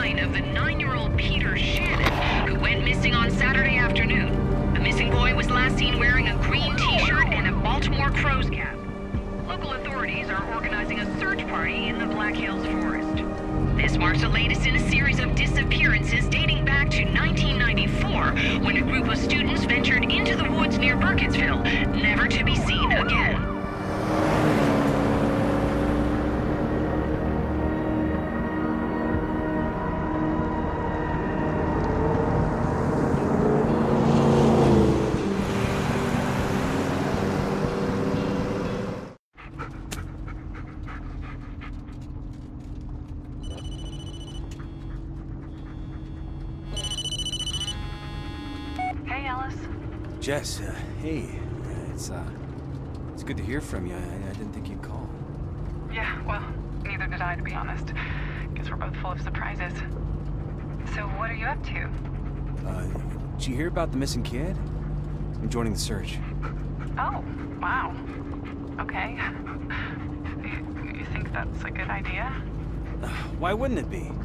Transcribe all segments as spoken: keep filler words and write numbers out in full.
line of the nine-year-old Peter Shannon, who went missing on Saturday afternoon. The missing boy was last seen wearing a green t-shirt and a Baltimore Crows cap. Local authorities are organizing a search party in the Black Hills Forest. This marks the latest in a series of disappearances dating back to nineteen ninety-four, when a group of students ventured into the woods near Burkittsville, never to be seen again. Ellis? Jess, uh, hey. Uh, it's, uh, it's good to hear from you. I, I didn't think you'd call. Yeah, well, neither did I, to be honest. Guess we're both full of surprises. So what are you up to? Uh, did you hear about the missing kid? I'm joining the search. Oh, wow. Okay. You, you think that's a good idea? Uh, why wouldn't it be?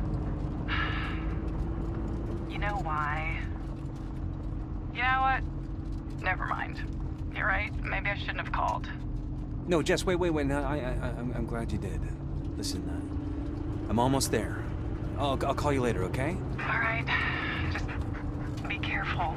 You know why? You know what? Never mind. You're right. Maybe I shouldn't have called. No, Jess, wait, wait, wait. No, I, I, I'm, I'm glad you did. Listen, uh, I'm almost there. I'll, I'll call you later, okay? All right. Just be careful.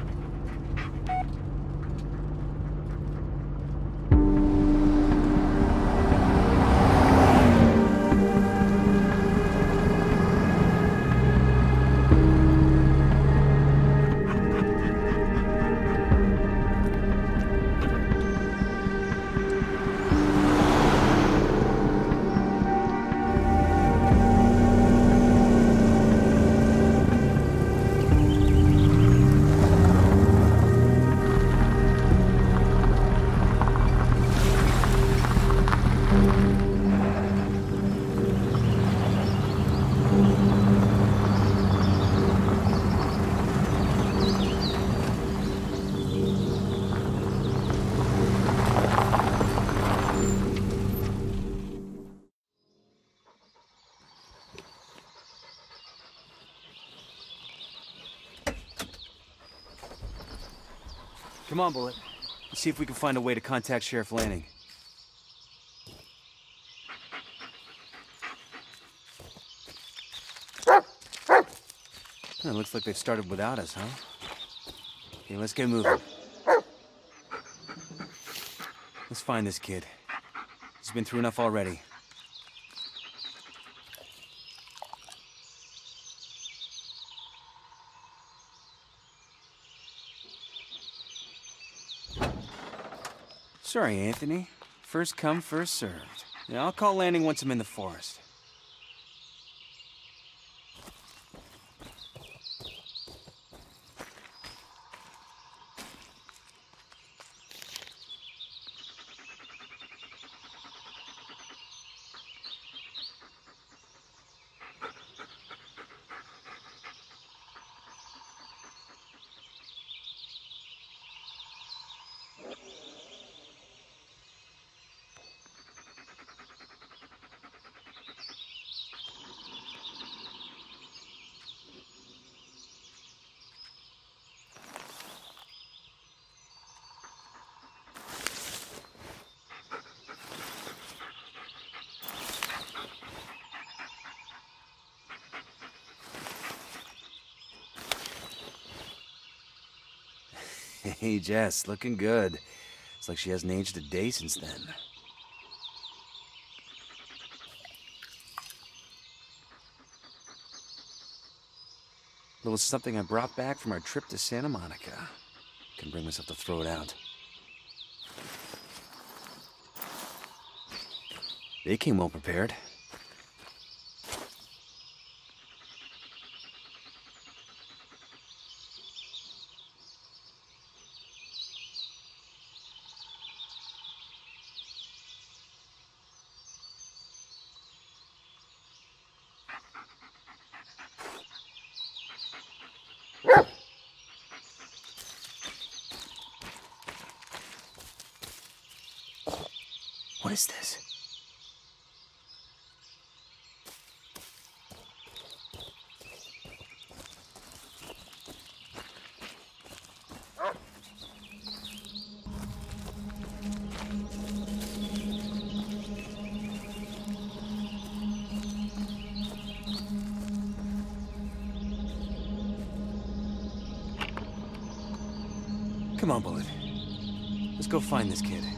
Come on, Bullet. Let's see if we can find a way to contact Sheriff Lanning. It looks like they've started without us, huh? Okay, let's get moving. Let's find this kid. He's been through enough already. Sorry, Anthony. First come, first served. Yeah, I'll call Lanning once I'm in the forest. Hey, Jess, looking good. It's like she hasn't aged a day since then. Little something I brought back from our trip to Santa Monica. Couldn't bring myself to throw it out. They came well prepared. What is this? Come on, Bullet. Let's go find this kid.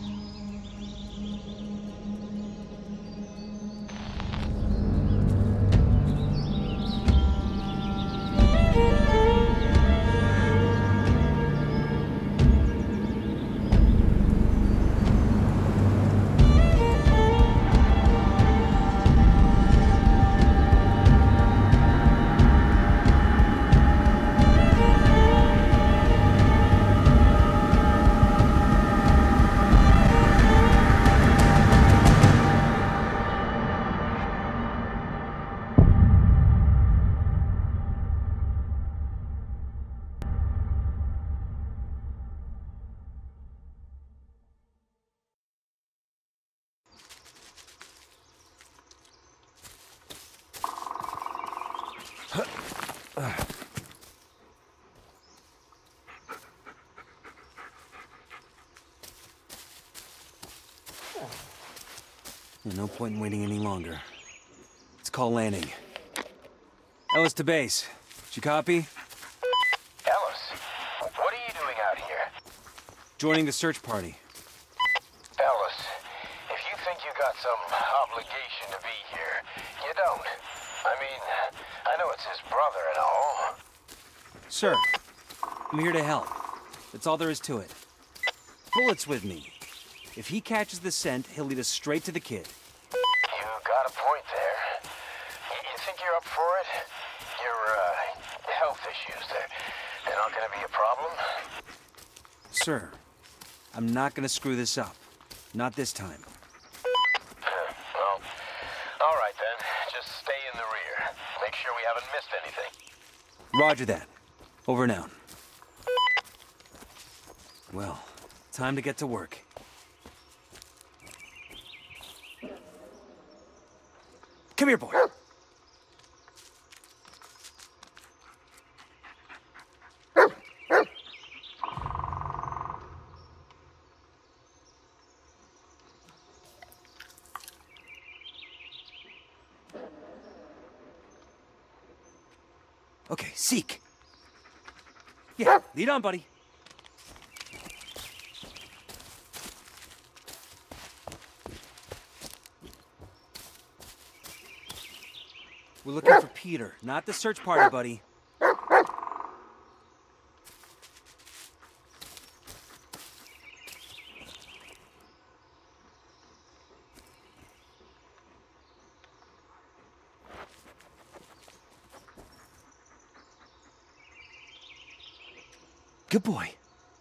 No point in waiting any longer. Let's call landing. Ellis to base. Did you copy? Ellis, what are you doing out here? Joining the search party. Ellis, if you think you got some obligation to be here, you don't. I mean, I know it's his brother and all. Sir, I'm here to help. That's all there is to it. Bullet's with me. If he catches the scent, he'll lead us straight to the kid. You got a point there. You, you think you're up for it? Your, uh, health issues, they're, they're not gonna be a problem? Sir, I'm not gonna screw this up. Not this time. Well, all right then. Just stay in the rear. Make sure we haven't missed anything. Roger that. Over and out. Well, time to get to work. Come here, boy. Okay, seek. Yeah, lead on, buddy. We're looking for Peter, not the search party, buddy. Good boy.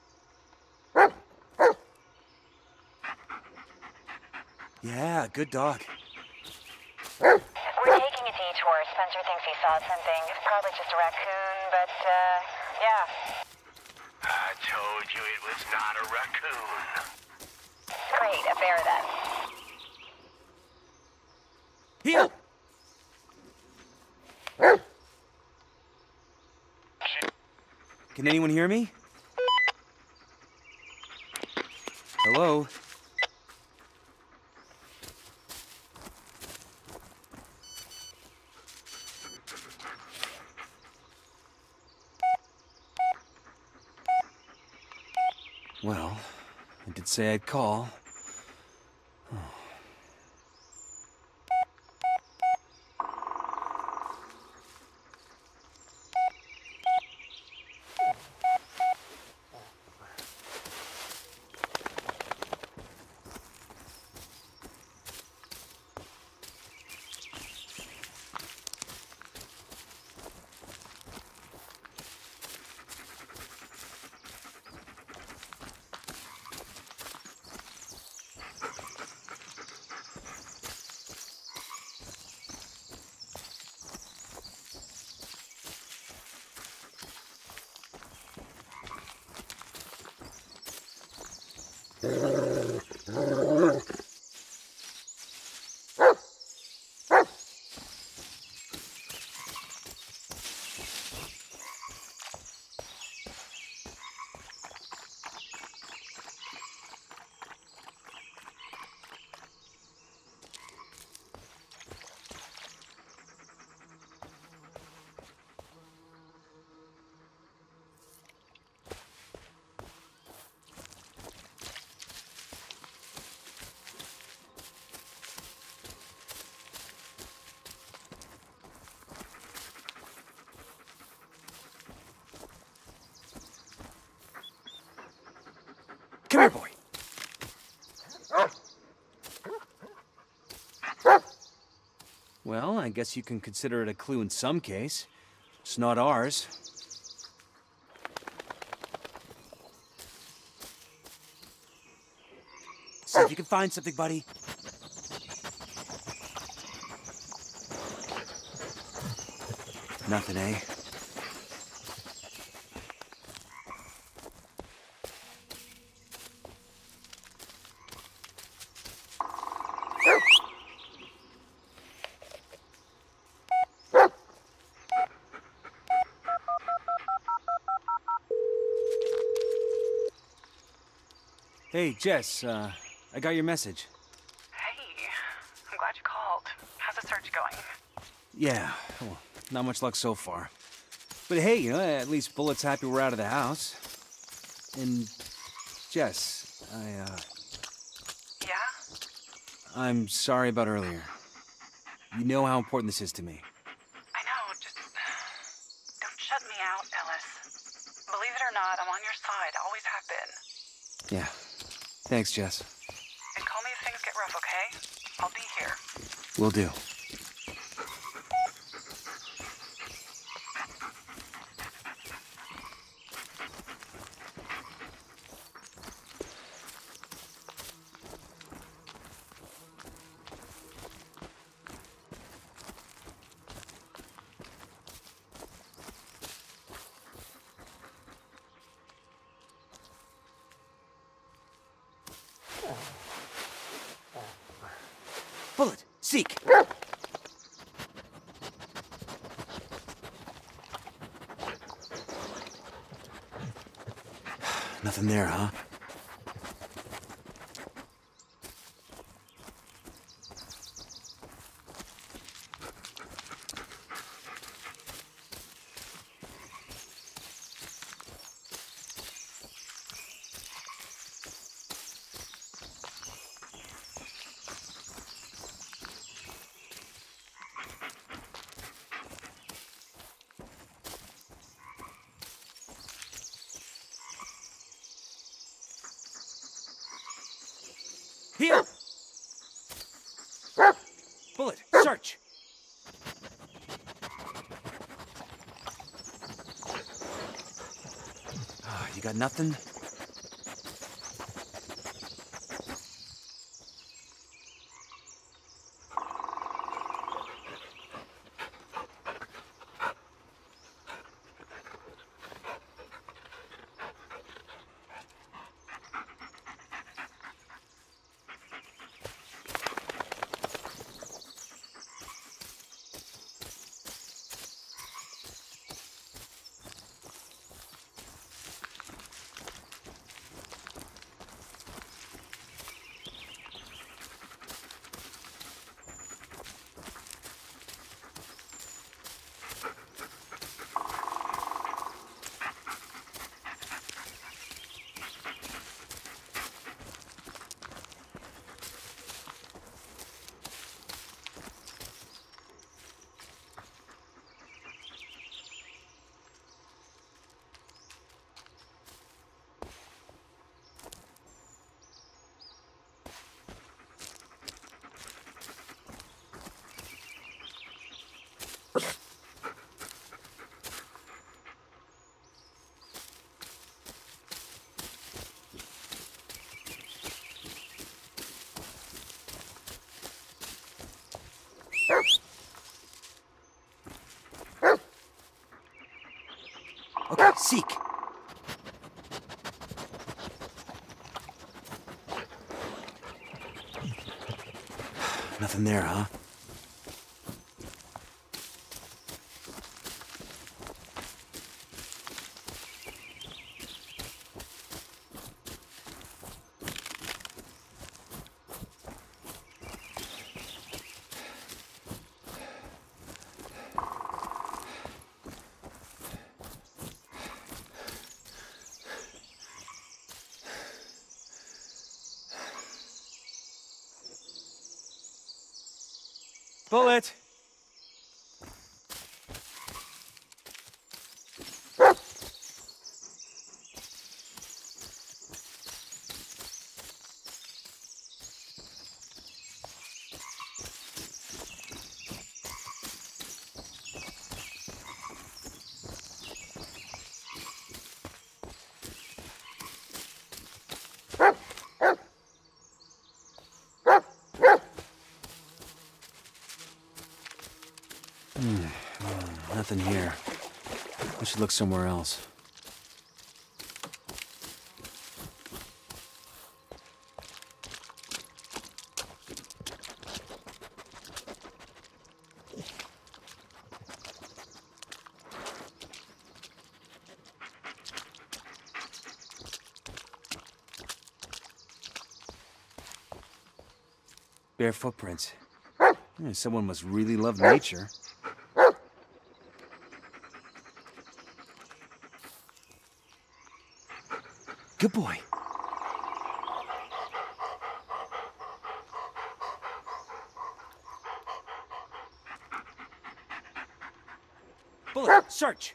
Yeah, good dog. We're taking a detour. Spencer thinks he saw something. Probably just a raccoon, but, uh, yeah. I told you it was not a raccoon. Great, a bear then. Heel! Can anyone hear me? Hello? Well, I did say I'd call. Oh. Well, I guess you can consider it a clue in some case. It's not ours. See if you can find something, buddy. Nothing, eh? Hey, Jess, uh, I got your message. Hey, I'm glad you called. How's the search going? Yeah, well, not much luck so far. But hey, you know, at least Bullet's happy we're out of the house. And, Jess, I, uh... Yeah? I'm sorry about earlier. You know how important this is to me. I know, just... don't shut me out, Ellis. Believe it or not, I'm on your side. Always have been. Yeah. Thanks, Jess. And call me if things get rough, okay? I'll be here. Will do. Bullet, seek! Nothing there, huh? Here! Bullet, search! Ah, you got nothing? Okay, seek. Nothing there, huh? Bullet! Nothing here. I should look somewhere else. Bare footprints. Yeah, someone must really love nature. Good boy. Bullet, search!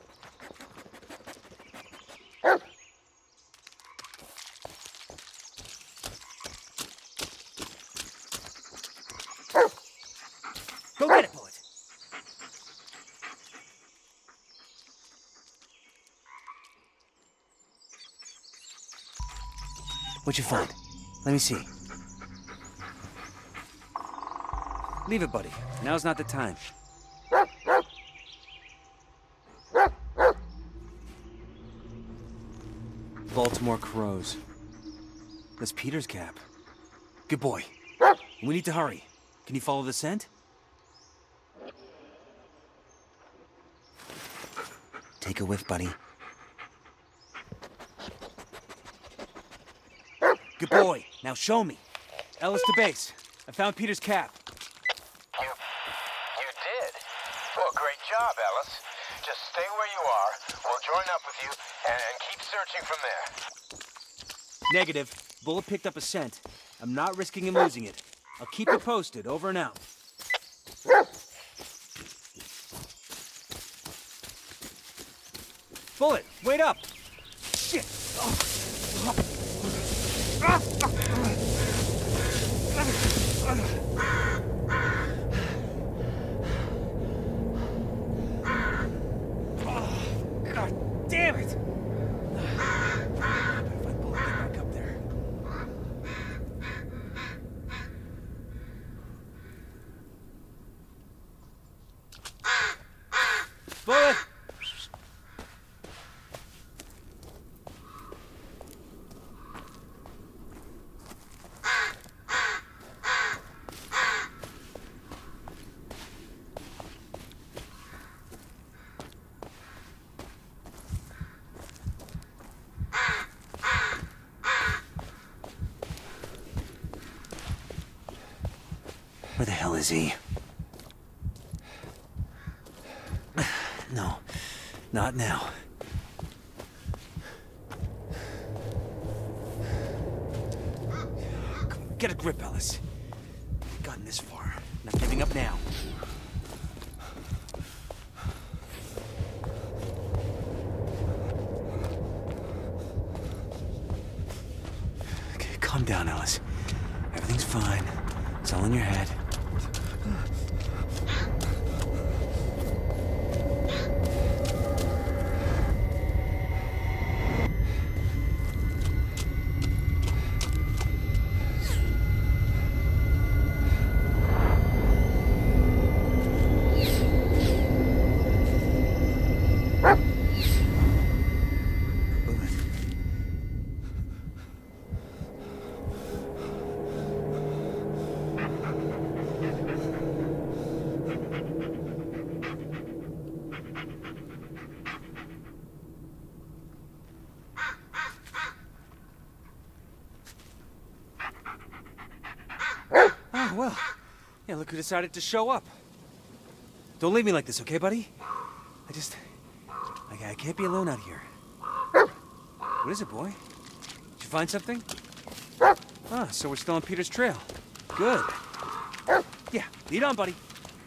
Go get it, Bullet! What'd you find? Let me see. Leave it, buddy. Now's not the time. Baltimore crows. That's Peter's cap. Good boy. We need to hurry. Can you follow the scent? Take a whiff, buddy. Good boy. Now show me. Ellis to base. I found Peter's cap. You... you did? Well, great job, Ellis. Just stay where you are. We'll join up with you and, and keep searching from there. Negative. Bullet picked up a scent. I'm not risking him losing it. I'll keep you posted. Over and out. Bullet, wait up! Shit! Oh. God damn it! Better find Bullet, get back up there. Bullet! Where the hell is he? No, not now. Come on, get a grip, Ellis. We've gotten this far. Not giving up now. Okay, calm down, Ellis. Everything's fine. It's all in your head. Oh, well. Yeah, look who decided to show up. Don't leave me like this, okay, buddy? I just... I, I can't be alone out here. What is it, boy? Did you find something? Ah, so we're still on Peter's trail. Good. Yeah, lead on, buddy.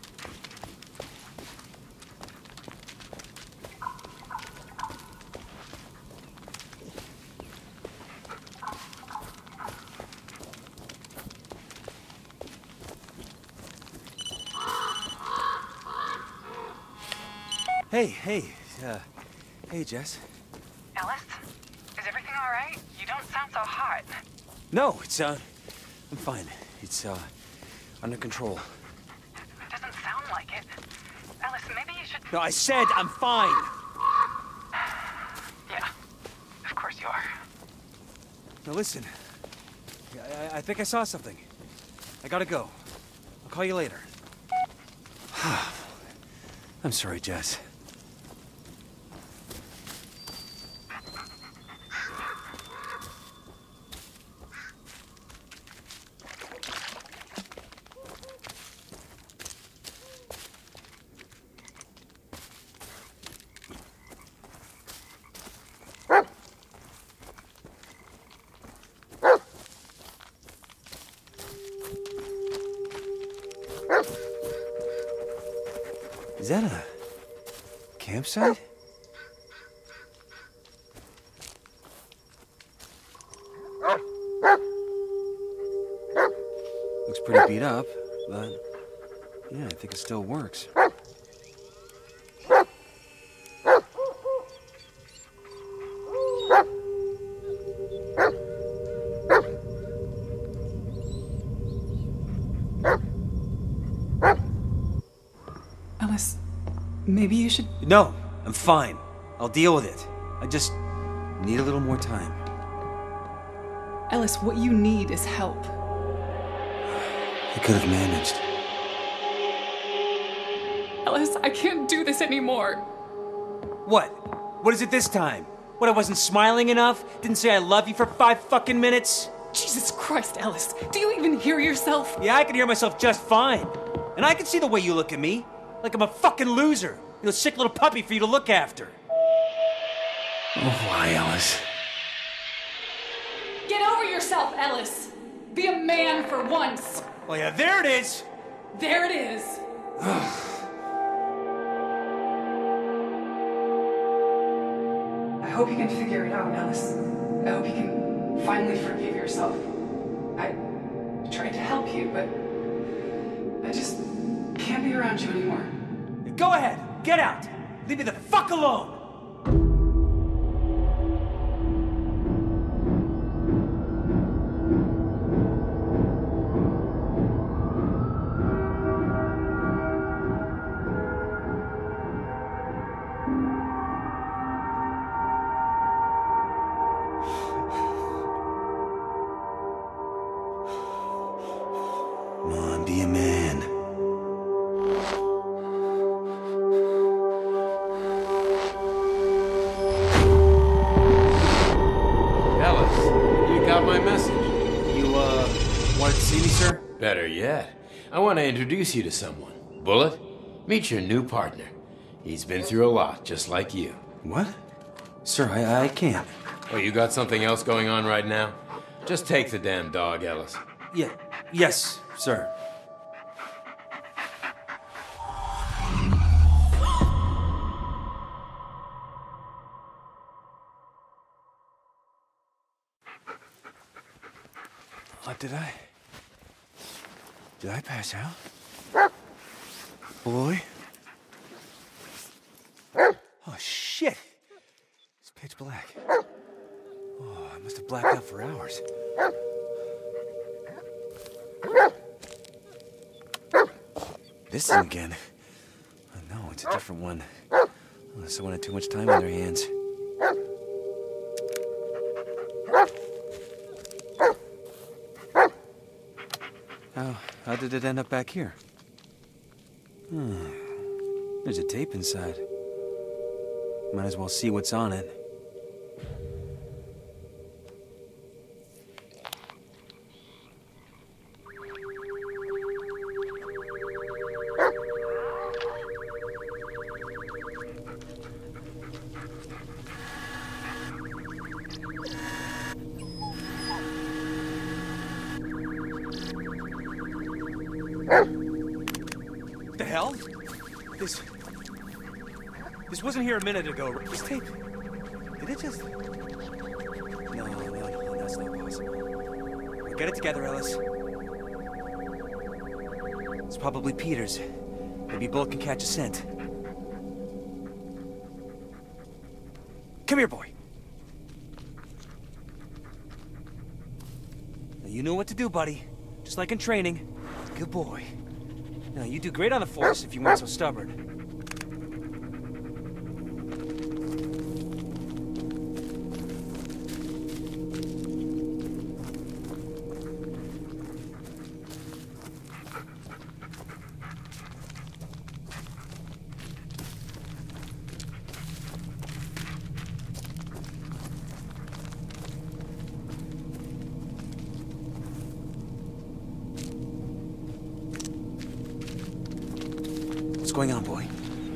Hey, hey, uh, hey, Jess. Ellis? Is everything all right? You don't sound so hot. No, it's, uh, I'm fine. It's, uh, under control. It doesn't sound like it. Ellis, maybe you should... No, I said I'm fine. Yeah, of course you are. Now listen, I, I think I saw something. I gotta go. I'll call you later. I'm sorry, Jess. Is that a campsite? Looks pretty beat up, but yeah, I think it still works. Ellis, maybe you should... No, I'm fine. I'll deal with it. I just need a little more time. Ellis, what you need is help. I could have managed. Ellis, I can't do this anymore. What? What is it this time? What, I wasn't smiling enough? Didn't say I love you for five fucking minutes? Jesus Christ, Ellis. Do you even hear yourself? Yeah, I can hear myself just fine. And I can see the way you look at me. Like I'm a fucking loser. You know, sick little puppy for you to look after. Oh, why, Ellis? Get over yourself, Ellis. Be a man for once. Oh, yeah, there it is. There it is. I hope you can figure it out, Ellis. I hope you can finally forgive yourself. I tried to help you, but I just can't be around you anymore. Go ahead. Get out. Leave me the fuck alone. Come on, be a man. My message. You, uh, wanted to see me, sir? Better yet, I want to introduce you to someone. Bullet, meet your new partner. He's been through a lot, just like you. What? Sir, I, I can't. Oh, you got something else going on right now? Just take the damn dog, Ellis. Yeah, yes, sir. What did I... Did I pass out? Boy? Oh, shit! It's pitch black. Oh, I must have blacked out for hours. This thing again. Oh, no, it's a different one. Unless someone had too much time on their hands. How, how did it end up back here? Hmm. There's a tape inside. Might as well see what's on it. What the hell? This... This wasn't here a minute ago. This tape... Did it just... No, no, no, that's not possible. Get it together, Ellis. It's probably Peter's. Maybe Bullet can catch a scent. Come here, boy. Now, you know what to do, buddy. Just like in training. Good boy. Now, you do great on the force if you weren't so stubborn. going on, boy?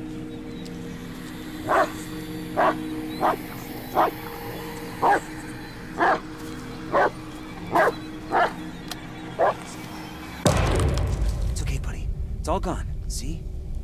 It's okay, buddy. It's all gone. See?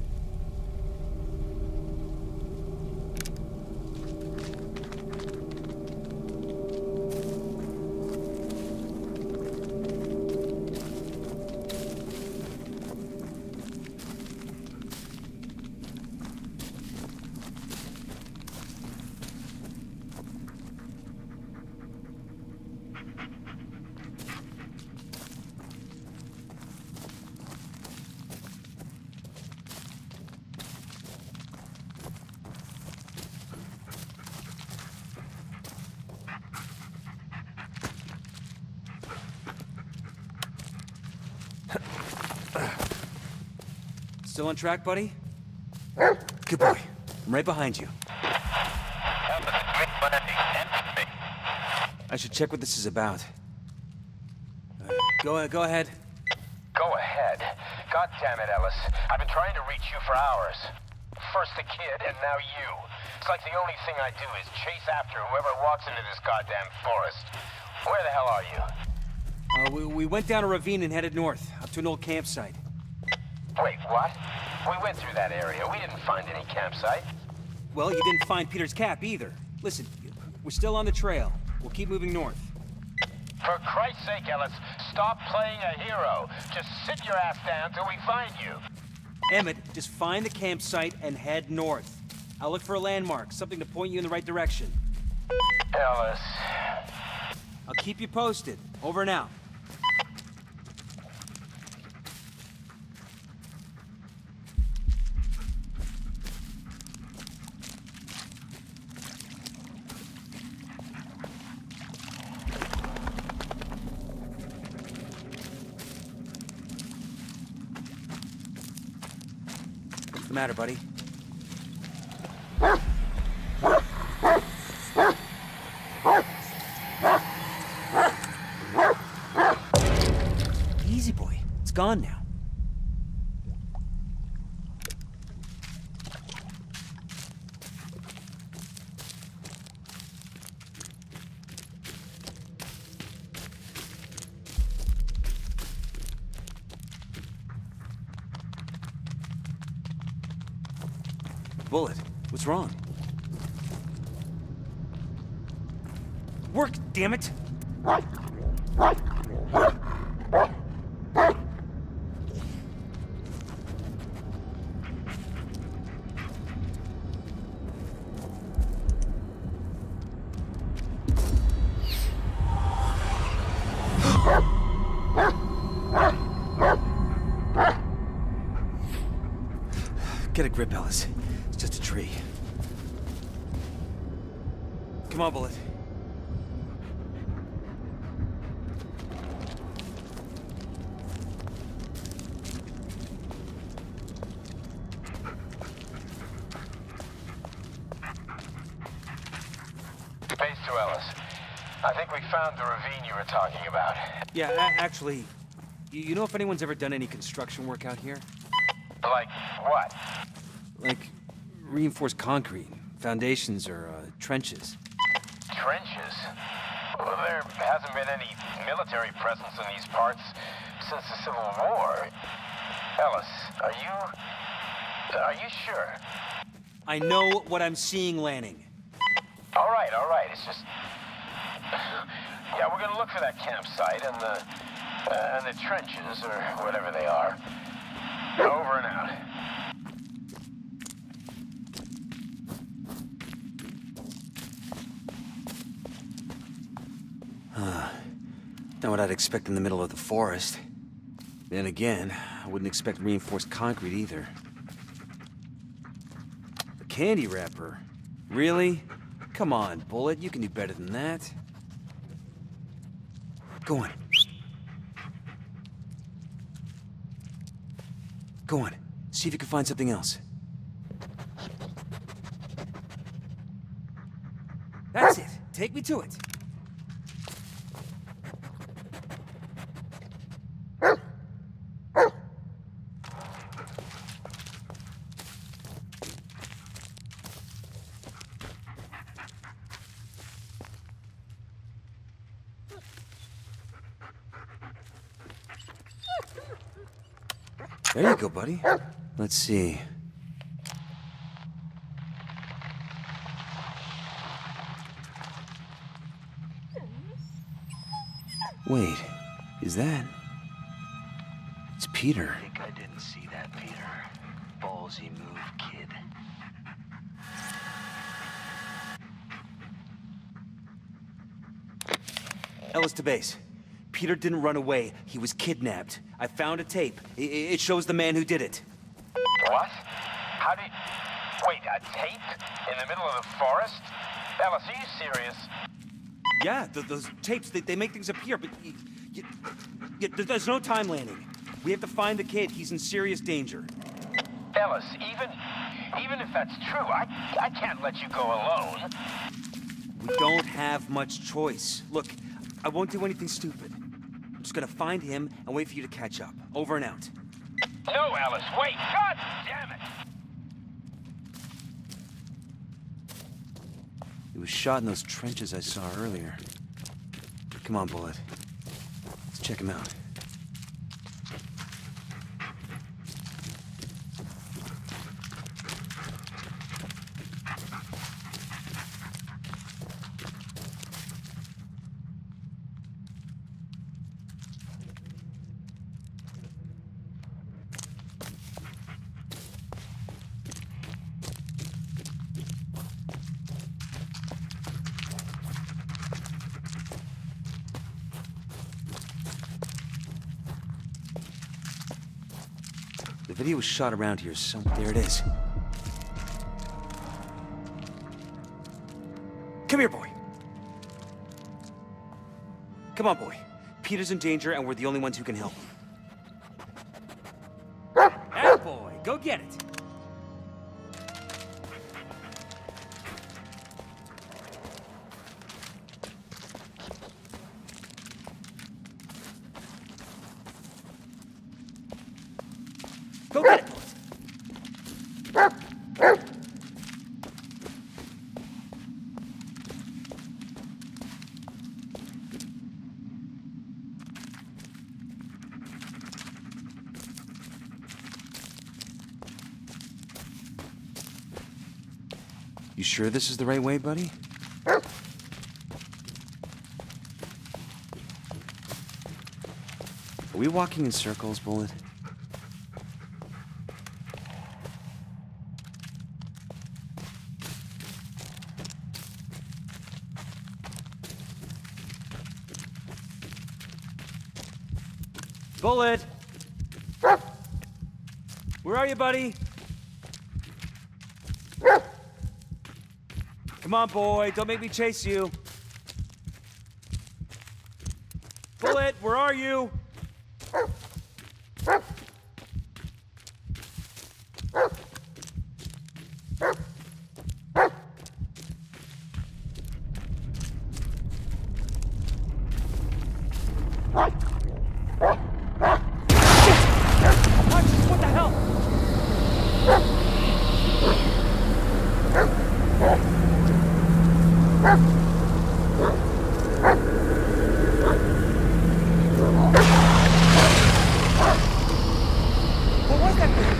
Still on track, buddy? Good boy. I'm right behind you. I should check what this is about. Uh, go, go ahead. Go ahead. God damn it, Ellis. I've been trying to reach you for hours. First the kid, and now you. It's like the only thing I do is chase after whoever walks into this goddamn forest. Where the hell are you? Uh, we, we went down a ravine and headed north, up to an old campsite. Wait, what? We went through that area. We didn't find any campsite. Well, you didn't find Peter's cap either. Listen, we're still on the trail. We'll keep moving north. For Christ's sake, Ellis, stop playing a hero. Just sit your ass down till we find you. Emmett, just find the campsite and head north. I'll look for a landmark, something to point you in the right direction. Ellis. I'll keep you posted. Over and out. What's the matter, buddy? Easy, boy. It's gone now. Bullet, what's wrong? Work, damn it! Get a grip, Ellis. It's just a tree. Come on, Bullet. Base to Ellis. I think we found the ravine you were talking about. Yeah, a actually, you, you know if anyone's ever done any construction work out here? Like what? Like reinforced concrete, foundations, or uh, trenches. Trenches? Well, there hasn't been any military presence in these parts since the Civil War. Ellis, are you... are you sure? I know what I'm seeing, Lanning. All right, all right, it's just... yeah, we're gonna look for that campsite and the... Uh, and the trenches, or whatever they are. Over and out. Huh. Not what I'd expect in the middle of the forest. Then again, I wouldn't expect reinforced concrete either. A candy wrapper? Really? Come on, Bullet, you can do better than that. Go on. Go on. See if you can find something else. That's it. Take me to it. There you go, buddy. Let's see. Wait, is that... It's Peter. I think I didn't see that, Peter. Ballsy move, kid. Ellis to base. Peter didn't run away. He was kidnapped. I found a tape. I it shows the man who did it. What? How did... Wait, a tape? In the middle of the forest? Ellis, are you serious? Yeah, th those tapes, they, they make things appear, but... Y y y there's no time landing. We have to find the kid. He's in serious danger. Ellis, even... Even if that's true, I, I can't let you go alone. We don't have much choice. Look, I won't do anything stupid. I'm just gonna find him and wait for you to catch up. Over and out. No, Ellis, wait! God damn it! He was shot in those trenches I saw earlier. Come on, Bullet. Let's check him out. The video was shot around here, so there it is. Come here, boy. Come on, boy. Peter's in danger, and we're the only ones who can help him. Hey, boy, go get it. Go get it! You sure this is the right way, buddy? Are we walking in circles, Bullet? Bullet! Where are you, buddy? Come on, boy. Don't make me chase you. Bullet, where are you? What the hell? What was that thing?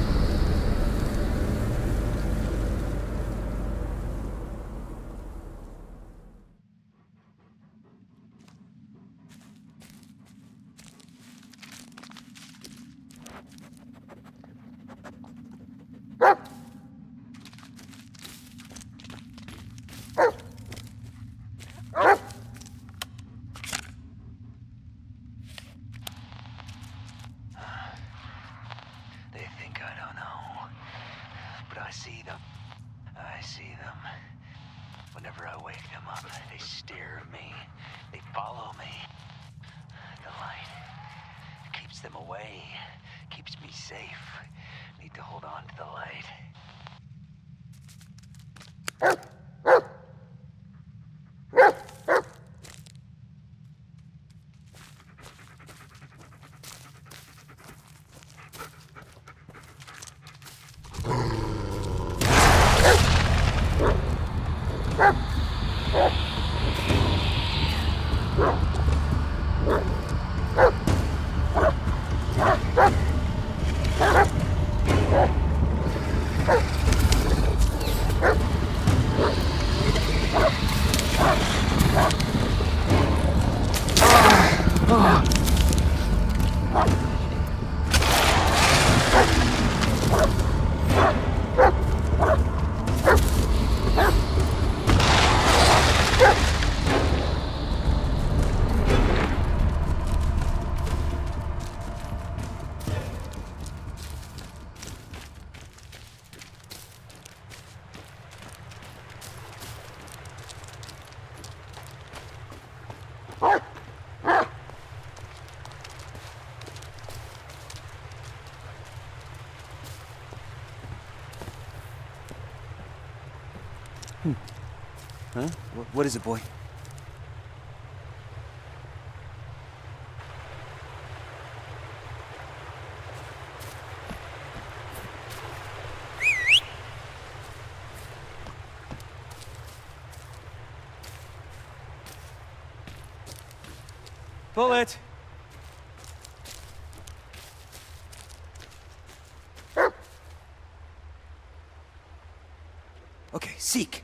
They think I don't know, but I see them. I see them. Whenever I wake them up, they stare at me. They follow me. The light keeps them away, keeps me safe. Need to hold on to the light. Hmm. Huh? Wh what is it, boy? Bullet! Okay, seek.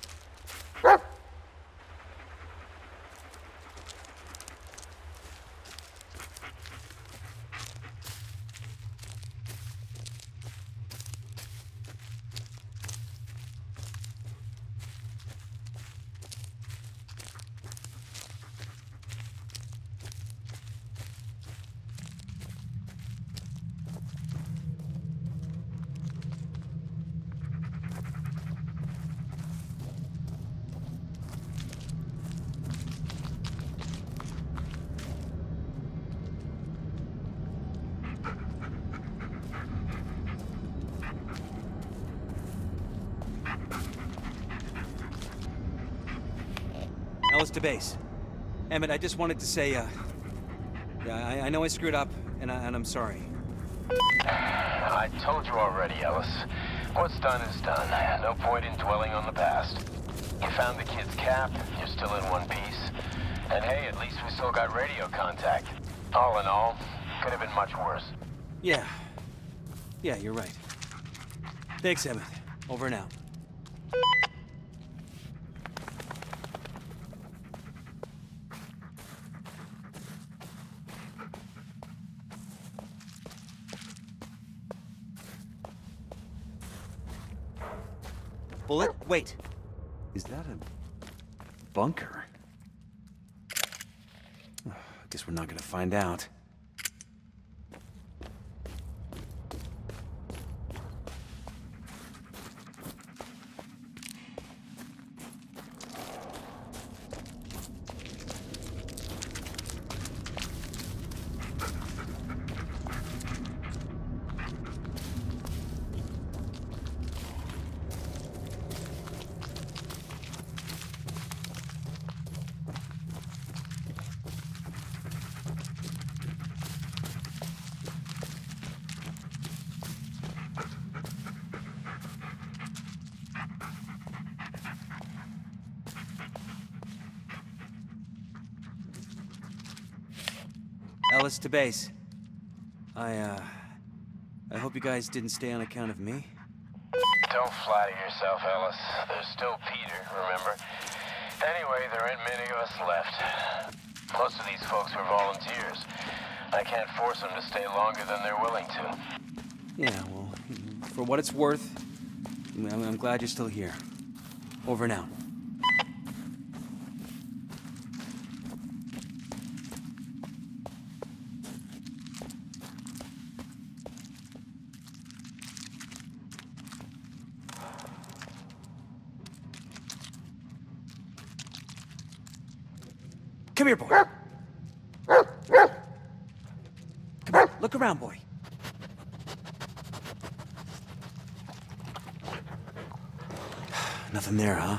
Ellis to base. Emmett, I just wanted to say, uh... yeah, I, I know I screwed up, and, I, and I'm sorry. I told you already, Ellis. What's done is done. No point in dwelling on the past. You found the kid's cap, you're still in one piece. And hey, at least we still got radio contact. All in all, could have been much worse. Yeah. Yeah, you're right. Thanks, Emmett. Over and out. Bullet? Wait. Is that a bunker? I guess we're not gonna find out. Ellis to base. I, uh... I hope you guys didn't stay on account of me. Don't flatter yourself, Ellis. There's still Peter, remember? Anyway, there ain't many of us left. Most of these folks were volunteers. I can't force them to stay longer than they're willing to. Yeah, well, for what it's worth, I'm, I'm glad you're still here. Over and out. Come here, boy. Come here. Look around, boy. Nothing there, huh?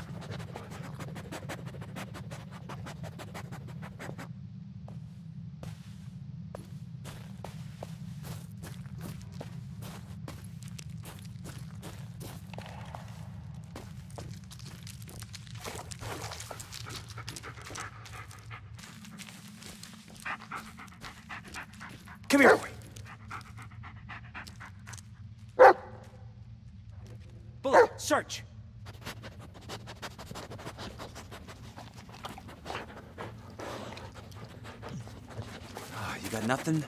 Come here, boy. Bullet, search. Oh, you got nothing?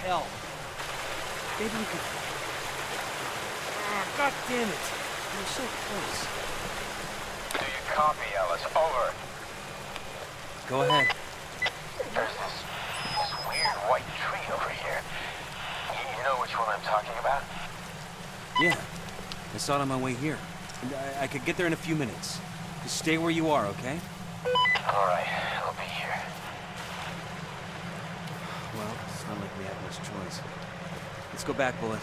L. Maybe we could... Ah, God damn it. You're so close. Do you copy, Ellis? Over. Go ahead. There's this, this weird white tree over here. You, you know which one I'm talking about? Yeah. I saw it on my way here. And I, I could get there in a few minutes. Just stay where you are, okay? All right, I'll be here. Well, it's not like we have much choice. Let's go back, Bullet.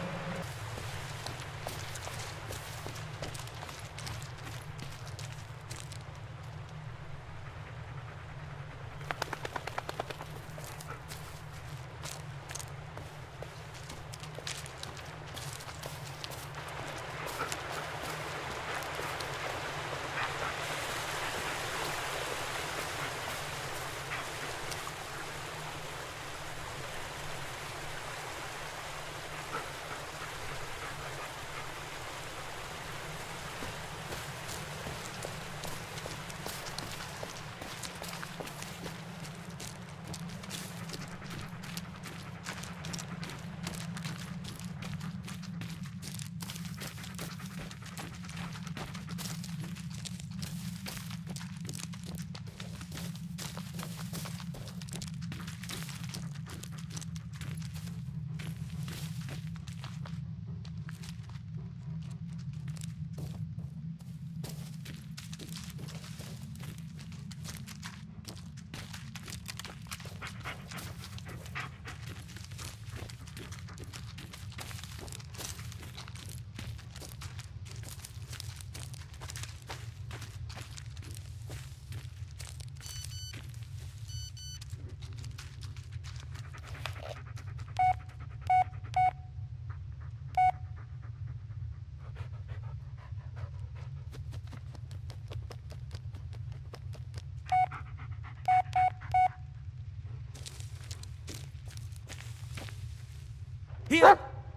Here!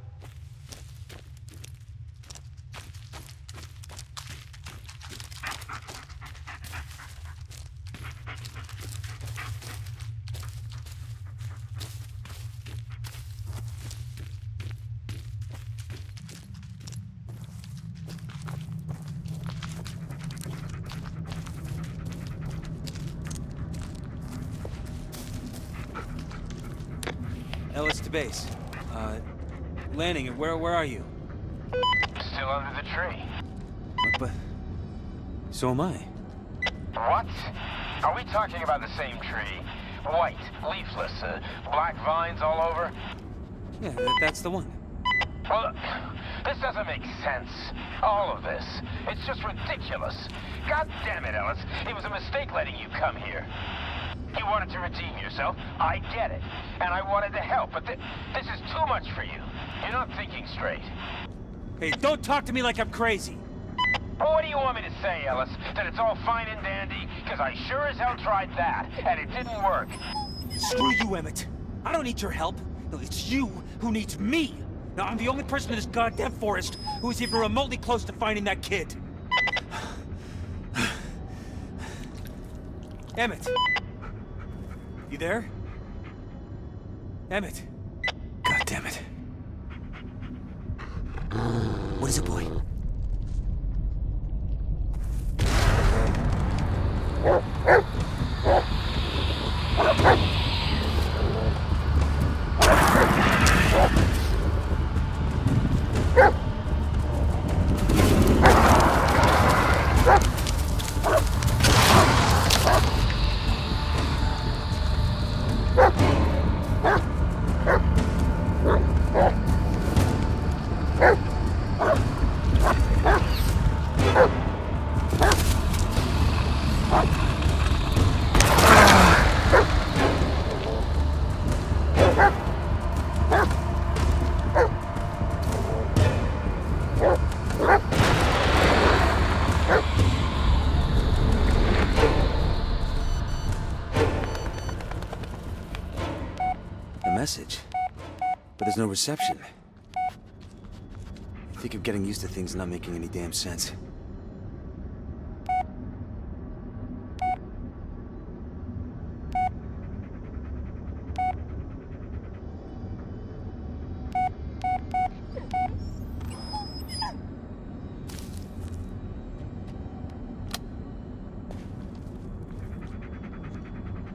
Ellis to base. Uh, landing, where, where are you? Still under the tree. What, but... So am I. What? Are we talking about the same tree? White, leafless, uh, black vines all over? Yeah, that, that's the one. Well, this doesn't make sense. All of this. It's just ridiculous. God damn it, Ellis. It was a mistake letting you come here. You wanted to redeem yourself. I get it. And I wanted to help, but th this is too much for you. You're not thinking straight. Hey, don't talk to me like I'm crazy. Well, what do you want me to say, Ellis? That it's all fine and dandy? Because I sure as hell tried that, and it didn't work. Screw you, Emmett. I don't need your help. No, it's you who needs me. Now, I'm the only person in this goddamn forest who is even remotely close to finding that kid. Emmett. You there? Emmett. God damn it. What is it, boy? Message, but there's no reception. I think I'm getting used to things not making any damn sense.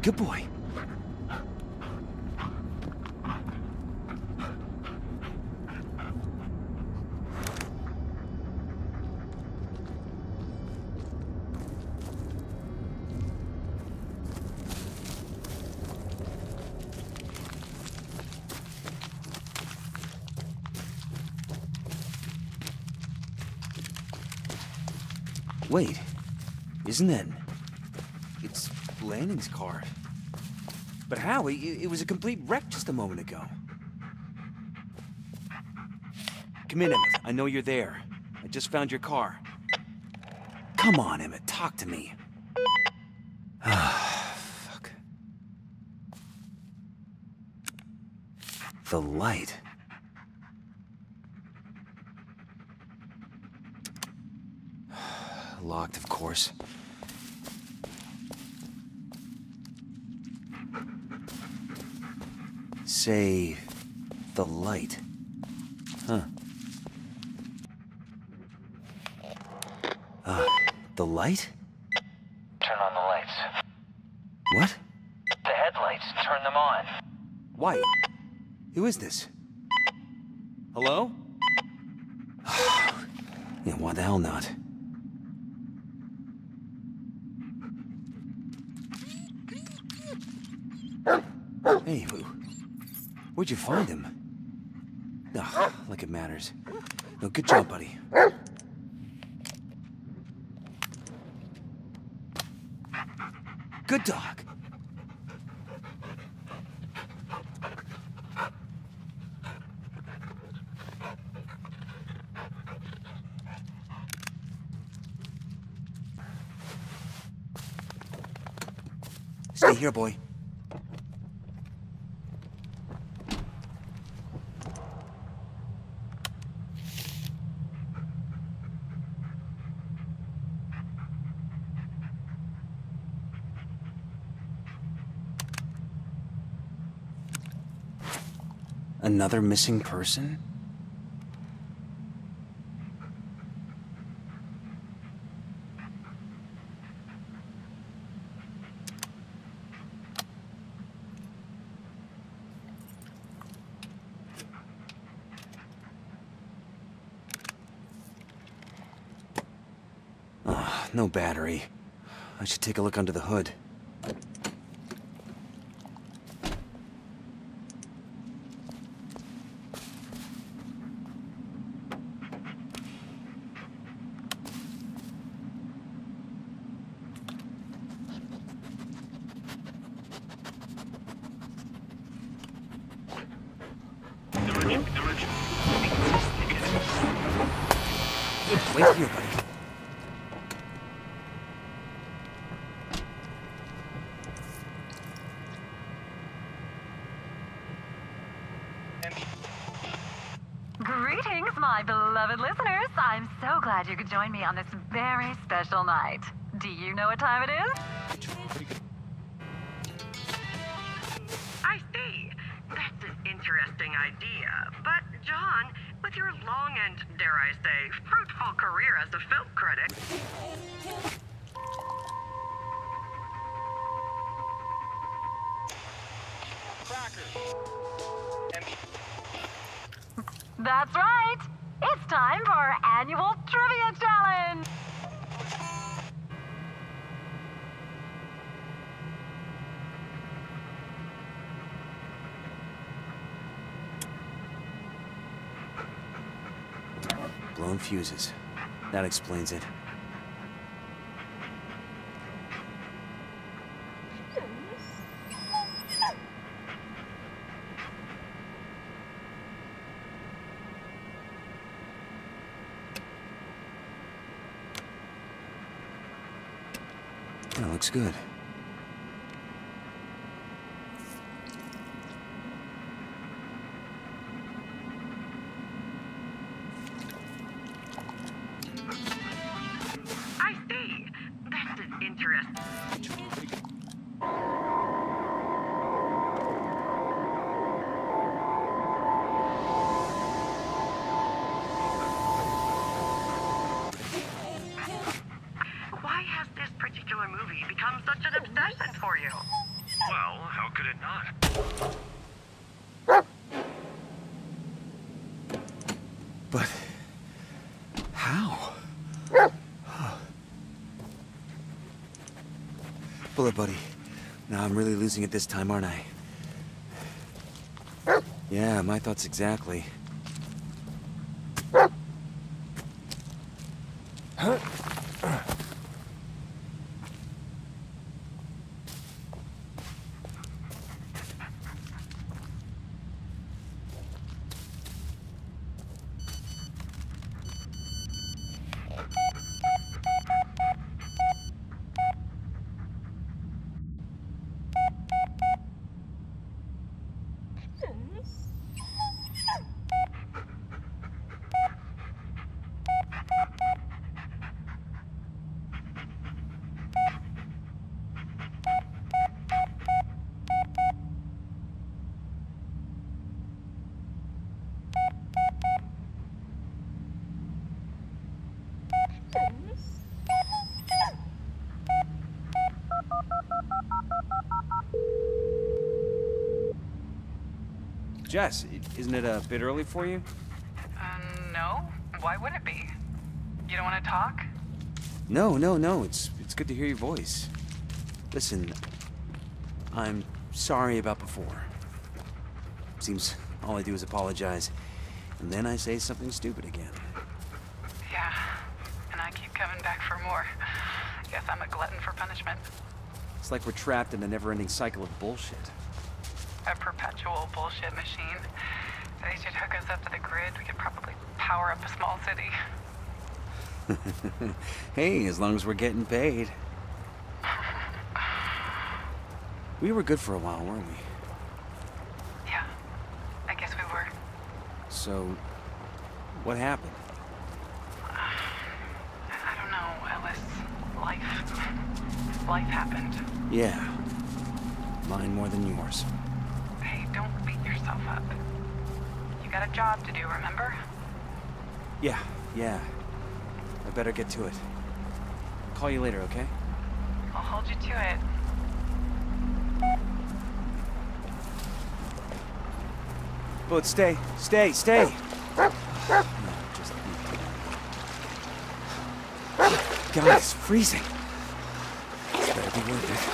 Good boy. Wait, isn't that... It's Lanning's car. But how? It, it was a complete wreck just a moment ago. Come in, Emmett. I know you're there. I just found your car. Come on, Emmett. Talk to me. Ah, fuck. The light. Locked, of course. Say, the light. Huh. Uh, the light? Turn on the lights. What? The headlights, turn them on. Why? Who is this? Hello? Yeah, why the hell not? Hey, who? Where'd you find him? Ugh, like it matters. No, good job, buddy. Good dog. Stay here, boy. Another missing person? Ah, no battery. I should take a look under the hood. Wait here, buddy. Greetings, my beloved listeners. I'm so glad you could join me on this very special night. Do you know what time it is? I see. That's an interesting idea. But, John, with your long and, dare I say, fruitful career as a film critic... That's right. It's time for our annual trivia challenge. Blown fuses. That explains it. That looks good. I see. That's an interesting... Why has this particular movie become such an obsession for you? Bullet buddy. Now I'm really losing it this time, aren't I? Yeah, my thoughts exactly. Jess, isn't it a bit early for you? Uh, no. Why would it be? You don't want to talk? No, no, no. It's it's good to hear your voice. Listen, I'm sorry about before. Seems all I do is apologize, and then I say something stupid again. Yeah. And I keep coming back for more. Guess I'm a glutton for punishment. It's like we're trapped in a never-ending cycle of bullshit. A perpetual bullshit machine. They should hook us up to the grid. We could probably power up a small city. Hey, as long as we're getting paid. We were good for a while, weren't we? Yeah, I guess we were. So, what happened? I don't know, Ellis. Life. Life happened. Yeah. Mine more than yours. Hey, don't beat yourself up. You got a job to do, remember? Yeah, yeah. I better get to it. I'll call you later, okay? I'll hold you to it. Bullet, stay, stay, stay! No, just... God, it's freezing. This better be worth it.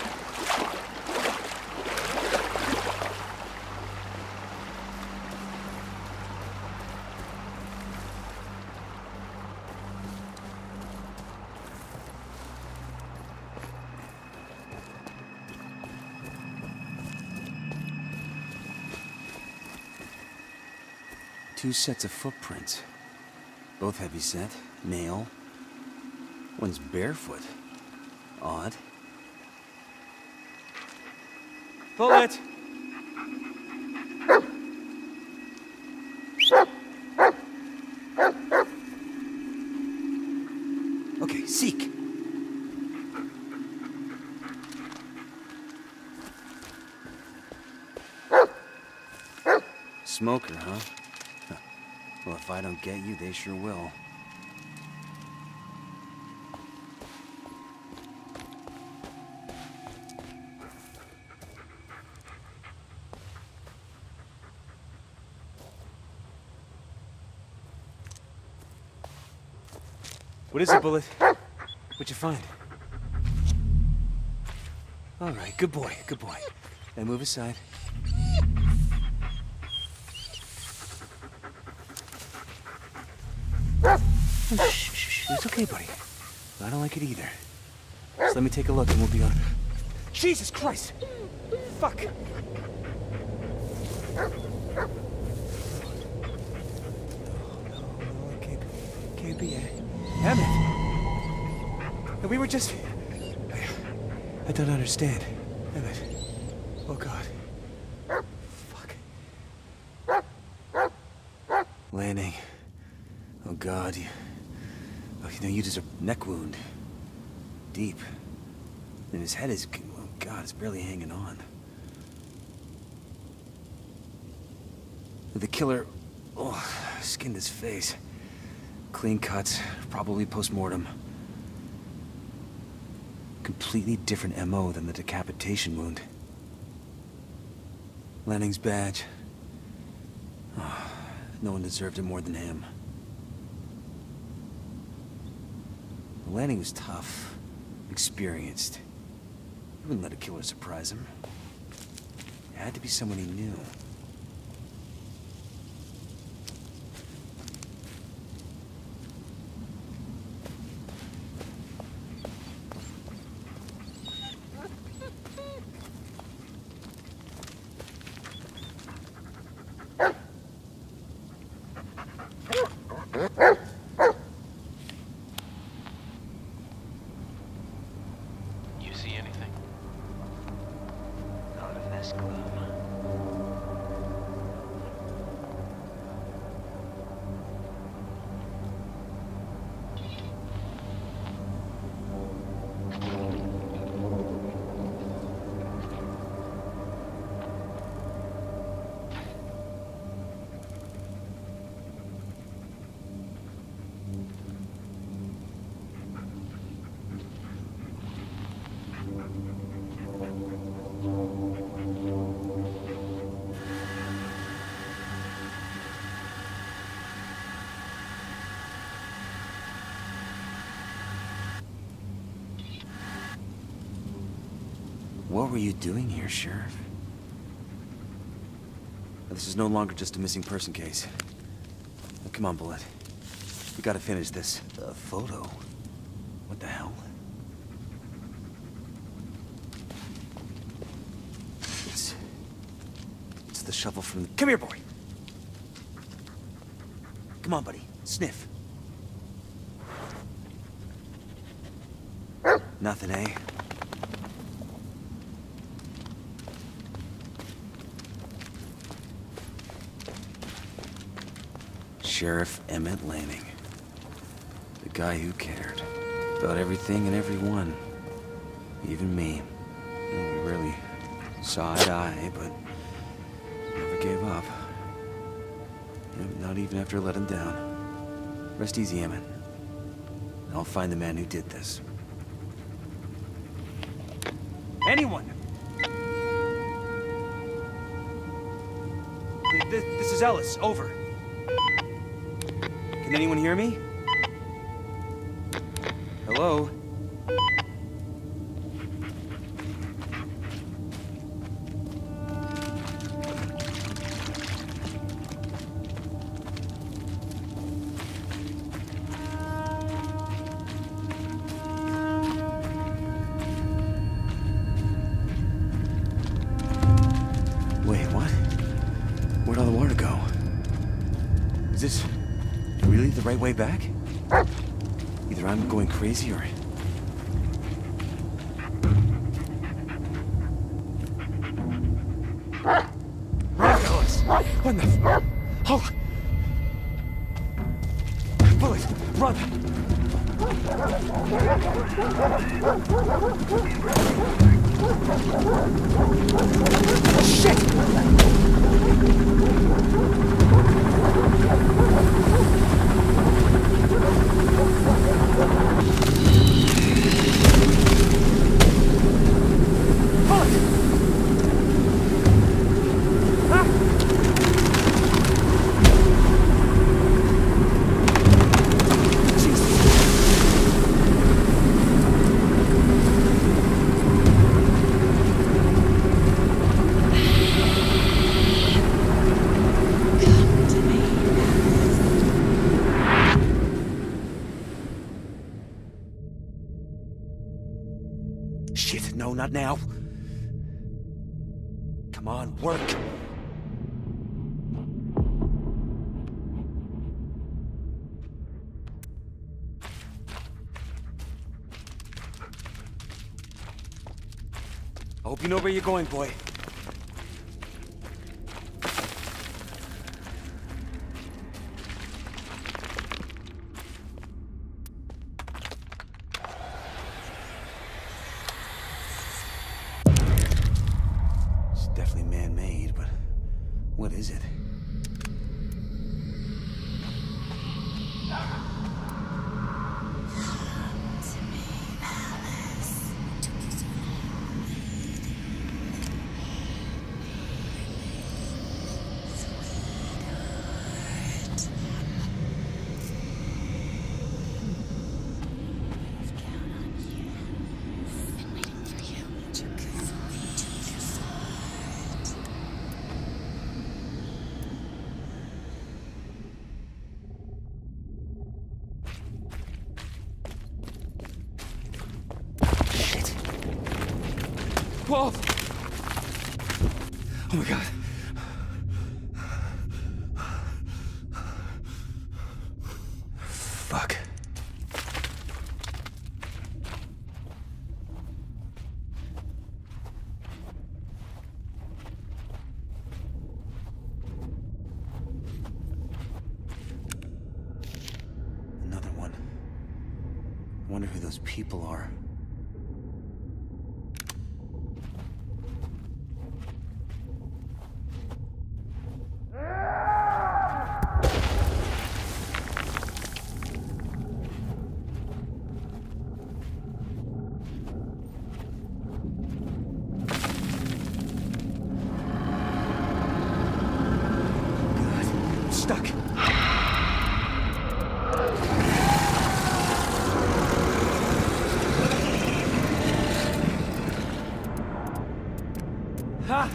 Two sets of footprints. Both heavy set, male. One's barefoot. Odd. Bullet! Okay, seek. Smoker, huh? Well, if I don't get you, they sure will. What is it, Bullet? What'd you find? All right, good boy, good boy. Now move aside. Oh, shh, shh, shh. It's okay, buddy. I don't like it either. Just let me take a look and we'll be on. Jesus Christ! Fuck! No, no, no, it can't, can't be it. Emmett! And we were just... I, I don't understand. Emmett. Oh, God. Fuck. Lanning. Oh, God. You... Oh, you know, you just a neck wound. Deep. And his head is... Oh, God, it's barely hanging on. The killer... Oh, skinned his face. Clean cuts, probably post-mortem. Completely different M O than the decapitation wound. Lanning's badge. Oh, no one deserved it more than him. Lanning was tough, experienced. wouldn't let a killer surprise him. It had to be someone he knew. You see anything? Not in this gloom. What were you doing here, Sheriff? This is no longer just a missing person case. Now, come on, Bullet. We gotta finish this. A photo? What the hell? It's... It's the shovel from the... Come here, boy! Come on, buddy. Sniff. Nothing, eh? Sheriff Emmett Lanning. The guy who cared. About everything and everyone. Even me. You know, we rarely saw eye to eye, but never gave up. Not even after I let him down. Rest easy, Emmett. I'll find the man who did this. Anyone! Th th this is Ellis. Over. Can anyone hear me? Hello? Wait, what? Where'd all the water go? Is this... really the right way back? Either I'm going crazy or... Run, Ellis! What the f... Oh! Bullet! Run! Shit! Shit, no, not now. Come on, work. I hope you know where you're going, boy. Man-made, but what is it? I've counted on you. Been waiting for you. Took twelve. Oh my god. Fuck. Another one. I wonder who those people are. Stuck. Ha!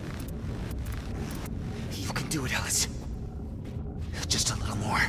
You can do it, Ellis. Just a little more.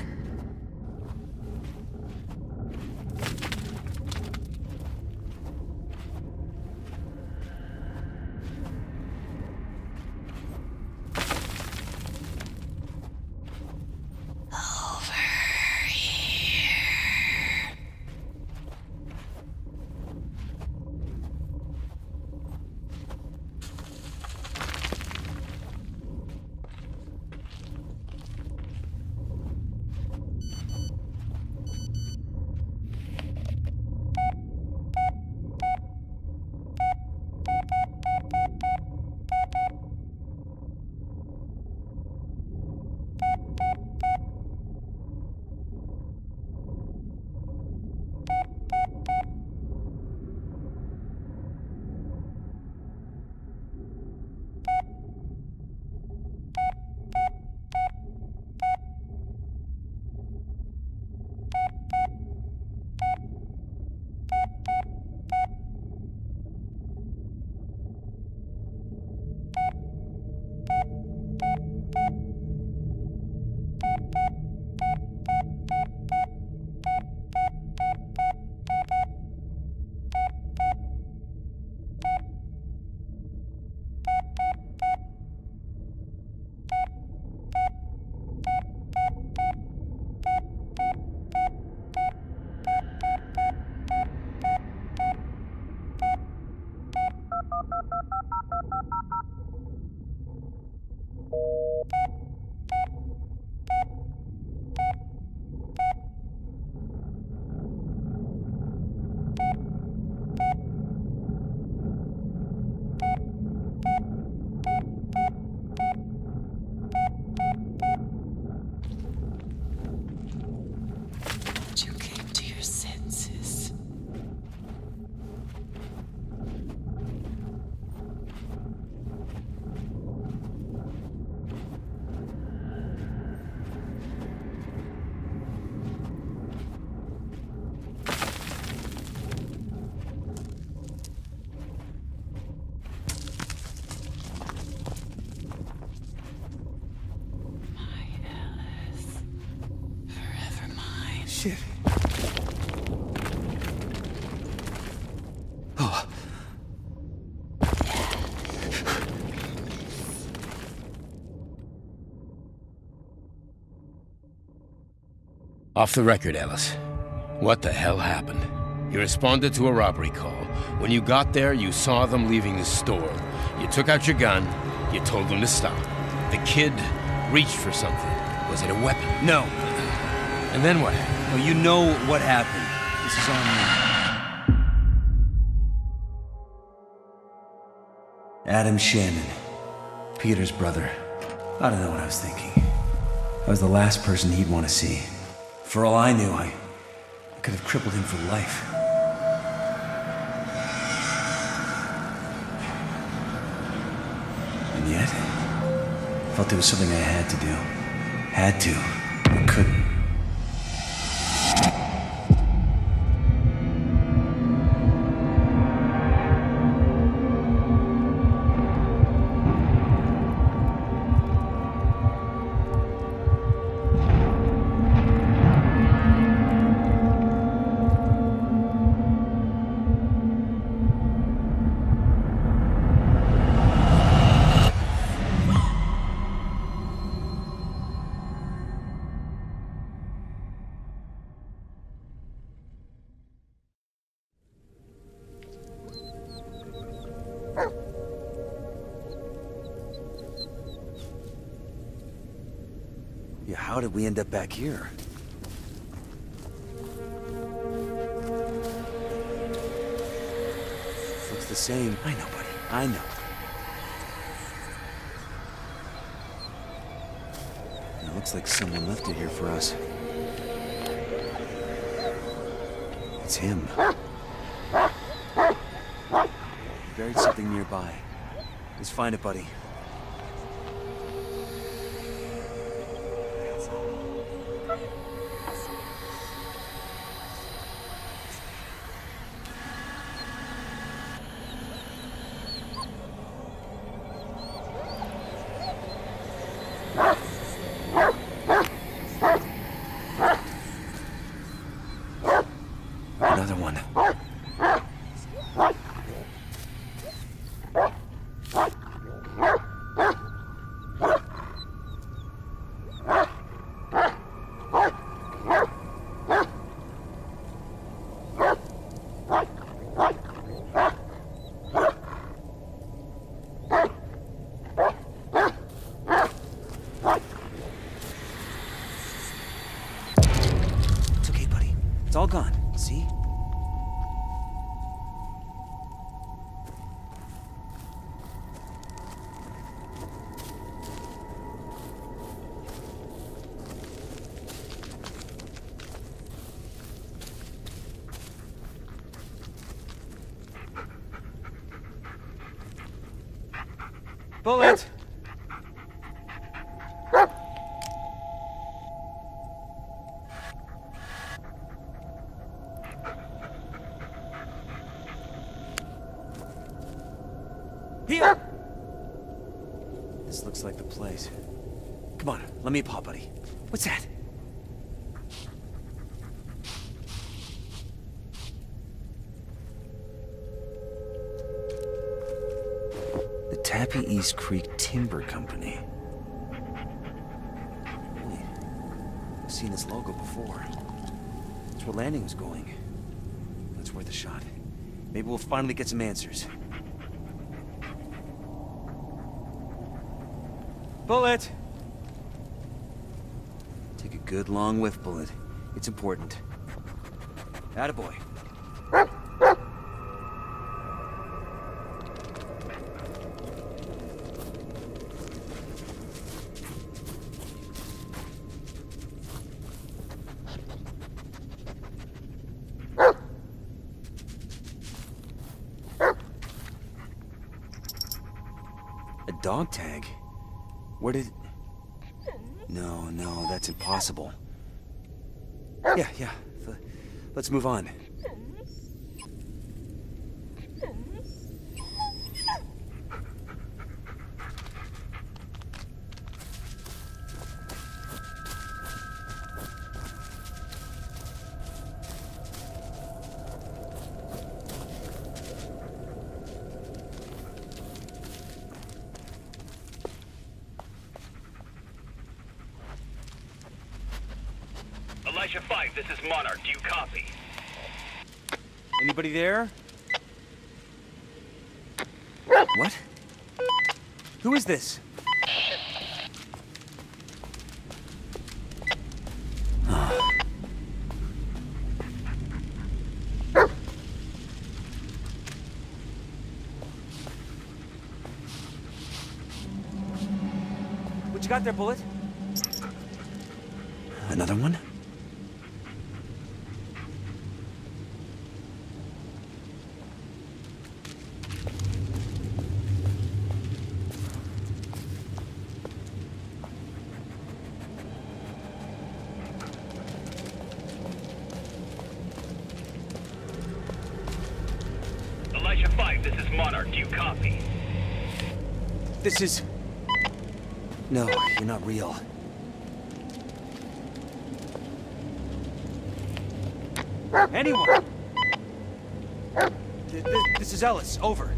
Shit. Oh. Off the record, Ellis. What the hell happened? You responded to a robbery call. When you got there, you saw them leaving the store. You took out your gun. You told them to stop. The kid reached for something. Was it a weapon? No. And then what happened? Well, you know what happened. This is on me. Adam Shannon. Peter's brother. I don't know what I was thinking. I was the last person he'd want to see. For all I knew, I, I could have crippled him for life. And yet, I felt there was something I had to do. Had to, but couldn't. How did we end up back here? Looks the same. I know, buddy. I know. It looks like someone left it here for us. It's him. He buried something nearby. Let's find it, buddy. Another one. It's okay, buddy. It's all gone. See? Bullet! Here! This looks like the place. Come on, let me pop, buddy. What's that? The Tappy East Creek Timber Company. Wait, I've seen this logo before. That's where Landing was going. That's worth a shot. Maybe we'll finally get some answers. Bullet! Take a good long whiff, Bullet. It's important. Attaboy. A dog tag? Where did... No, no, that's impossible. Yeah, yeah. Let's move on. Elijah five, this is Monarch. Do you copy? Anybody there? What? Who is this? What you got there, Bullet? Another one? Elijah five, this is Monarch. Do you copy? This is... No, you're not real. Anyone? Th th this is Ellis. Over.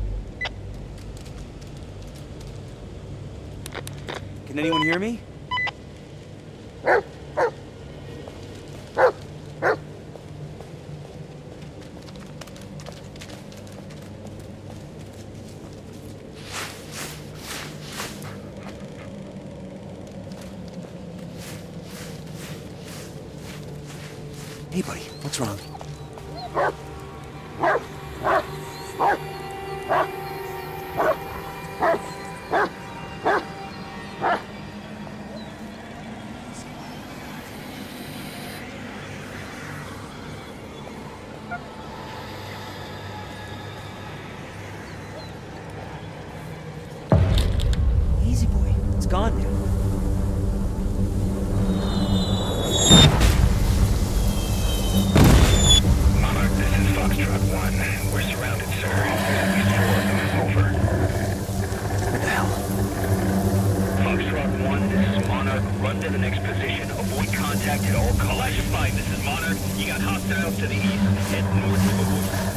Can anyone hear me? Hey, buddy, what's wrong? Easy, boy. It's gone now. We're surrounded, sir. There's at least four of them. Over. What the hell? Foxtrot one, this is Monarch. Run to the next position. Avoid contact at all costs. Elijah five, this is Monarch. You got hostiles to the east. Head north to avoid...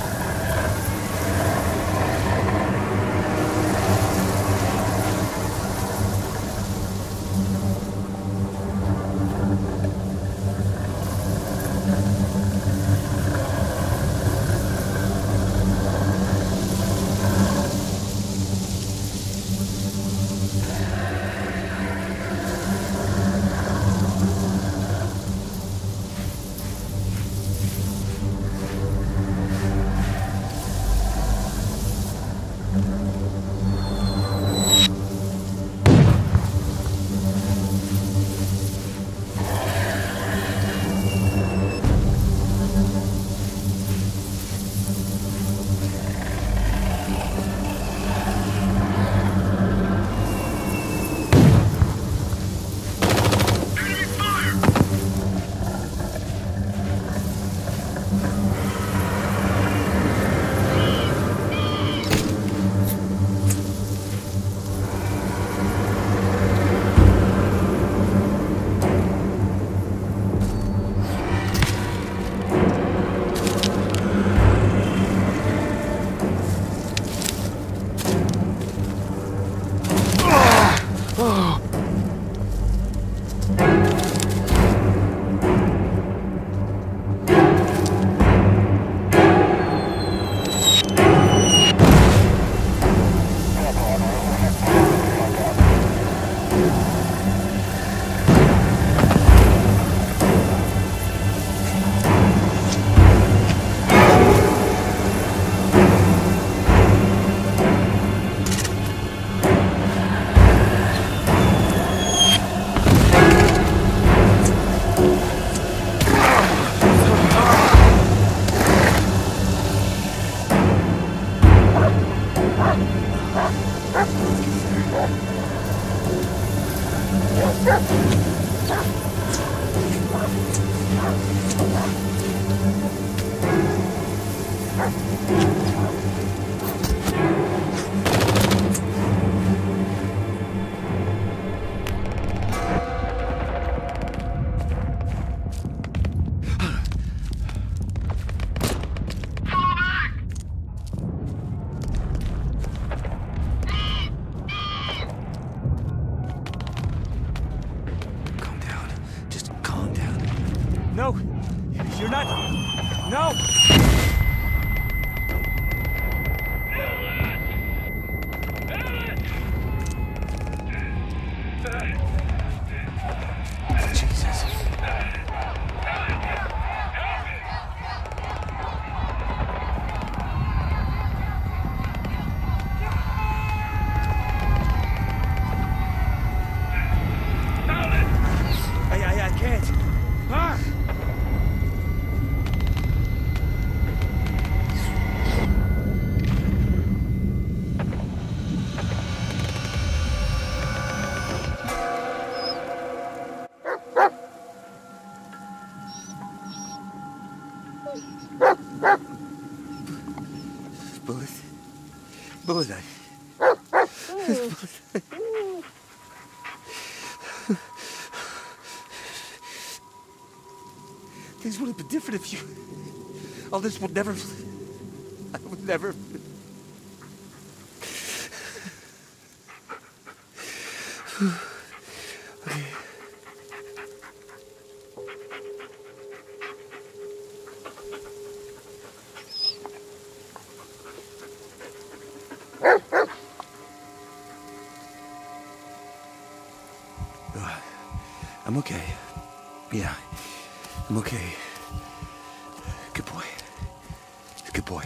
No! You're not... No! Jesus. I, I, I can't. Ah! Bullet. Bullet. I... Things would have been different if you... All this would never... I would never... Okay. I'm okay. Yeah, I'm okay. Good boy.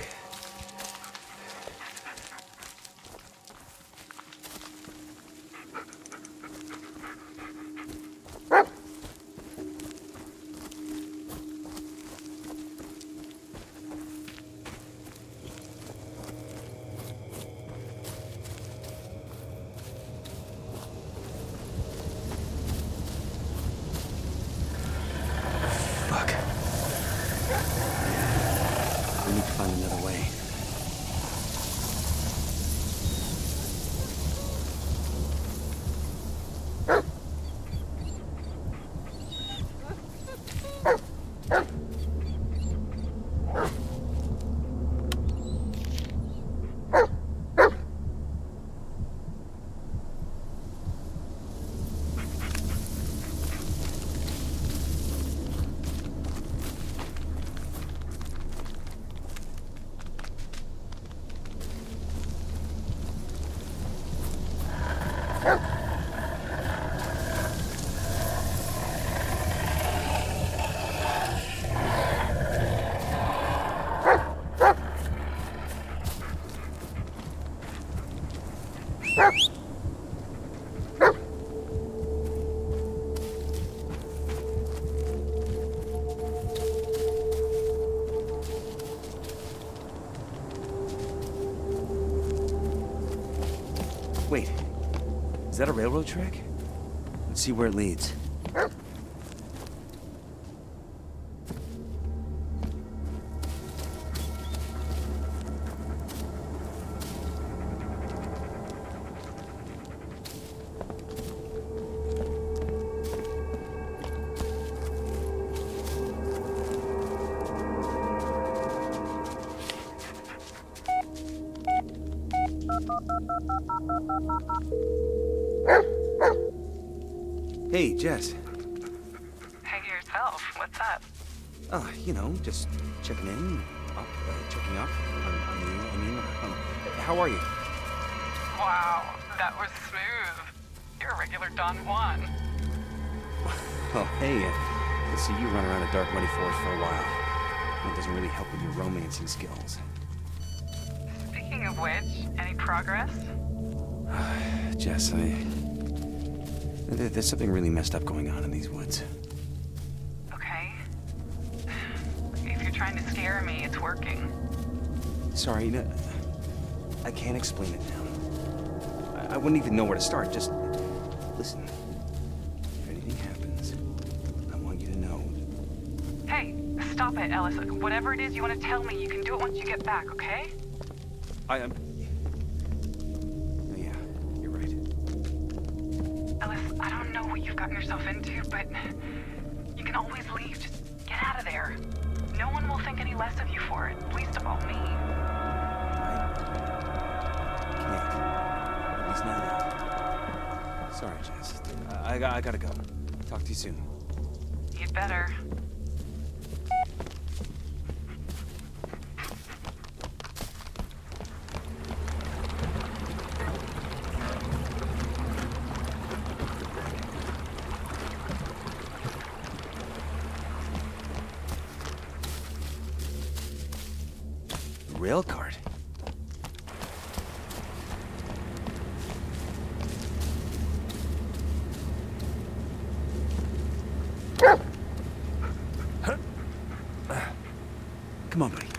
Wait, is that a railroad track? Let's see where it leads. Hey, Jess. Hey yourself, what's up? Oh, you know, just checking in, up, uh, checking up on, on you. I mean, um, how are you? Wow, that was smooth. You're a regular Don Juan. Oh, hey, uh, I see you run around a dark, muddy forest for a while. That doesn't really help with your romancing skills. Speaking of which, any progress? Jess, I... there- There's something really messed up going on in these woods. Okay. If you're trying to scare me, it's working. Sorry, no, I can't explain it now. I, I wouldn't even know where to start. Just listen. If anything happens, I want you to know. Hey, stop it, Ellis. Whatever it is you want to tell me, you can do it once you get back, okay? I am. Yeah, you're right. Ellis, I don't know what you've gotten yourself into, but you can always leave. Just get out of there. No one will think any less of you for it, least of all me. I can't. At least not now. Sorry, Jess. I, I, I gotta go. Talk to you soon. You'd better. Rail cart. Come on, buddy.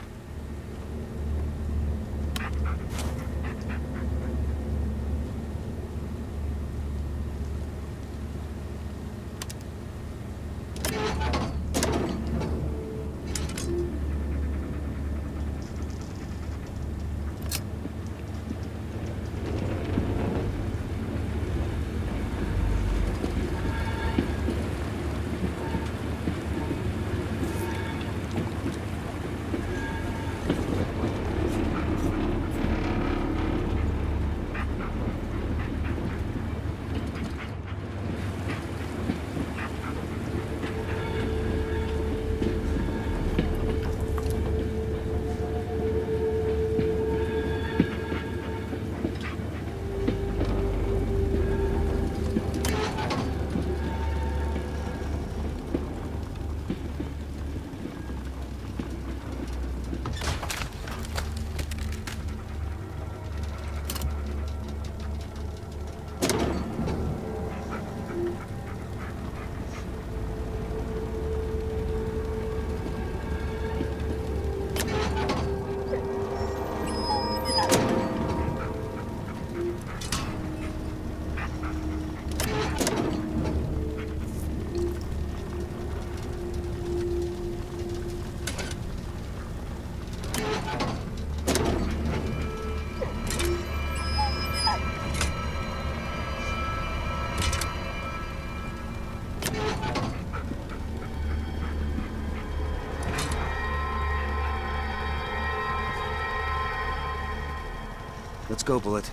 Let's go, Bullet.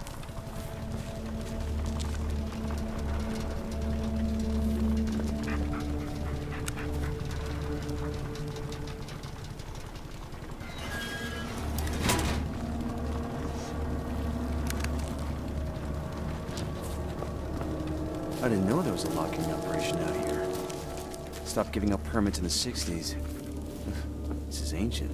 I didn't know there was a locking operation out here. Stopped giving up permits in the sixties. This is ancient.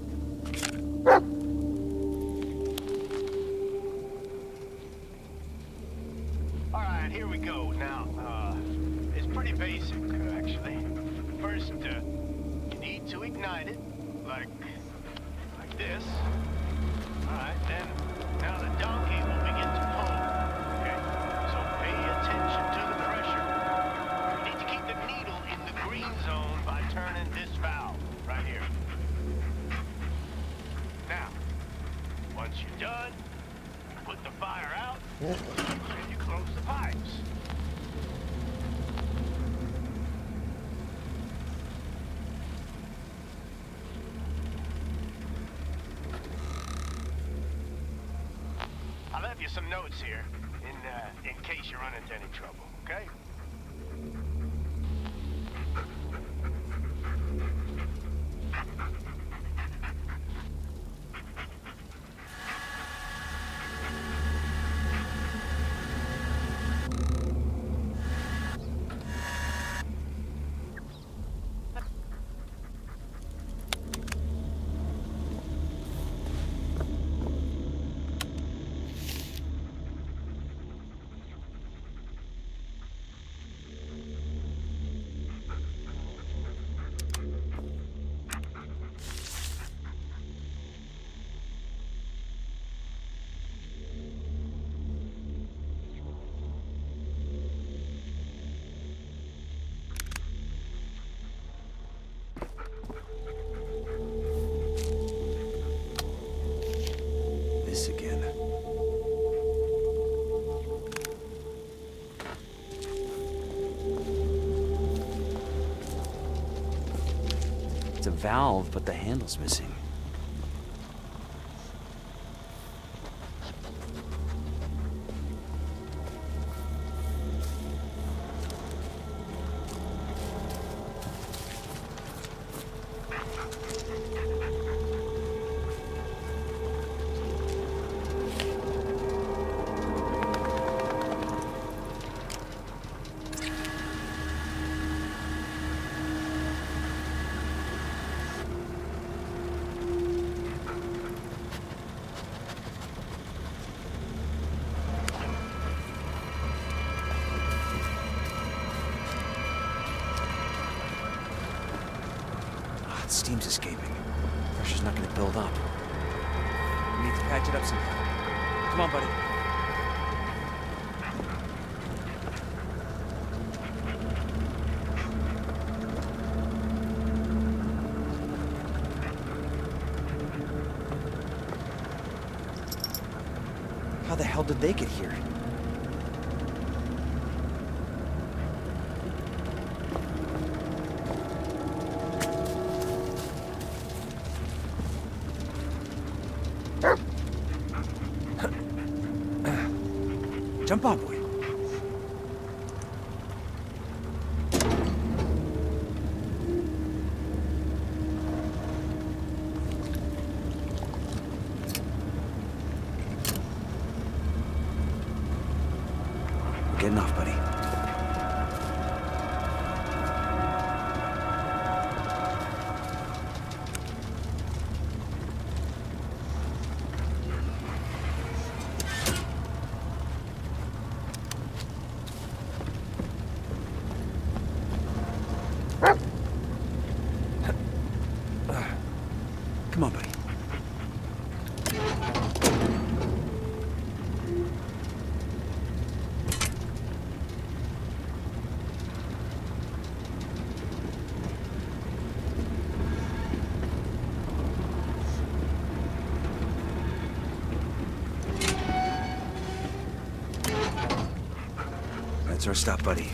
Alright, here we go. Now, uh, it's pretty basic, actually. First, uh, you need to ignite it, like, like this. Alright, then, now the donkey will begin to pull. Okay? So pay attention to the pressure. You need to keep the needle in the green zone by turning this valve, right here. Now, once you're done, you put the fire out, and you close the pipes. I left you some notes here, in, uh, in case you run into any trouble, okay? This again. It's a valve, but the handle's missing. Steam's escaping. Pressure's not gonna build up. We need to patch it up somehow. Come on, buddy. How the hell did they get here? Jump on, boy. We're getting off, buddy. Come on, buddy. That's our stop, buddy.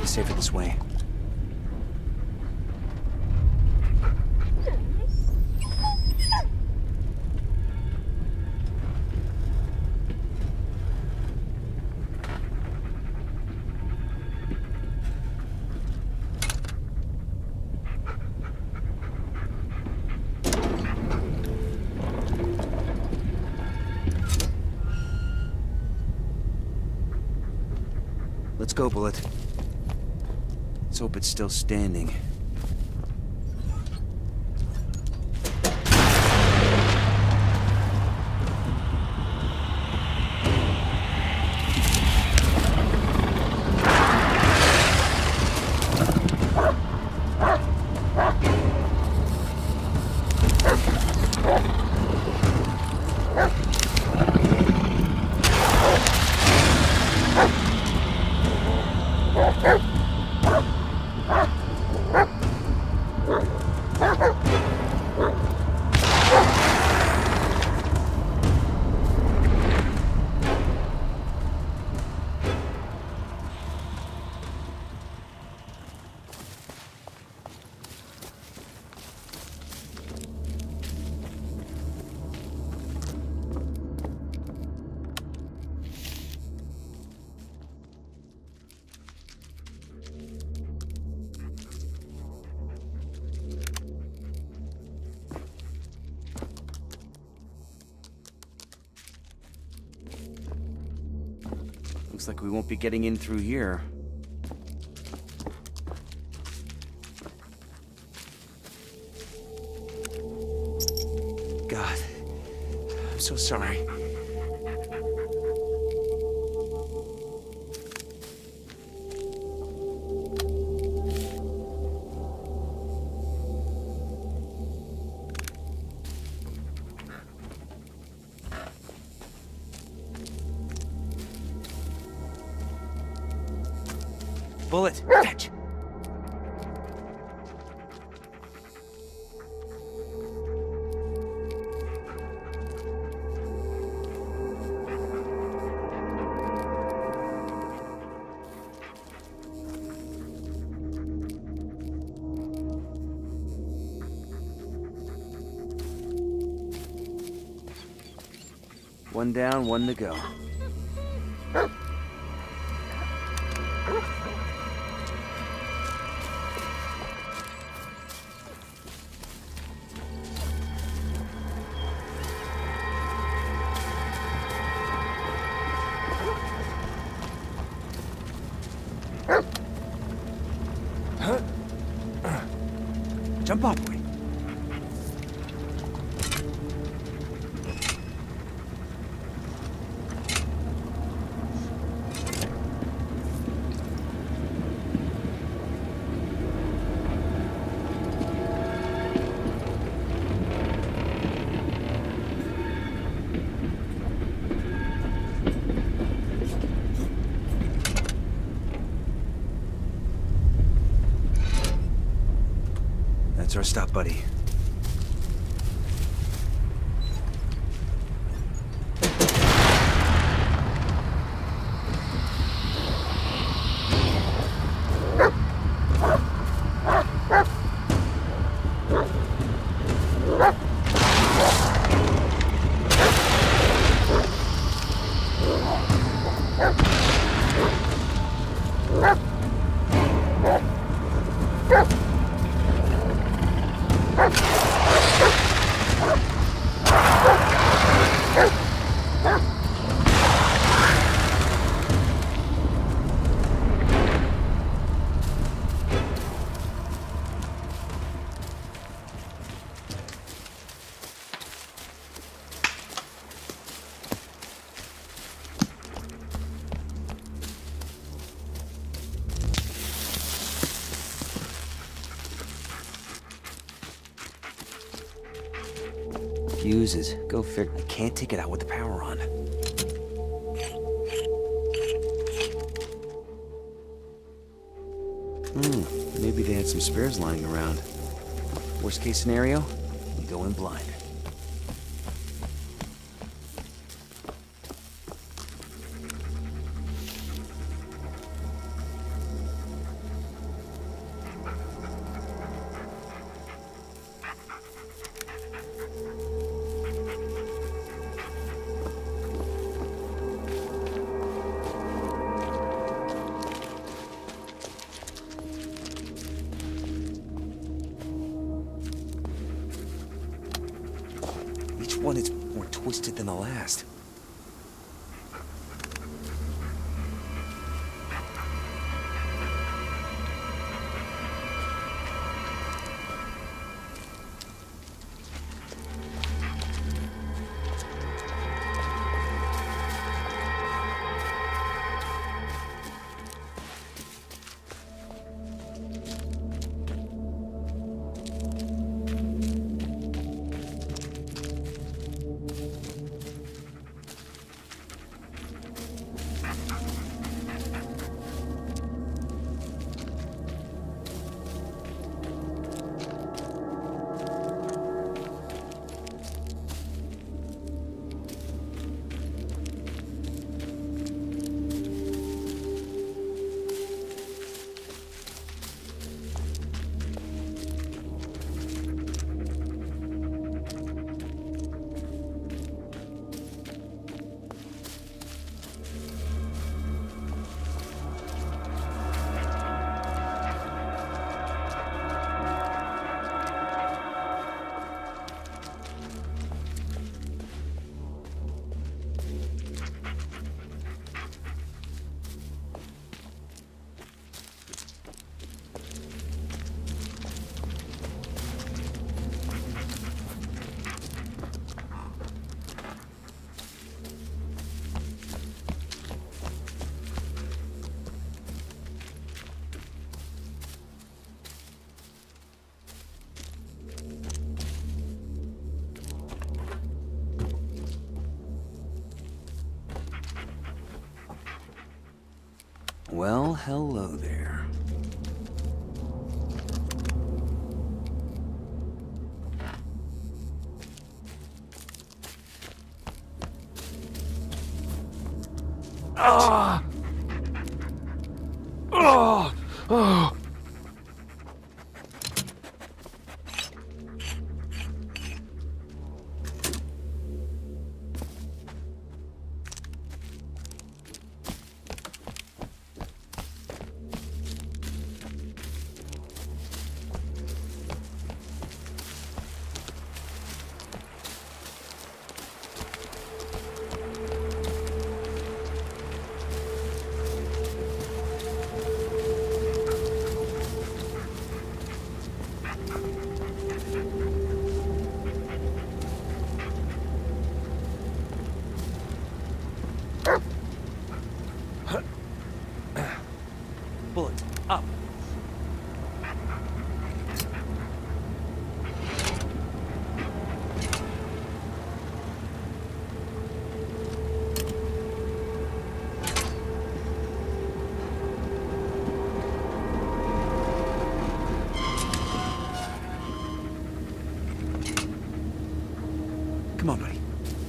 be safer this way. Let's go, Bullet. Let's hope it's still standing. Looks like we won't be getting in through here. God, I'm so sorry. Bullet, catch! One down, one to go. Jump up, boy. That's our stop, buddy. Fuses. Go figure. I can't take it out with the power on. Hmm. Maybe they had some spares lying around. Worst case scenario, we go in blind. twisted than the last. Well, hello there. Ah! Oh! Oh! Bullet, up. Come on, buddy.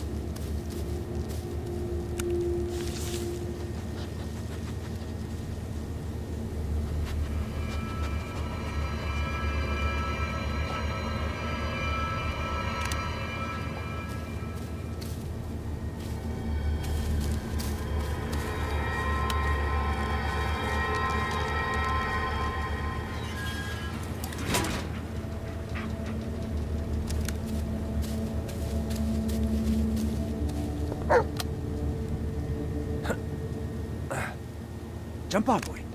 Jump on, boy.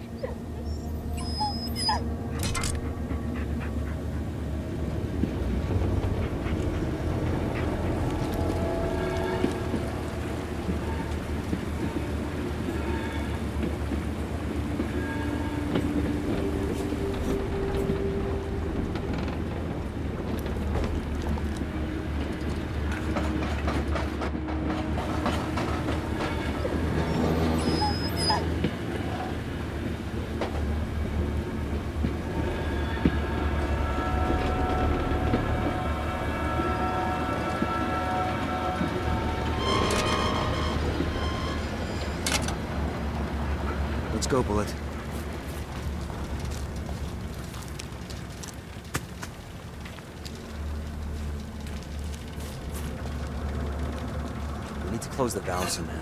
Let's go, Bullet. We need to close the valve somehow.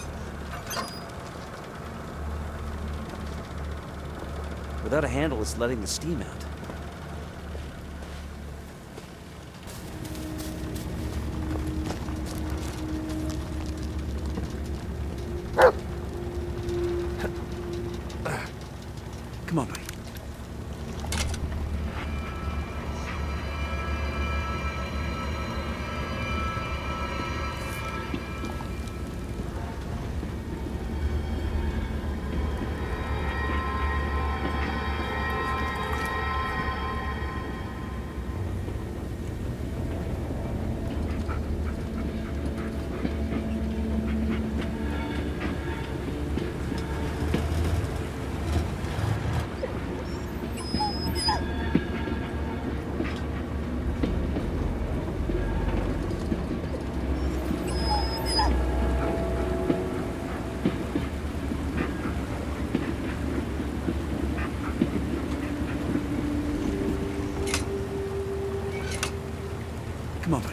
Without a handle, it's letting the steam out. Come on, buddy. Come on, buddy.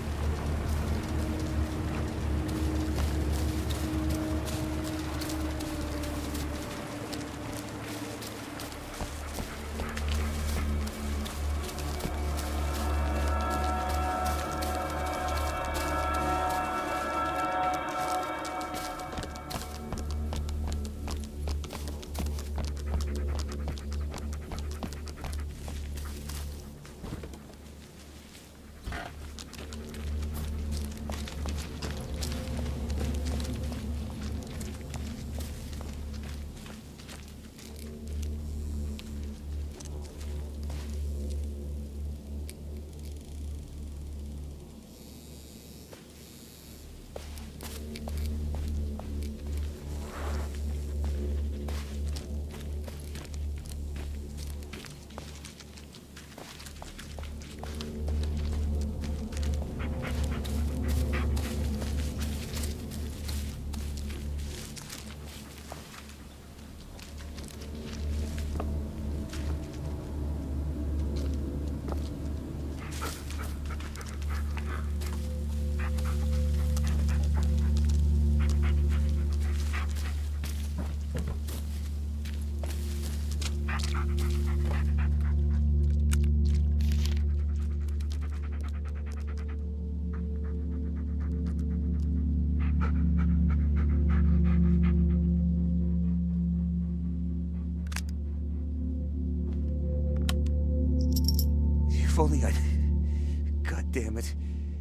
If only I'd... God damn it.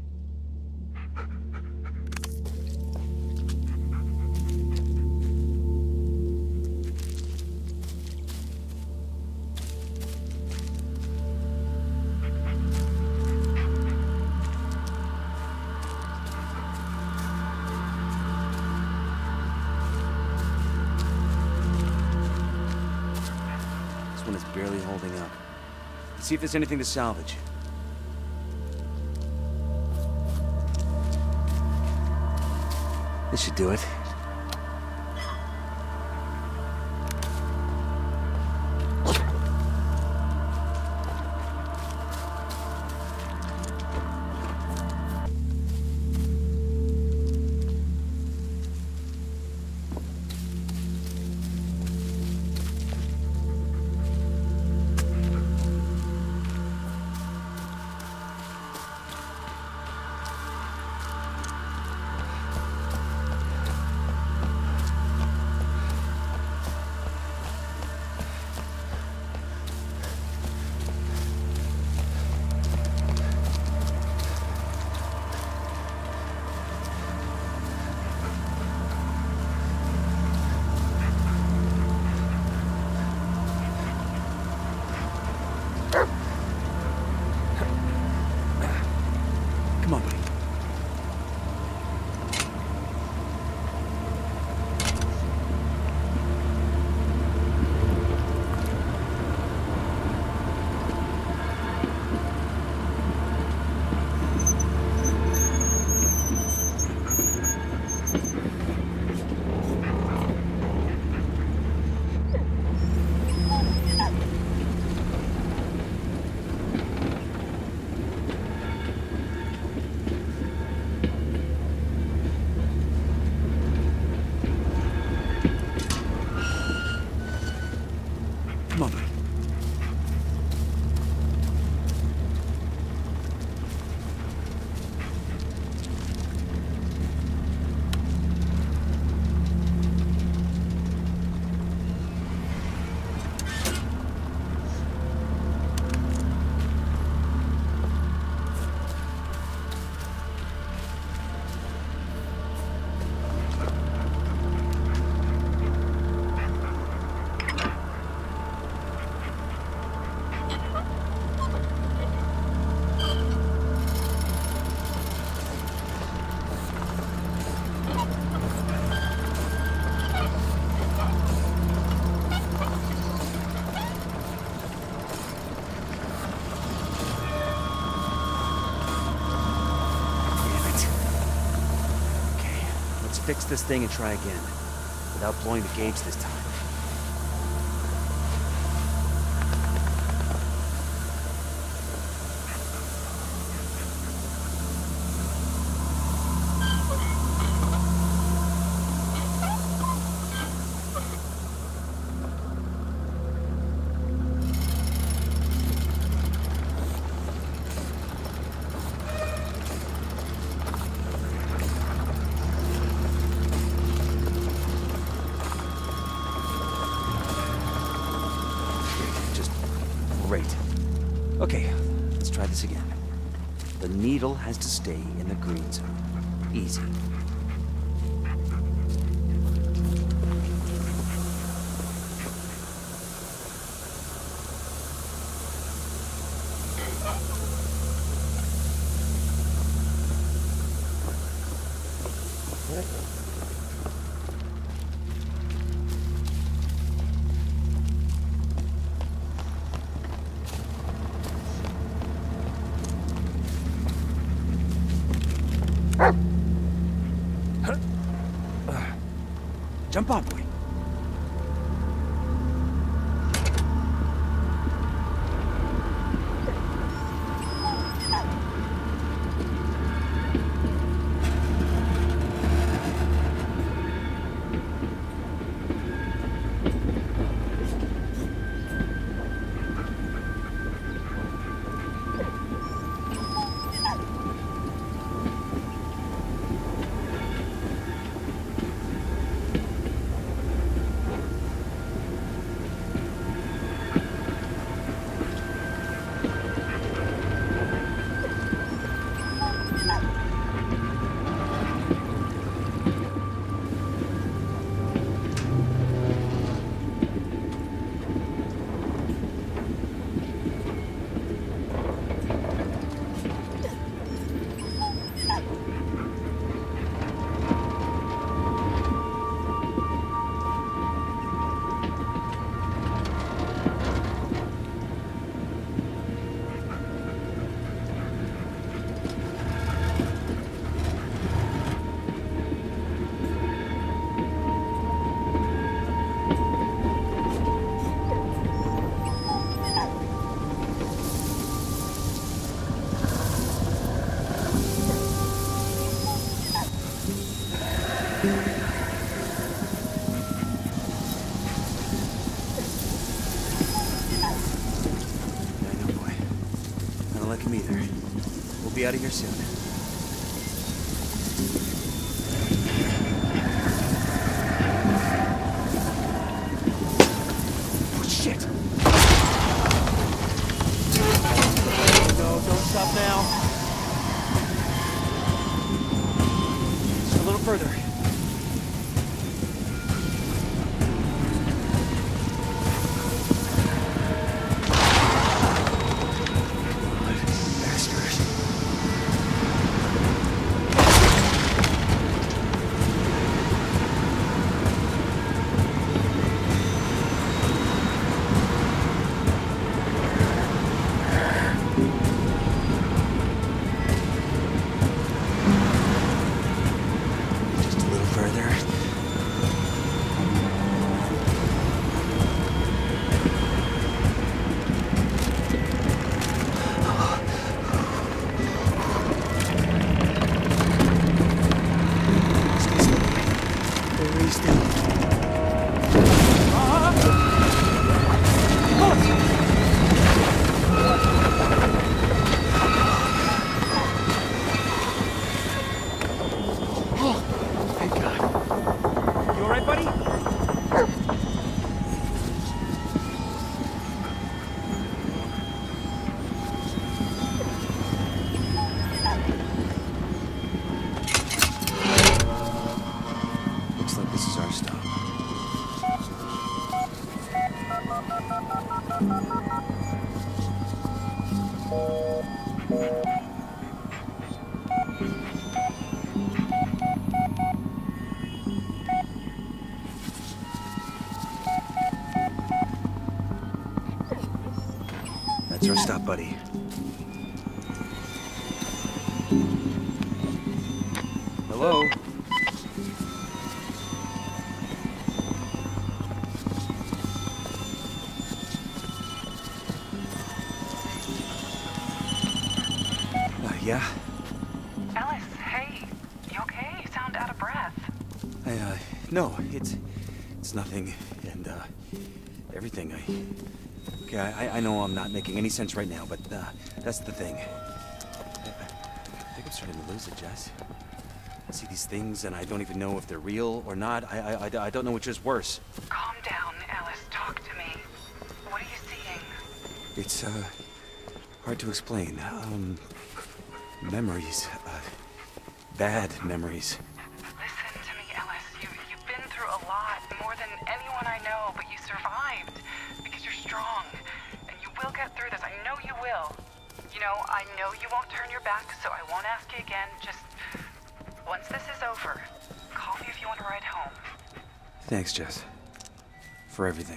This one is barely holding up. See if there's anything to salvage. This should do it. fix this thing and try again, without blowing the gauge this time. Great. Okay, let's try this again. The needle has to stay in the green zone. Easy. Jump on, boy. Be out of here soon. Oh, shit! No, don't stop now. Just a little further. That's our stop, buddy. Hello? yeah? Ellis, hey. You okay? You sound out of breath. I, uh, no, it's, it's nothing, and, uh, everything, I... Okay, I, I know I'm not making any sense right now, but, uh, that's the thing. I, I think I'm starting to lose it, Jess. I see these things, and I don't even know if they're real or not. I, I, I, I don't know which is worse. Calm down, Ellis. Talk to me. What are you seeing? It's, uh, hard to explain. Um, memories, uh, bad memories. Listen to me, Ellis. You, you've been through a lot, more than anyone I know, but you survived because you're strong, and you will get through this. I know you will. You know, I know you won't turn your back, so I won't ask you again. Just, once this is over, call me if you want to ride home. Thanks, Jess. For everything.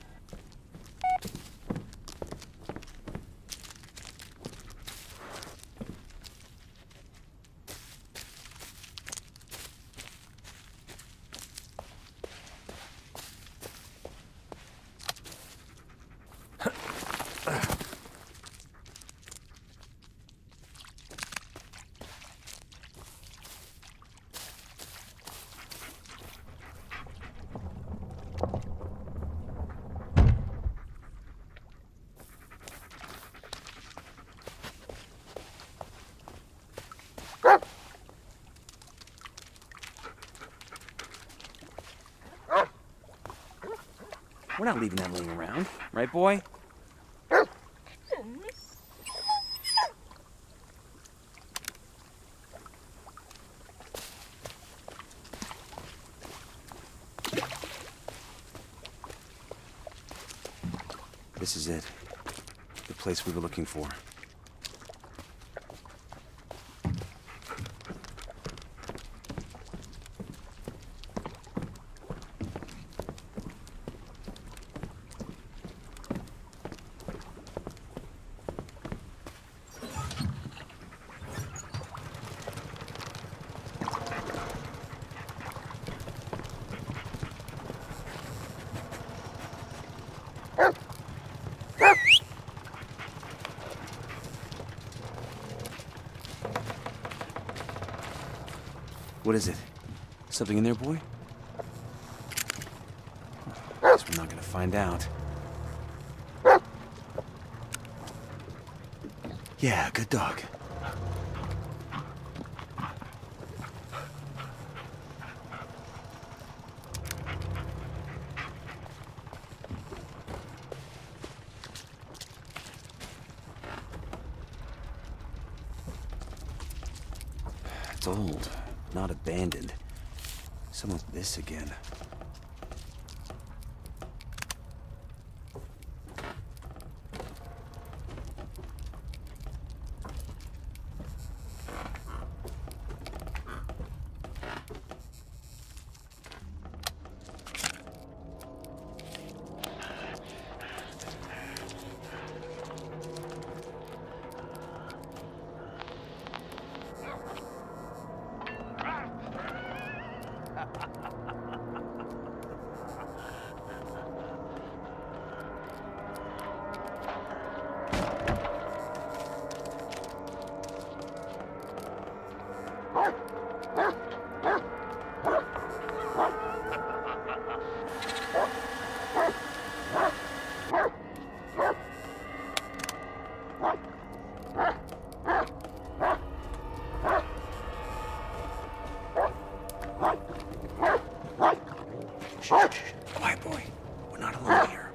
We're not leaving that laying around, right, boy? This is it. The place we were looking for. What is it? Something in there, boy? Guess we're not gonna find out. Yeah, good dog. It's old. Not abandoned. Some of this again. Quiet, boy. We're not alone here.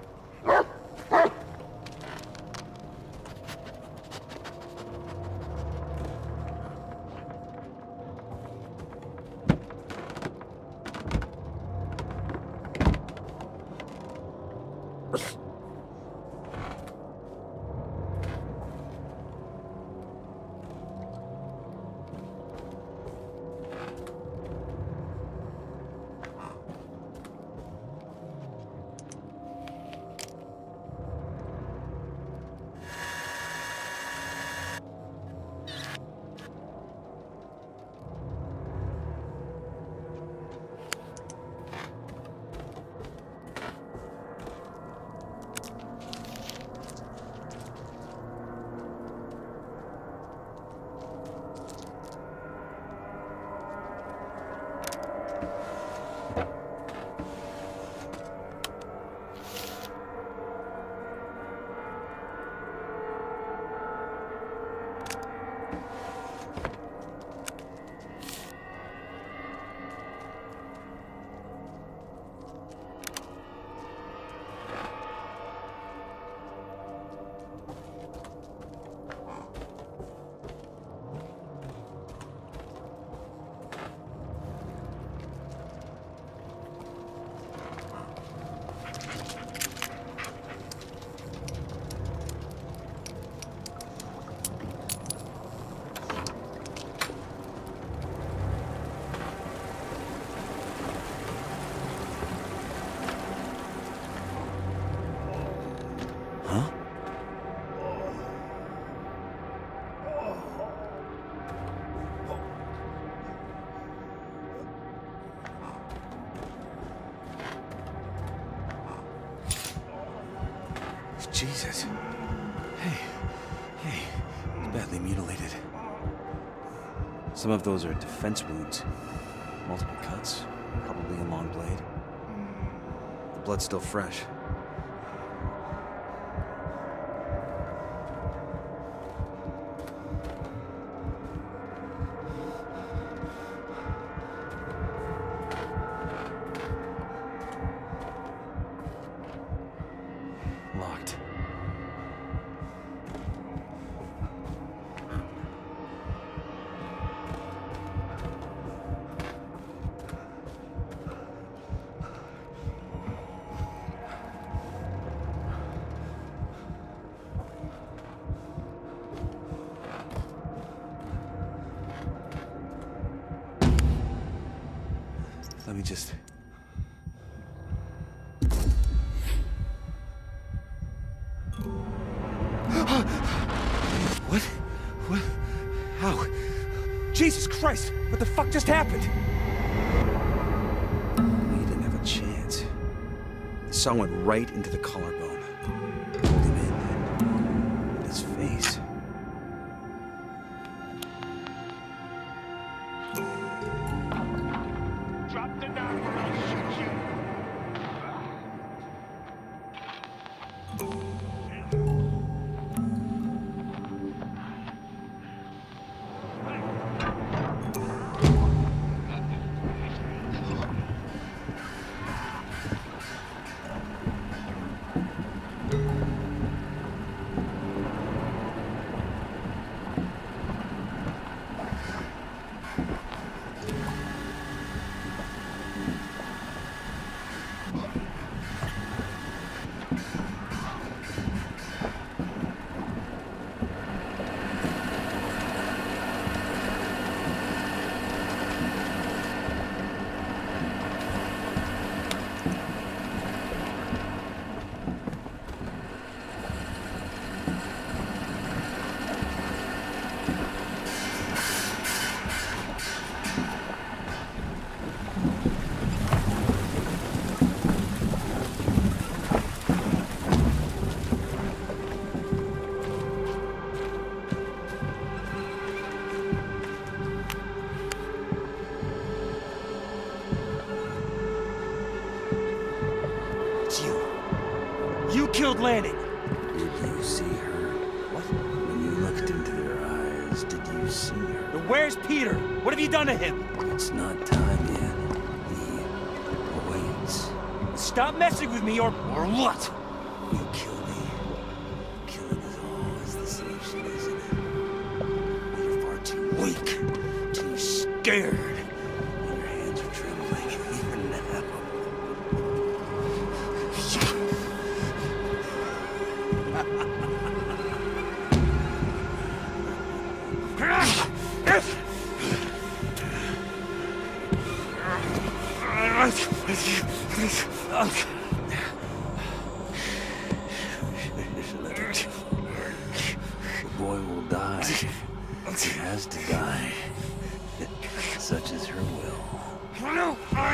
Jesus. Hey, hey, he's badly mutilated. Some of those are defense wounds. Multiple cuts, probably a long blade. The blood's still fresh. Locked. Let me just... What? What? How? Jesus Christ! What the fuck just happened? He didn't have a chance. The saw went right into the collarbone. Pulled him in. And his face. Drop the knife or I'll shoot you. Killed Lanning. Did you see her? What? When you looked into their eyes, did you see her? Now where's Peter? What have you done to him? It's not time yet. He awaits. Stop messing with me or... or what? You kill me. Killing is always the solution, isn't it? You're far too weak, too scared. And your hands are trembling even now. The boy will die. He has to die. Such is her will.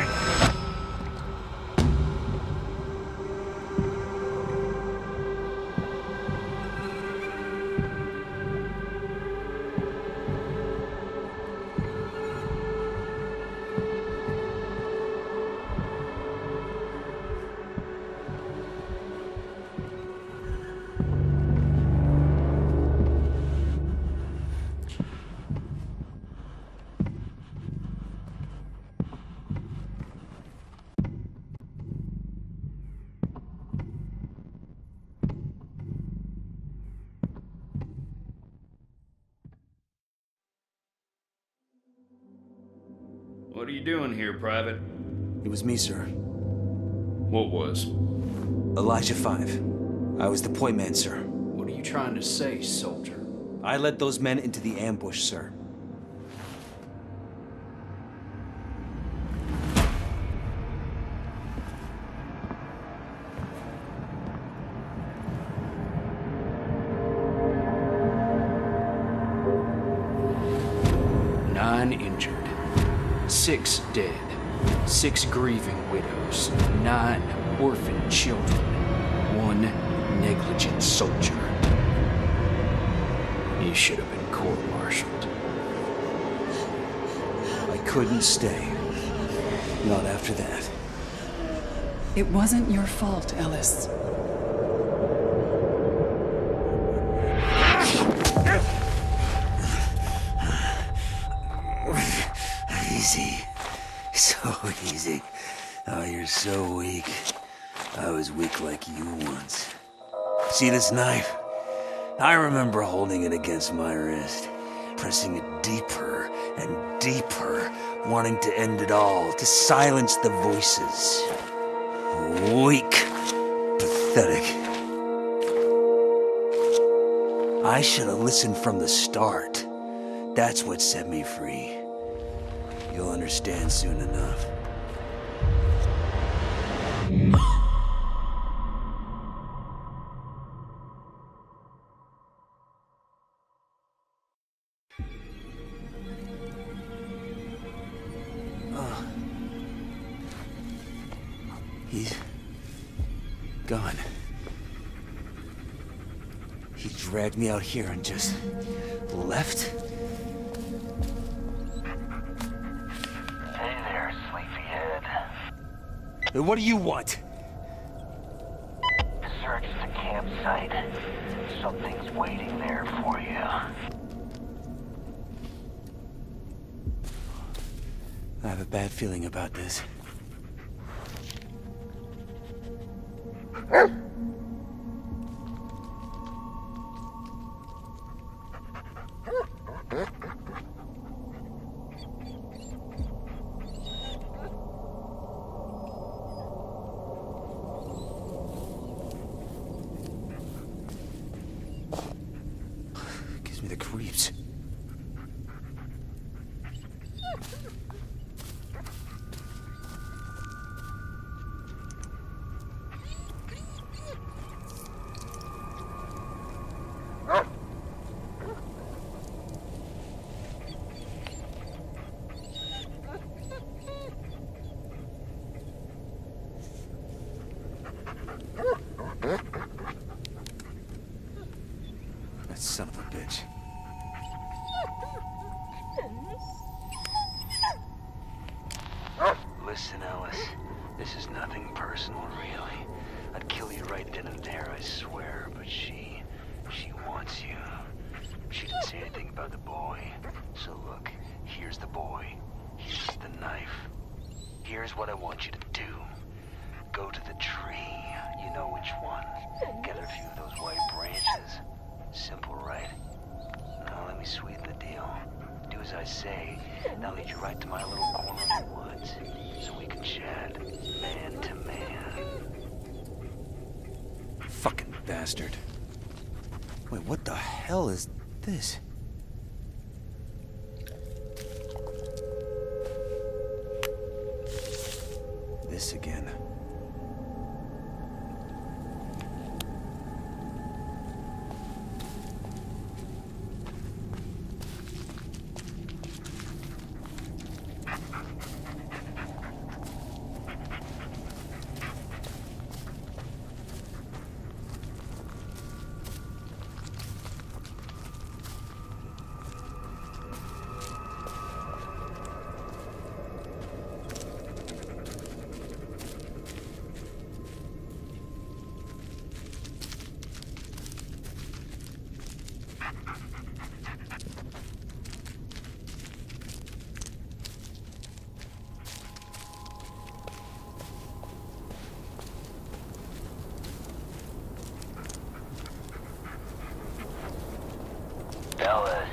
What are you doing here, Private? It was me, sir. What was? Elijah Five. I was the point man, sir. What are you trying to say, soldier? I led those men into the ambush, sir. Nine injured. Six dead. Six grieving widows. Nine orphan children. One negative. negligent soldier. You should have been court-martialed. I couldn't stay. Not after that. It wasn't your fault, Ellis. Easy. So easy. Oh, you're so weak. I was weak like you once. See this knife? I remember holding it against my wrist, pressing it deeper and deeper, wanting to end it all, to silence the voices. Weak. Pathetic. I should have listened from the start. That's what set me free. You'll understand soon enough. Oh. He's gone. He dragged me out here and just left? Hey there, sleepyhead. What do you want? Search the campsite. Something's waiting there for you. I have a bad feeling about this. Gives me the creeps. That son of a bitch. Listen, Ellis. This is nothing personal, really. I'd kill you right then and there, I swear. But she... she wants you. She didn't say anything about the boy. So look, here's the boy. Here's the knife. Here's what I want you to do. Go to the tree. You know which one. Gather a few of those white branches. Simple, right? Now let me sweeten the deal. Do as I say, and I'll lead you right to my little corner of the woods, so we can chat, man to man. Fucking bastard. Wait, what the hell is this? This again. Ellis.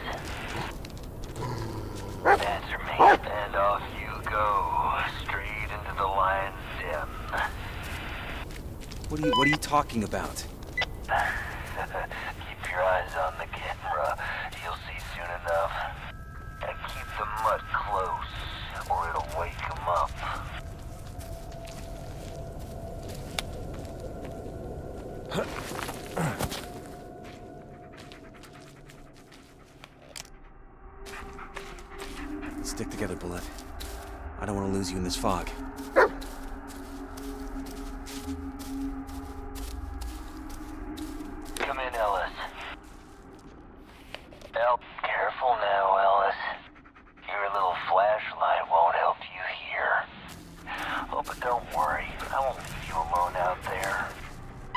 Answer me, and off you go, straight into the lion's den. What are you, what are you talking about? Keep your eyes on the camera. You'll see soon enough. And keep the mud close, or it'll wake him up. Stick together, Bullet. I don't want to lose you in this fog.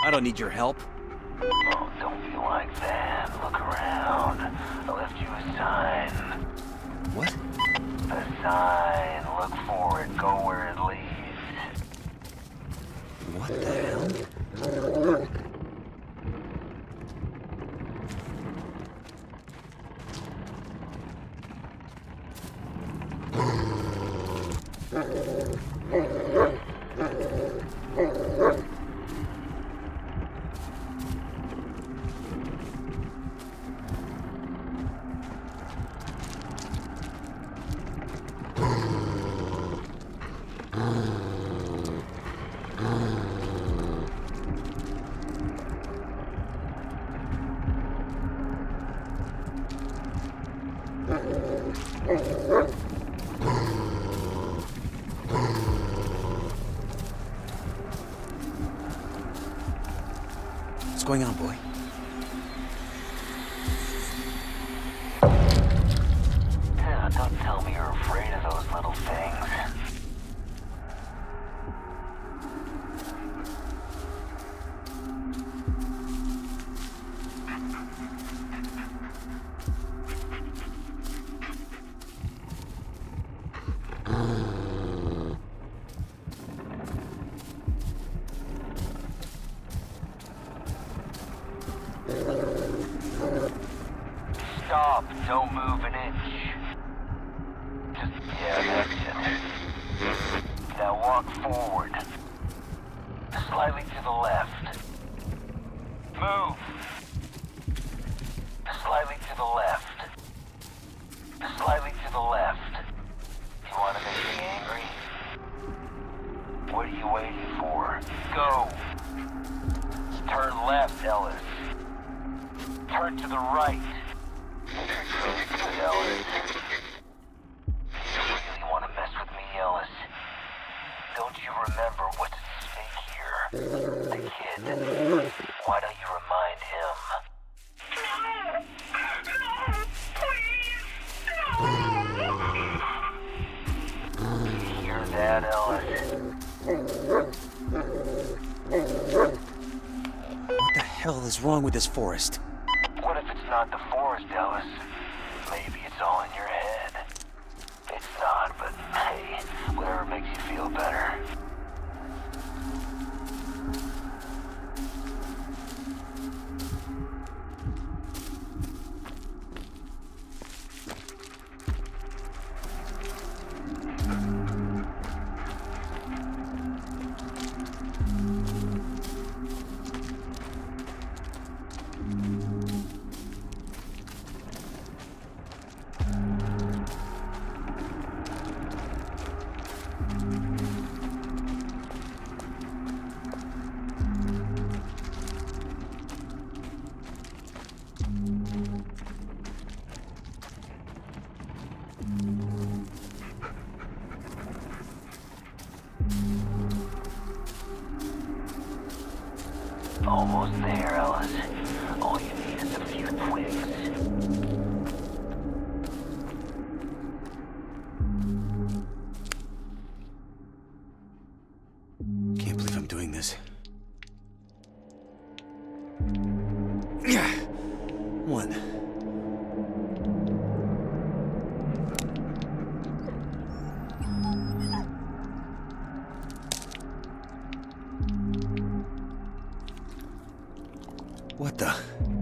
I don't need your help. Oh, don't be like that. Look around. I left you a sign. What? A sign. Look for it. Go where it leads. What the hell? What's going on, boy? Yeah, don't tell me you're afraid of those little things. Stop, don't move an inch. Just, yeah, that's it. Now walk forward. Slightly to the left. Move. Slightly to the left. Slightly to the left. You want to make me angry? What are you waiting for? Go. Turn left, Ellis. Turn to the right. Good, Ellis. You really want to mess with me, Ellis? Don't you remember what's at stake here? The kid. Why don't you remind him? You hear that, Ellis? What the hell is wrong with this forest? What if it's not the forest, Ellis? Maybe it's all in your head. It's not, but hey, whatever makes you feel better. Almost there, Ellis. All you need is a few twigs. Can't believe I'm doing this. Yeah. One. What the?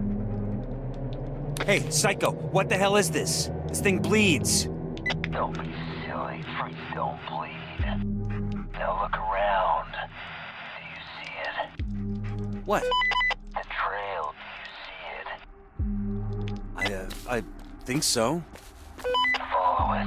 Hey, Psycho, what the hell is this? This thing bleeds. Don't be silly. Freaks don't bleed. Now look around. Do you see it? What? The trail. Do you see it? I, uh, I think so. Follow it.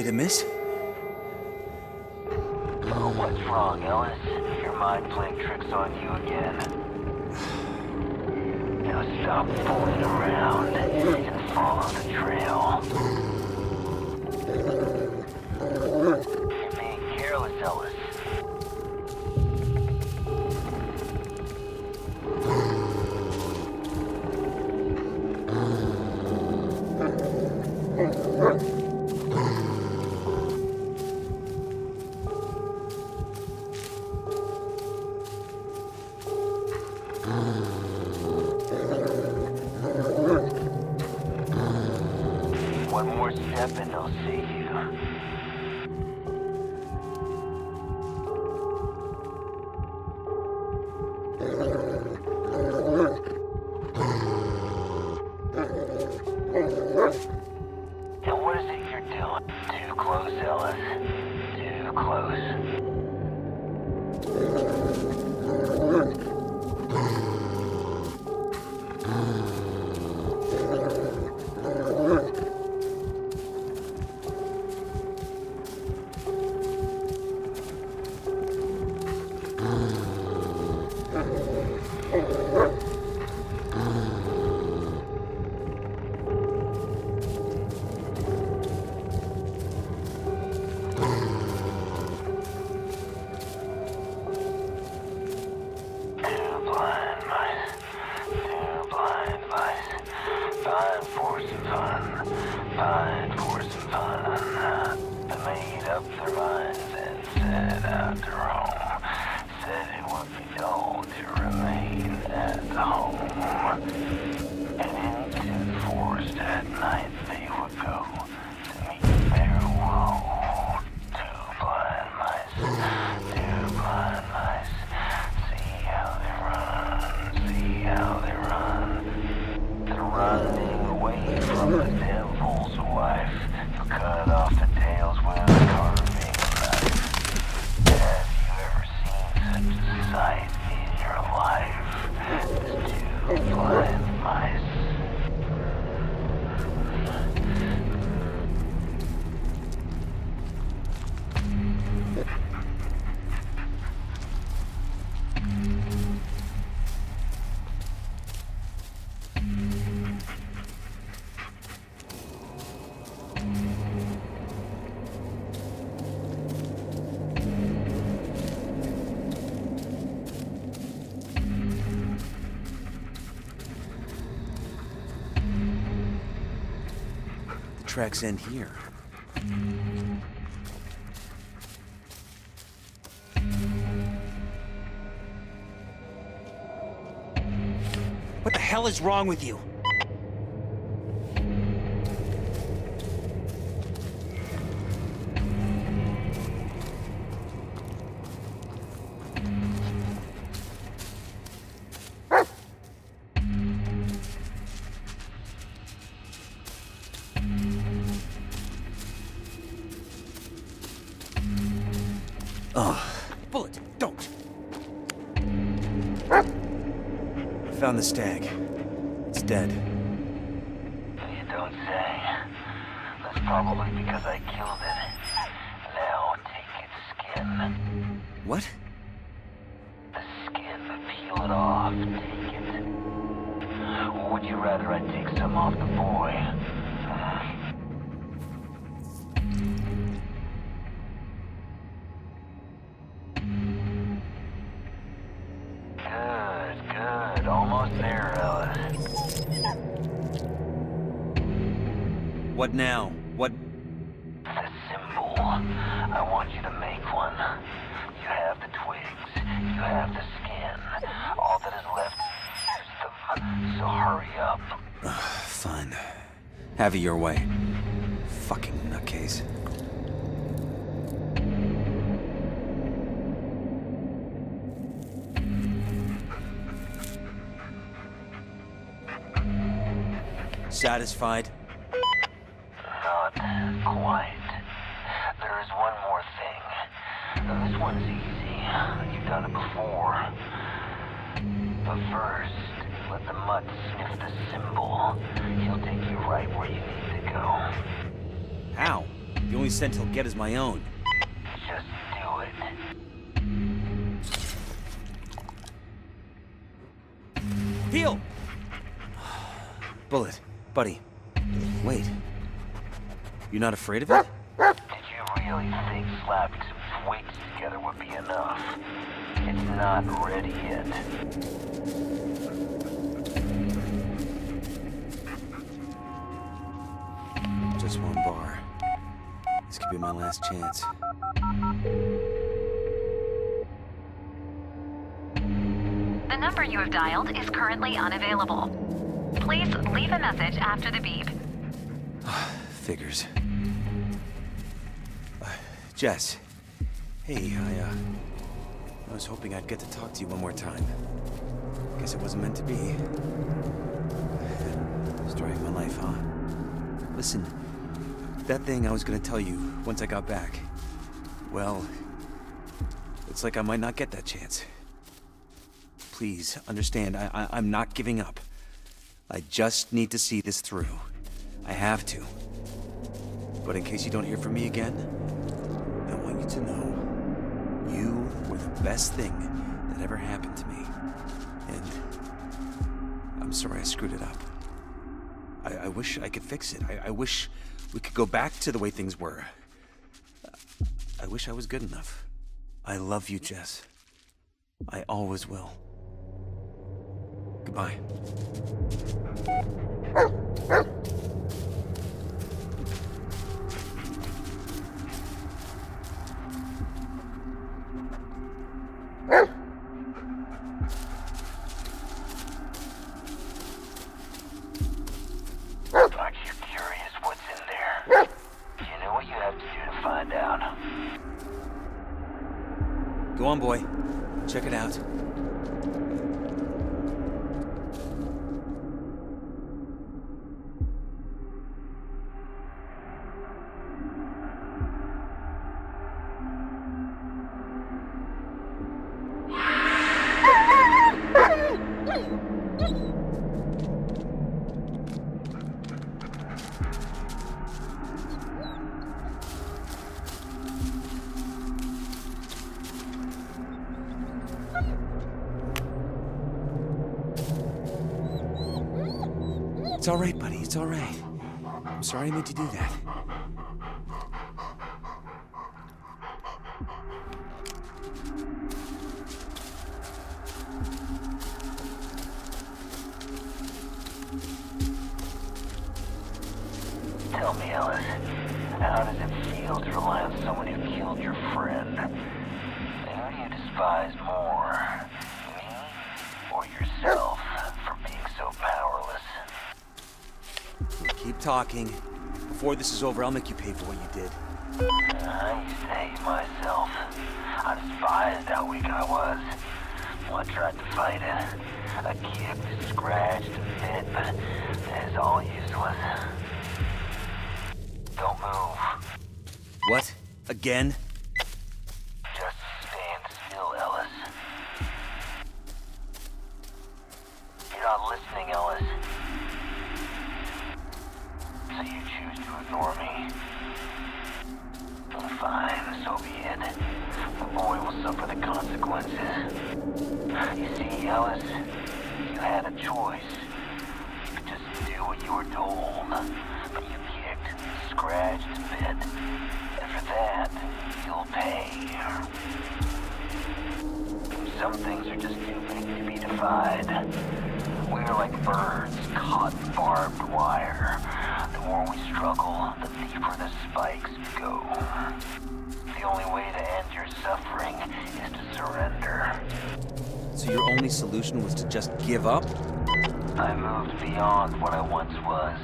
the miss? Oh, what's wrong, Ellis? Your mind playing tricks on you again. Now stop fooling around and follow the trail. You're being careless, Ellis. One more step and they'll see you. And what is it you're doing? Too close, Ellis. Too close. Tracks end here. What the hell is wrong with you? Found the stag. It's dead. You don't say. That's probably because I killed it. Now take its skin. What? The skin. Peel it off. Take it. Or would you rather I take some off the boy? What now? What? The symbol. I want you to make one. You have the twigs. You have the skin. All that is left is them. So hurry up. Fine. Have it your way. Fucking nutcase. Satisfied? Not quite. There is one more thing. Now, this one's easy. You've done it before. But first, let the mutt sniff the symbol. He'll take you right where you need to go. How? The only scent he'll get is my own. Just do it. Heal! Bullet, buddy. Wait. You're not afraid of it? Did you really think slapping some twigs together would be enough? It's not ready yet. Just one bar. This could be my last chance. The number you have dialed is currently unavailable. Please leave a message after the beep. Figures. Uh, Jess. Hey, I, uh... I was hoping I'd get to talk to you one more time. Guess it wasn't meant to be. Story of my life, huh? Listen, that thing I was gonna tell you once I got back. Well, it's like I might not get that chance. Please, understand, I, I, I'm not giving up. I just need to see this through. I have to. But in case you don't hear from me again, I want you to know you were the best thing that ever happened to me. And I'm sorry I screwed it up. I, I wish I could fix it. I, I wish we could go back to the way things were. I wish I was good enough. I love you, Jess. I always will. Goodbye. Aren't you curious what's in there? You know what you have to do to find out. Go on, boy. Check it out. It's all right, buddy. It's all right. I'm sorry I made you do that. Tell me, Ellis, how does it feel to rely on someone who killed your friend? And who do you despise more? Me or yourself for being so powerless? Keep talking. Before this is over, I'll make you pay for what you did. I used to hate myself. I despised how weak I was. Well, I tried to fight it. I kicked, scratched, and bit, but it's all useless. Don't move. What? Again? Just stand still, Ellis. You're not listening, Ellis. So you choose to ignore me. Fine, so be it. The boy will suffer the consequences. You see, Ellis, you had a choice. You could just do what you were told. But you kicked, scratched, bit. And for that, you'll pay. Some things are just too big to be defied. We're like birds caught in barbed wire. The more we struggle, the deeper the spikes go. The only way to end your suffering is to surrender. So your only solution was to just give up? I moved beyond what I once was.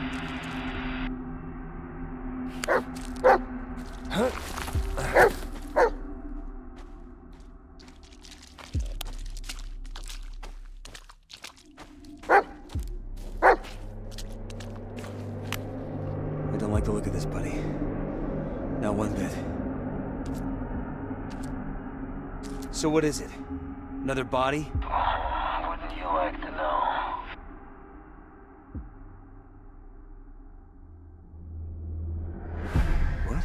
I don't like the look of this, buddy. Not one bit. So what is it? Another body? Wouldn't you like to know? What?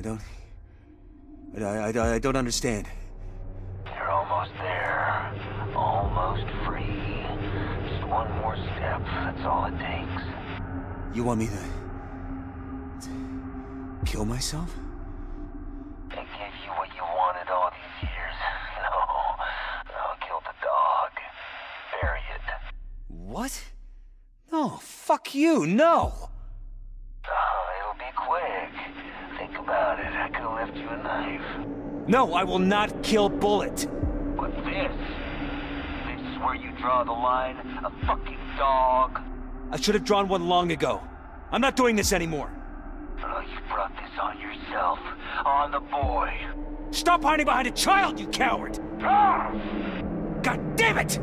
I don't... I, I, I don't understand. You're almost there. Almost free. Just one more step, that's all it takes. You want me to... to kill myself? I gave you what you wanted all these years. No. No, kill the dog. Bury it. What? No, fuck you, no! Oh, it'll be quick. Think about it. I could have left you a knife. No, I will not kill Bullet. But this? This is where you draw the line? A fucking dog? I should have drawn one long ago. I'm not doing this anymore. Oh, you brought this on yourself. On the boy. Stop hiding behind a child, you coward! Ah! God damn it!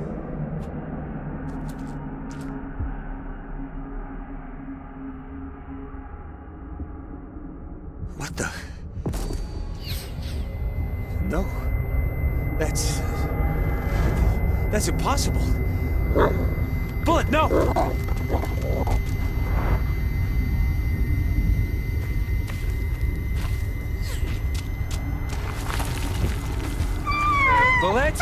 What the? No. That's... That's impossible. Bullet, no! Bullet?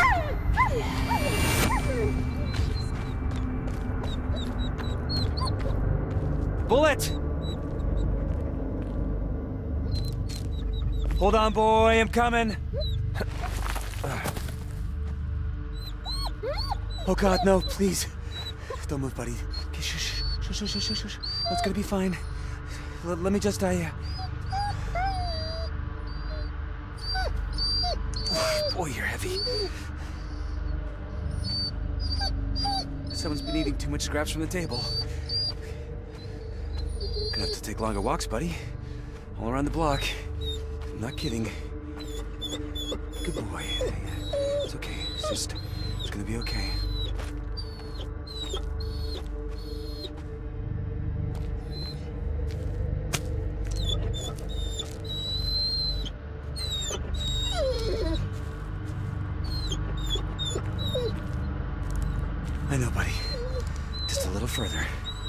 Bullet! Hold on, boy, I'm coming. Oh God, no, please. Don't move, buddy. Okay, shush, shush, shush, shush, shush. Oh, it's gonna be fine. L let me just, I... Uh... Boy, you're heavy. Someone's been eating too much scraps from the table. Gonna have to take longer walks, buddy. All around the block. I'm not kidding. Good boy. It's okay. It's just... It's gonna be okay. I know, buddy. Just a little further.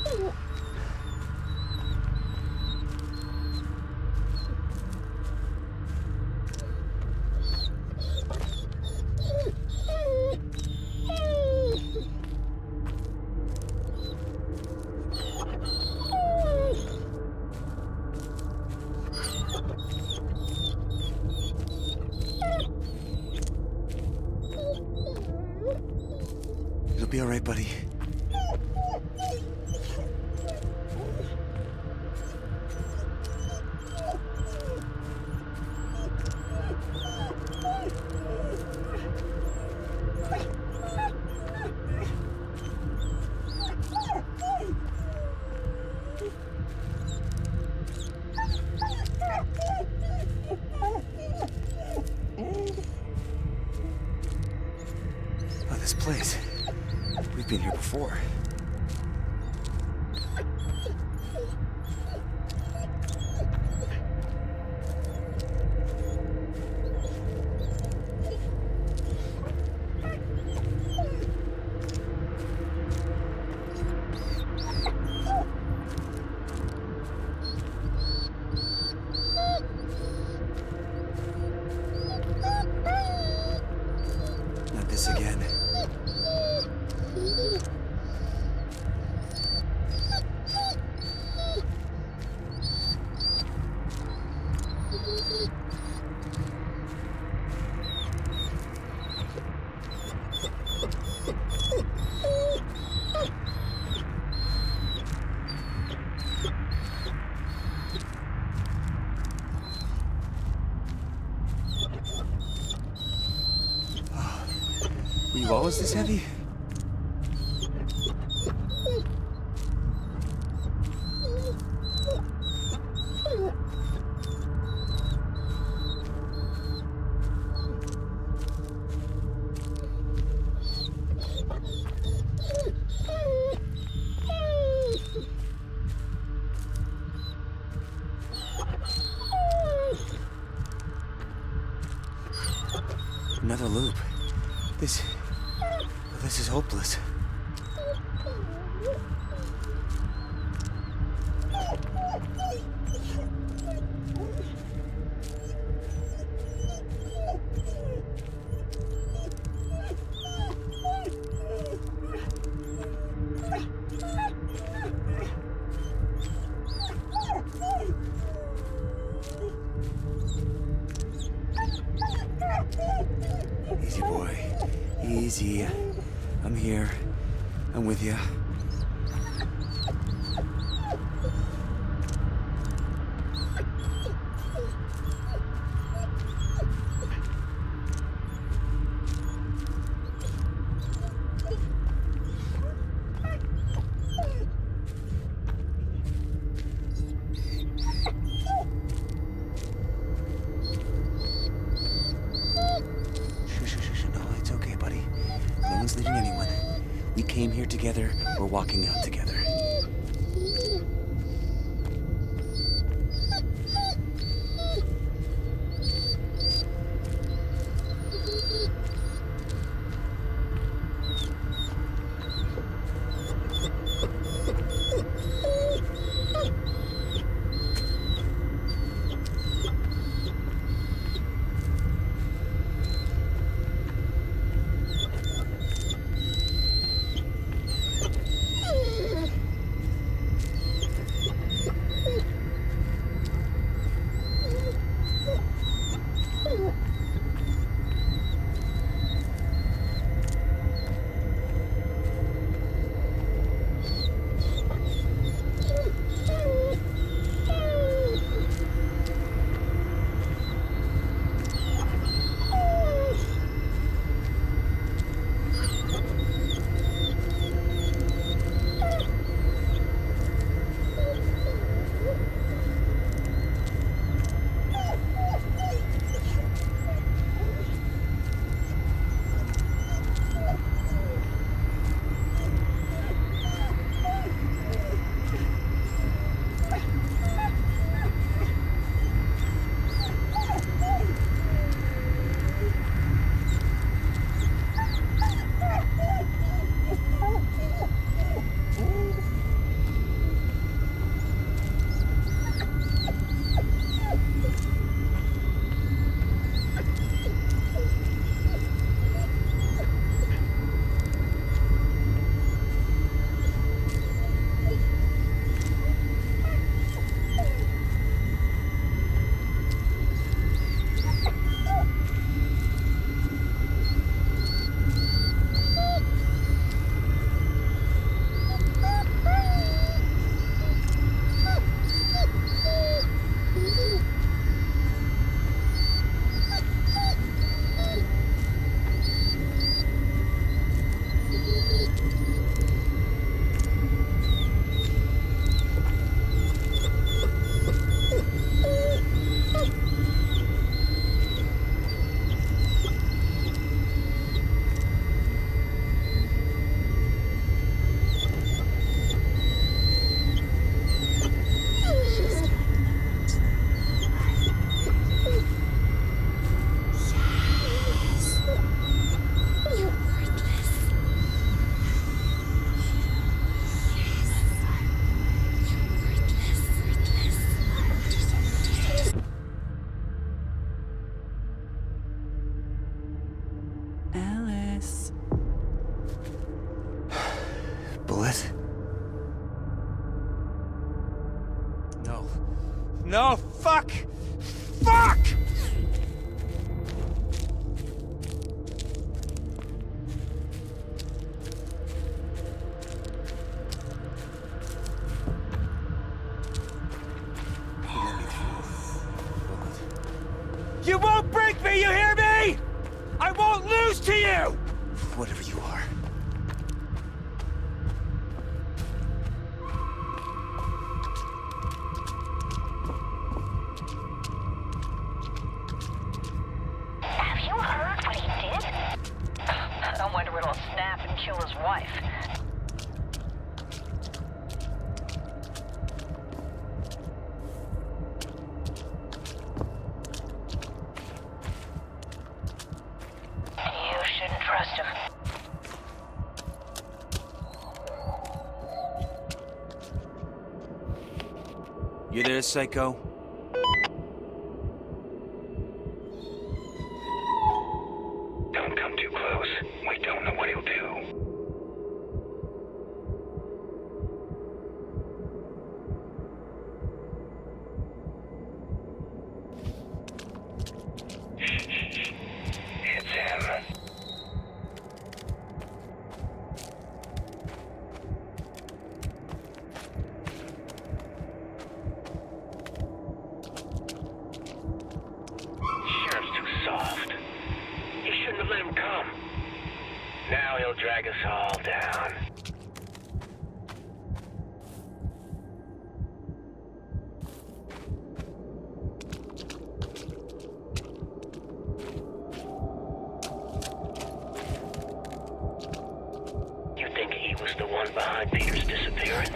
It'll be all right, buddy. Oh, this place. We've been here before. Not this again. Were you always this heavy? Another loop. This... This is hopeless. here. I'm with you. Together, we're walking out together. Bullet? No. No, fuck! Fuck! You won't break me, you hear me? I won't lose to you! Whatever you are. Have you heard what he did? I wonder if it'll snap and kill his wife. You there, psycho? Don't come too close. We don't know what he'll do. It's him. calm down. You think he was the one behind Peter's disappearance?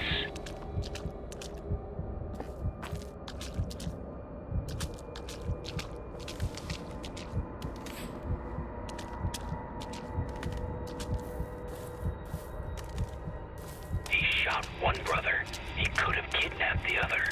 One brother. He could have kidnapped the other.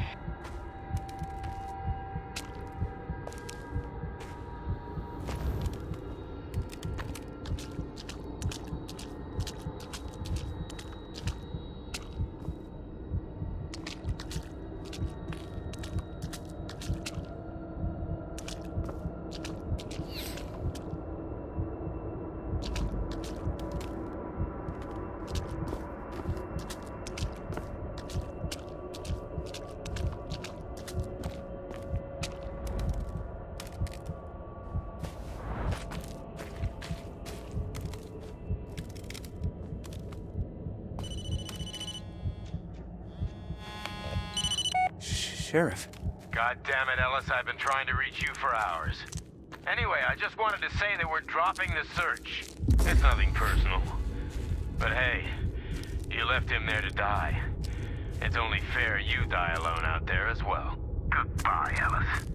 Sheriff. God damn it, Ellis, I've been trying to reach you for hours. Anyway, I just wanted to say that we're dropping the search. It's nothing personal. But hey, you left him there to die. It's only fair you die alone out there as well. Goodbye, Ellis.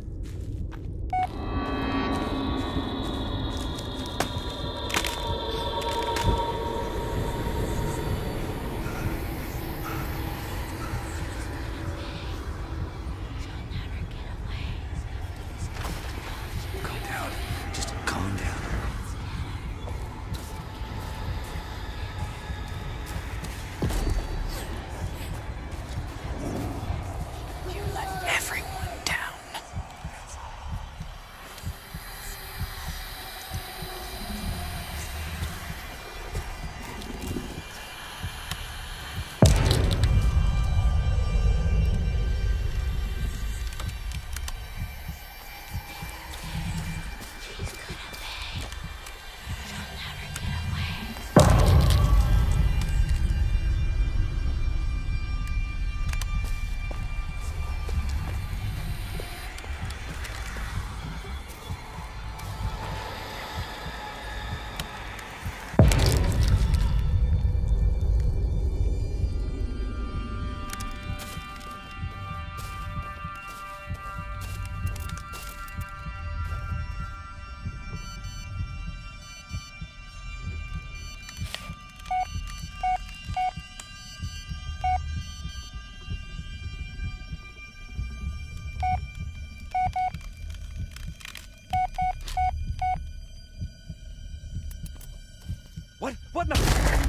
What? What in the...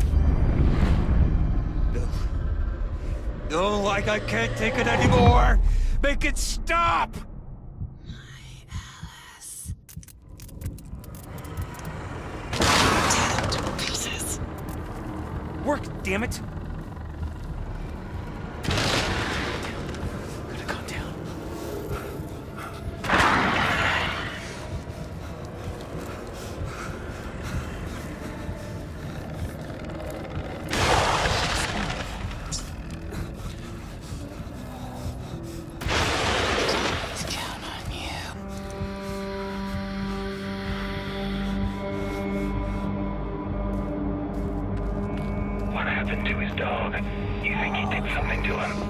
No. No, like I can't take it anymore! Make it stop! Alice. Tear them to pieces. Work, damn it! To his dog. You think he did something to him?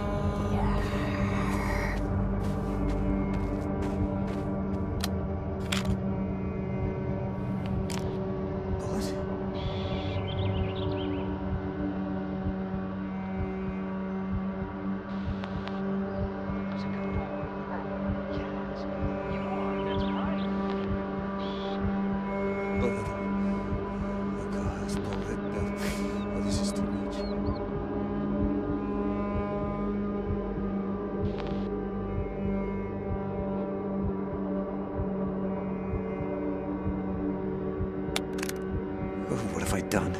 What have I done?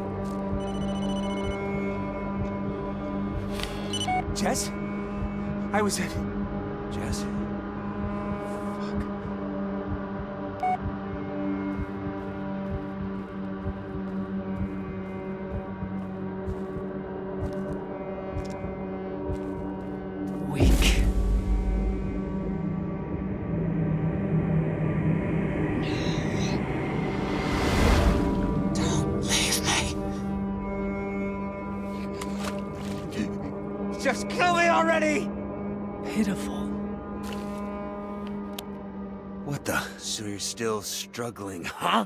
Jess? I I was at... Jess? Weak. Don't leave me. Just kill me already! Pitiful. What the? So you're still struggling, huh?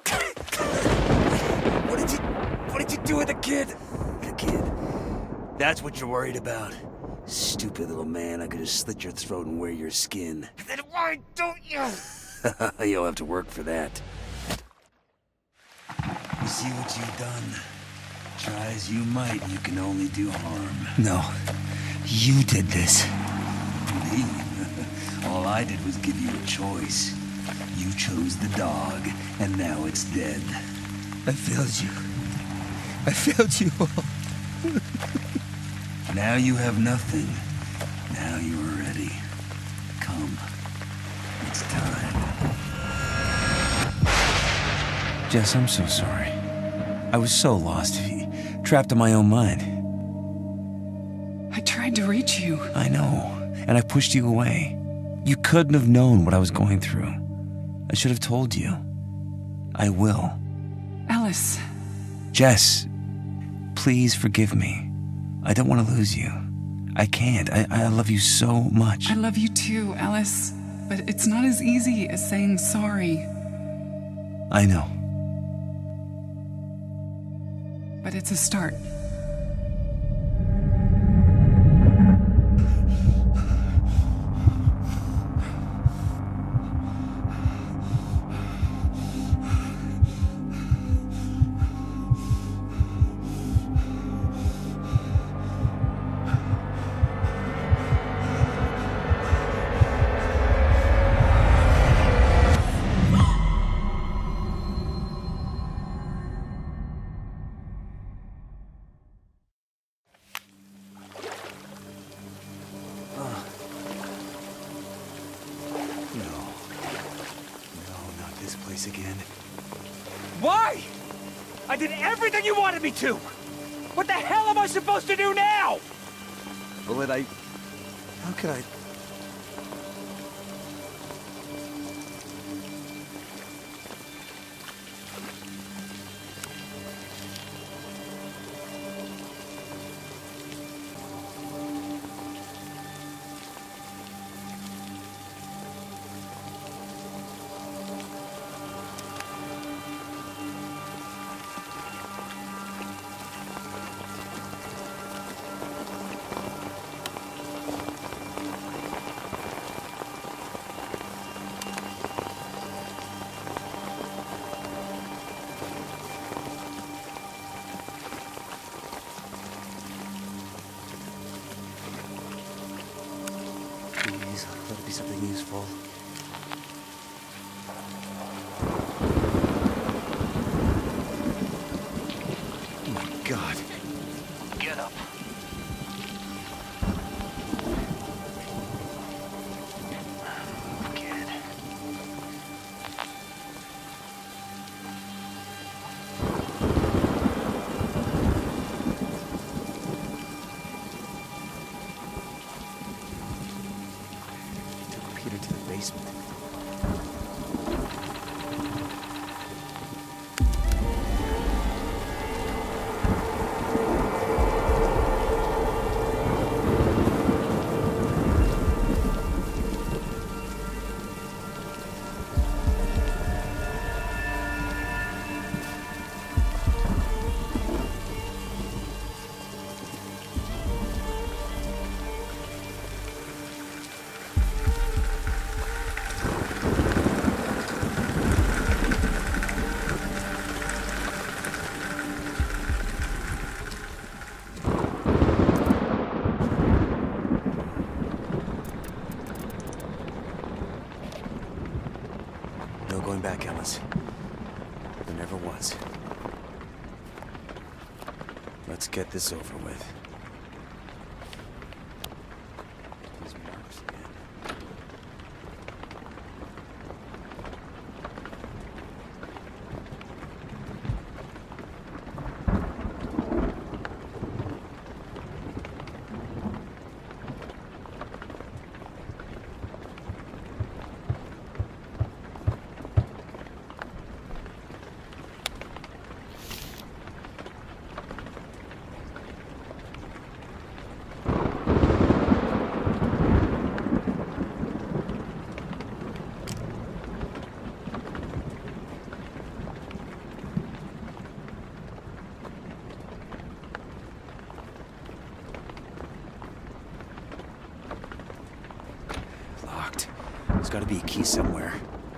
What did you... What did you do with the kid? The kid. That's what you're worried about. Stupid little man, I could have slit your throat and wear your skin. Then why don't you? You'll have to work for that. You see what you've done? Try as you might, you can only do harm. No. You did this. Me? All I did was give you a choice. You chose the dog, and now it's dead. I failed you. I failed you all. Now you have nothing. Now you are ready. Come. It's time. Jess, I'm so sorry. I was so lost, trapped in my own mind. I tried to reach you. I know, and I pushed you away. You couldn't have known what I was going through. I should have told you. I will. Ellis. Jess, please forgive me. I don't want to lose you. I can't. I, I love you so much. I love you too, Ellis. But it's not as easy as saying sorry. I know. But it's a start. Again. Why? I did everything you wanted me to! What the hell am I supposed to do now? Bullet, I... How could I... Please, let it be something useful. Oh my God. Get up. Kid. Peter to the basement. No going back, Ellis. There never was. Let's get this over with. These locked. There's gotta be a key somewhere.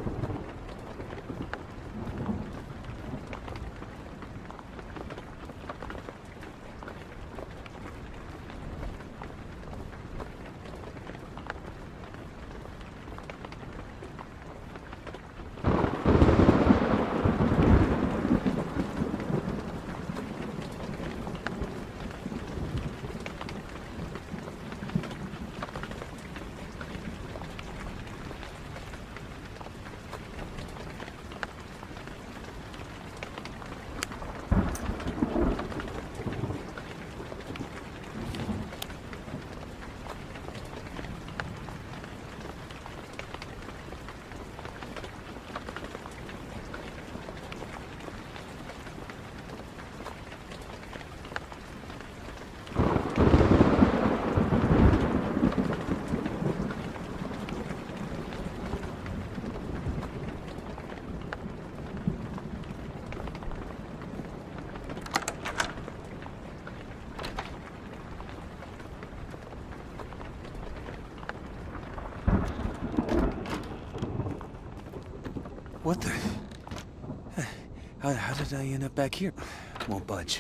What the? How, how did I end up back here? Won't budge.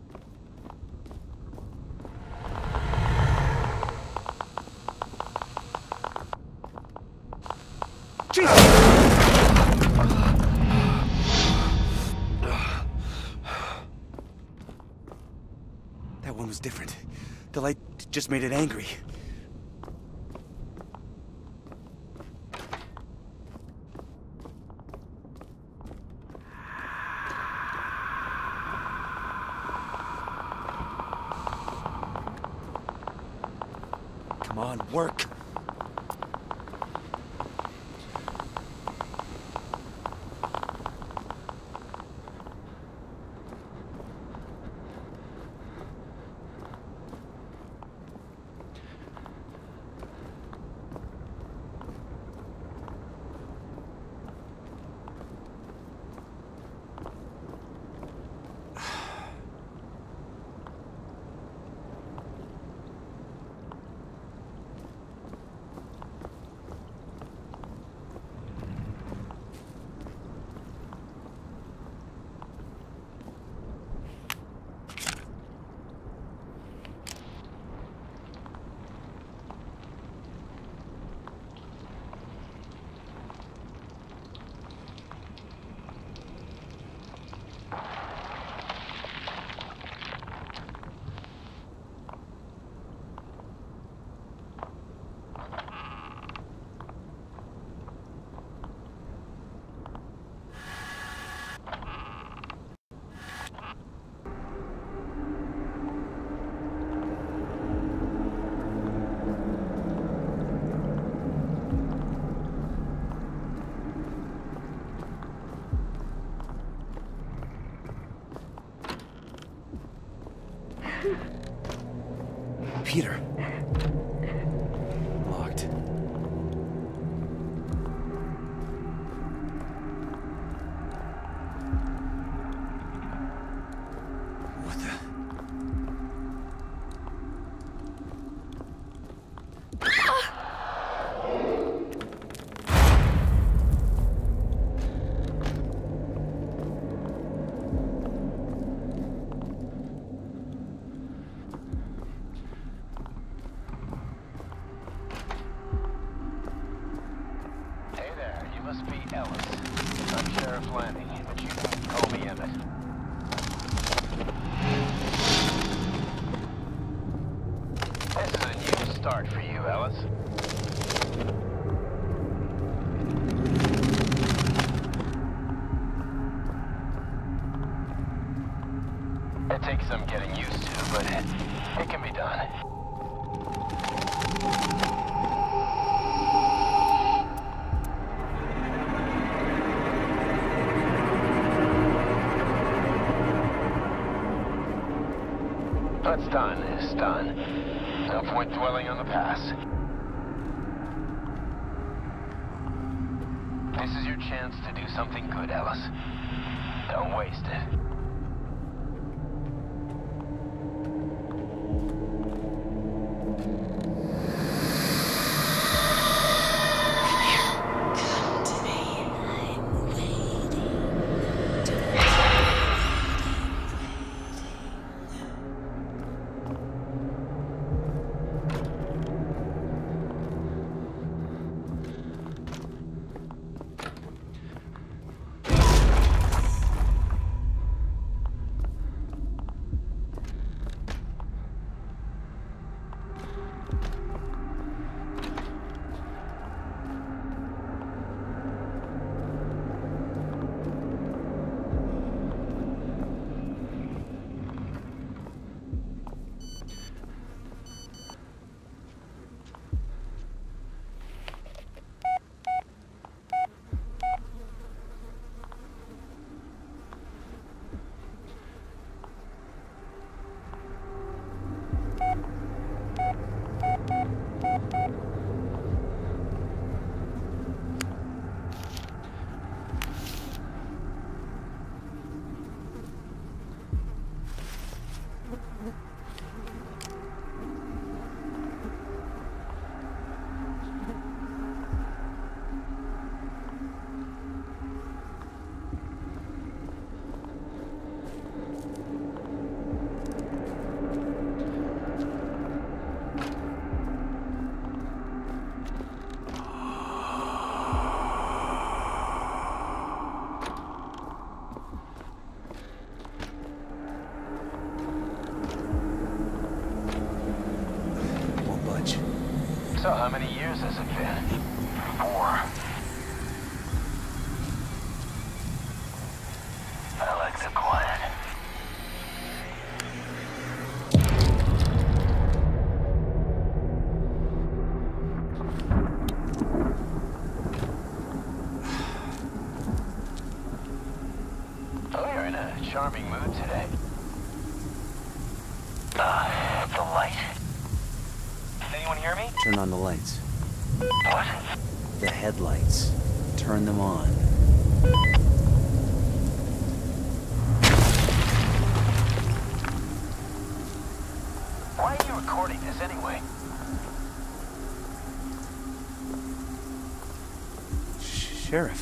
Jesus! That one was different. The light just made it angry. Come on, work. Peter. Locked. What the? Must be Ellis. I'm Sheriff Lanning, but you can call me Emmett. This is a new start for you, Ellis. It takes some getting used to, but it, it can be done. What's done is done. No point dwelling on the past. This is your chance to do something good, Ellis. Don't waste it. has it been? Four. I like the quiet. Oh, you're in a charming mood today. Uh, the light? Anyone hear me? Turn on the lights. What? The headlights. Turn them on. Why are you recording this anyway? Sh- Sheriff.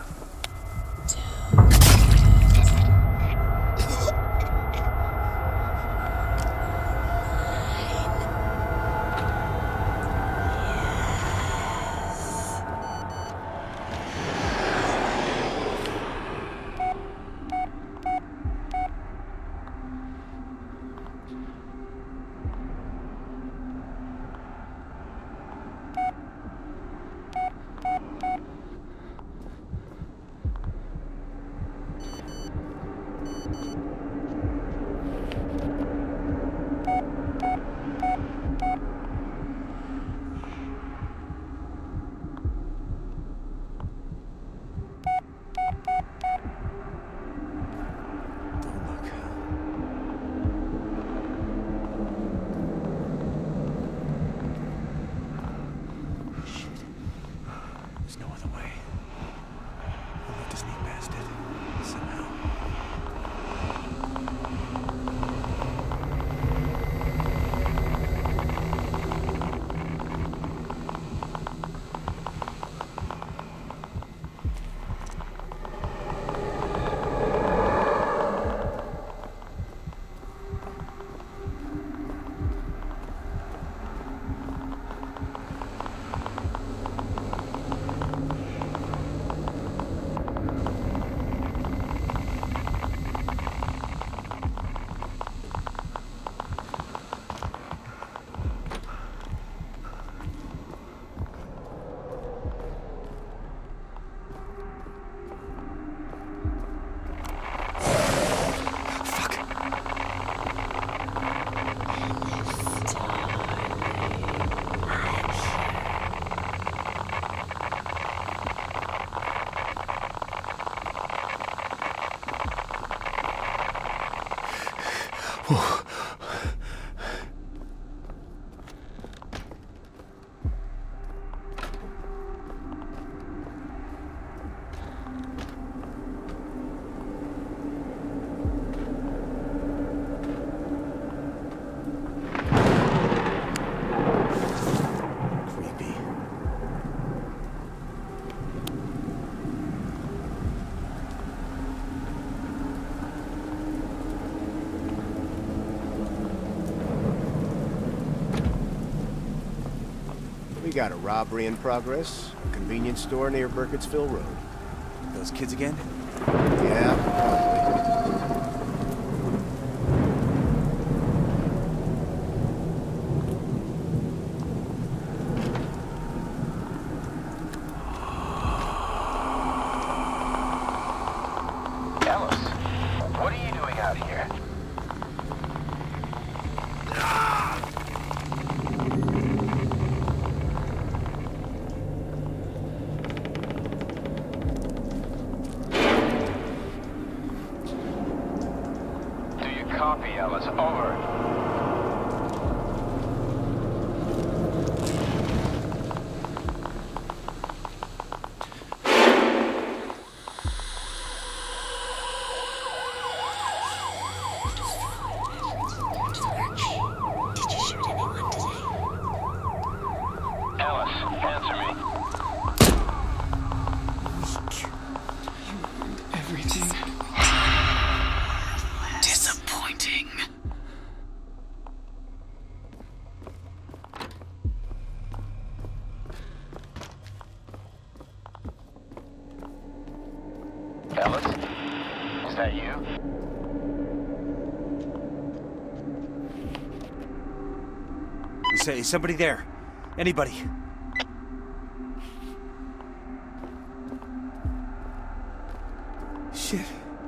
We got a robbery in progress, a convenience store near Burkittsville Road. Those kids again? Yeah, probably. Ellis, what are you doing out here? Copy, Ellis. Over. Did you shoot anyone today? Ellis, answer me. You ruined everything. Disappointing. Ellis, is that you? Is, is somebody there? Anybody? Shit.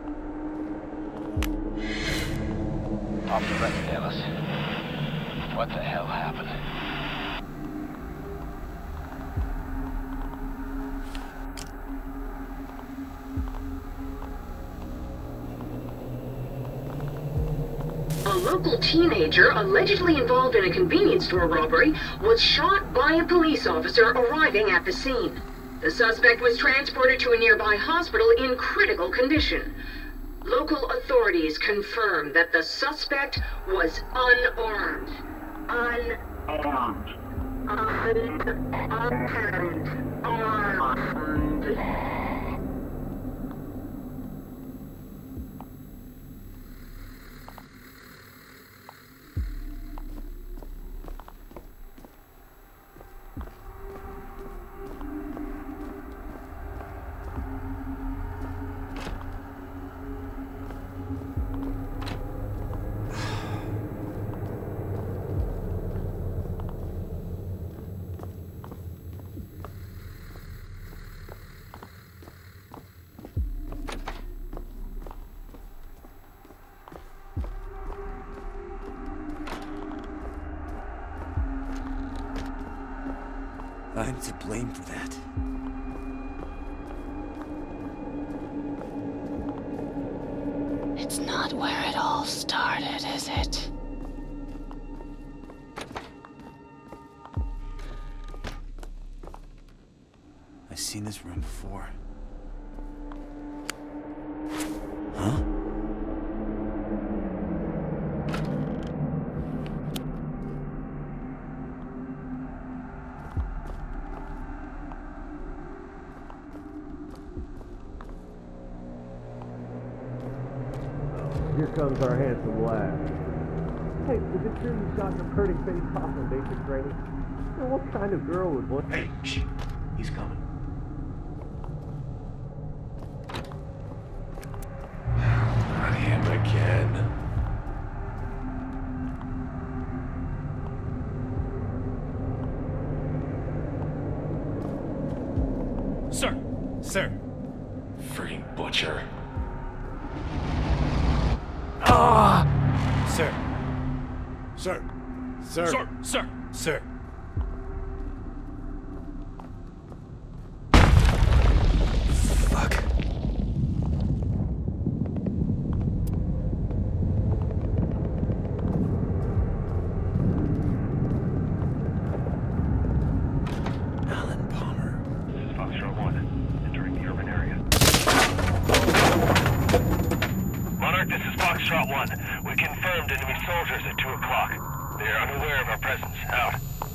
Off the record, Ellis. What the hell happened? A local teenager, allegedly involved in a convenience store robbery, was shot by a police officer arriving at the scene. The suspect was transported to a nearby hospital in critical condition. Local authorities confirmed that the suspect was unarmed. Unarmed. Unarmed. Unarmed. I'm to blame for that. It's not where it all started, is it? I've seen this room before. Huh? Here comes our handsome lad. Hey, is it true you shot your pretty face off in basic training? You know, what kind of girl would want... Hey, shh. He's coming. Not him again. Sir! Sir! Free butcher. Ah! Sir! Sir! Sir! Sir! Sir! Sir! Fuck. Alan Palmer. This is Foxtrot one, entering the urban area. Monarch, this is Foxtrot one. We confirmed enemy soldiers at two o'clock. They are unaware of our presence. Out.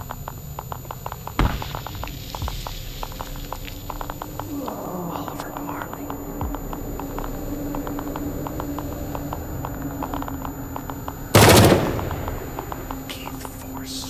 Oliver Marley. Keith Forrest.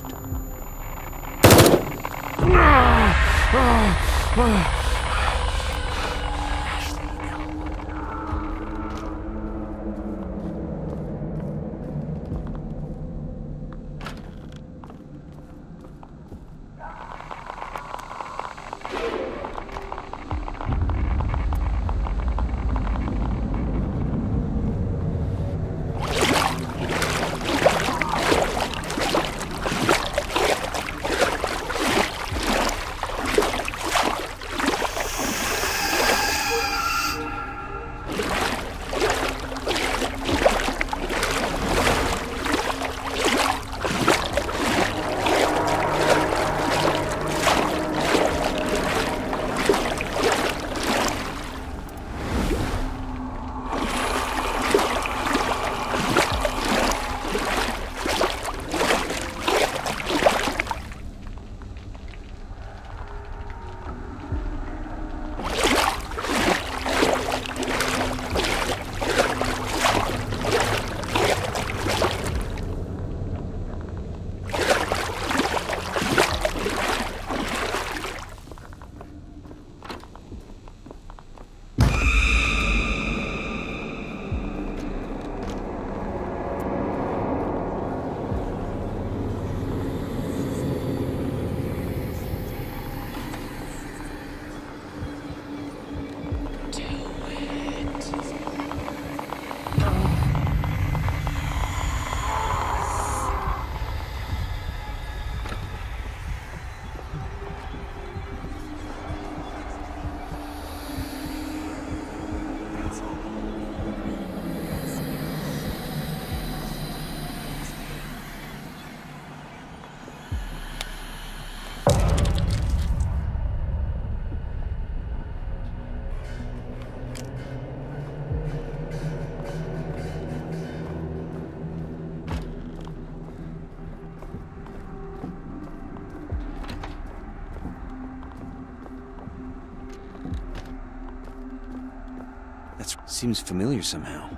That seems familiar somehow.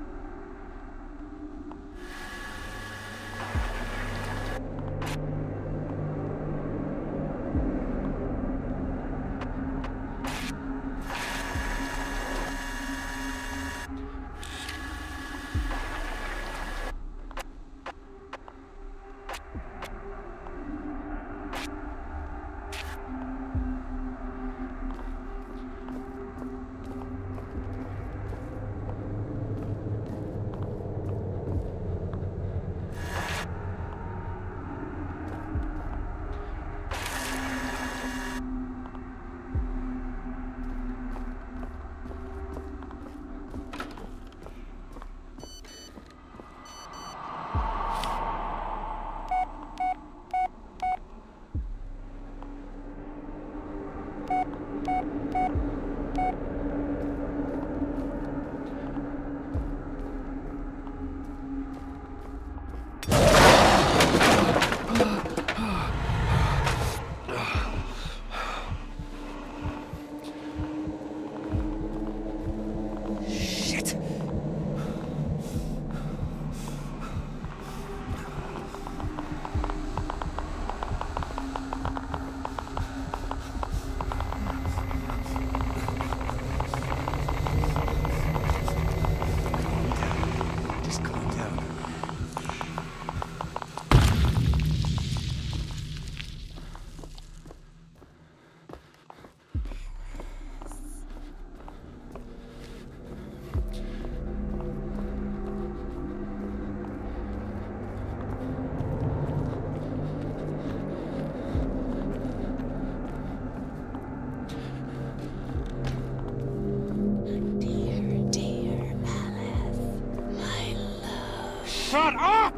Shut up!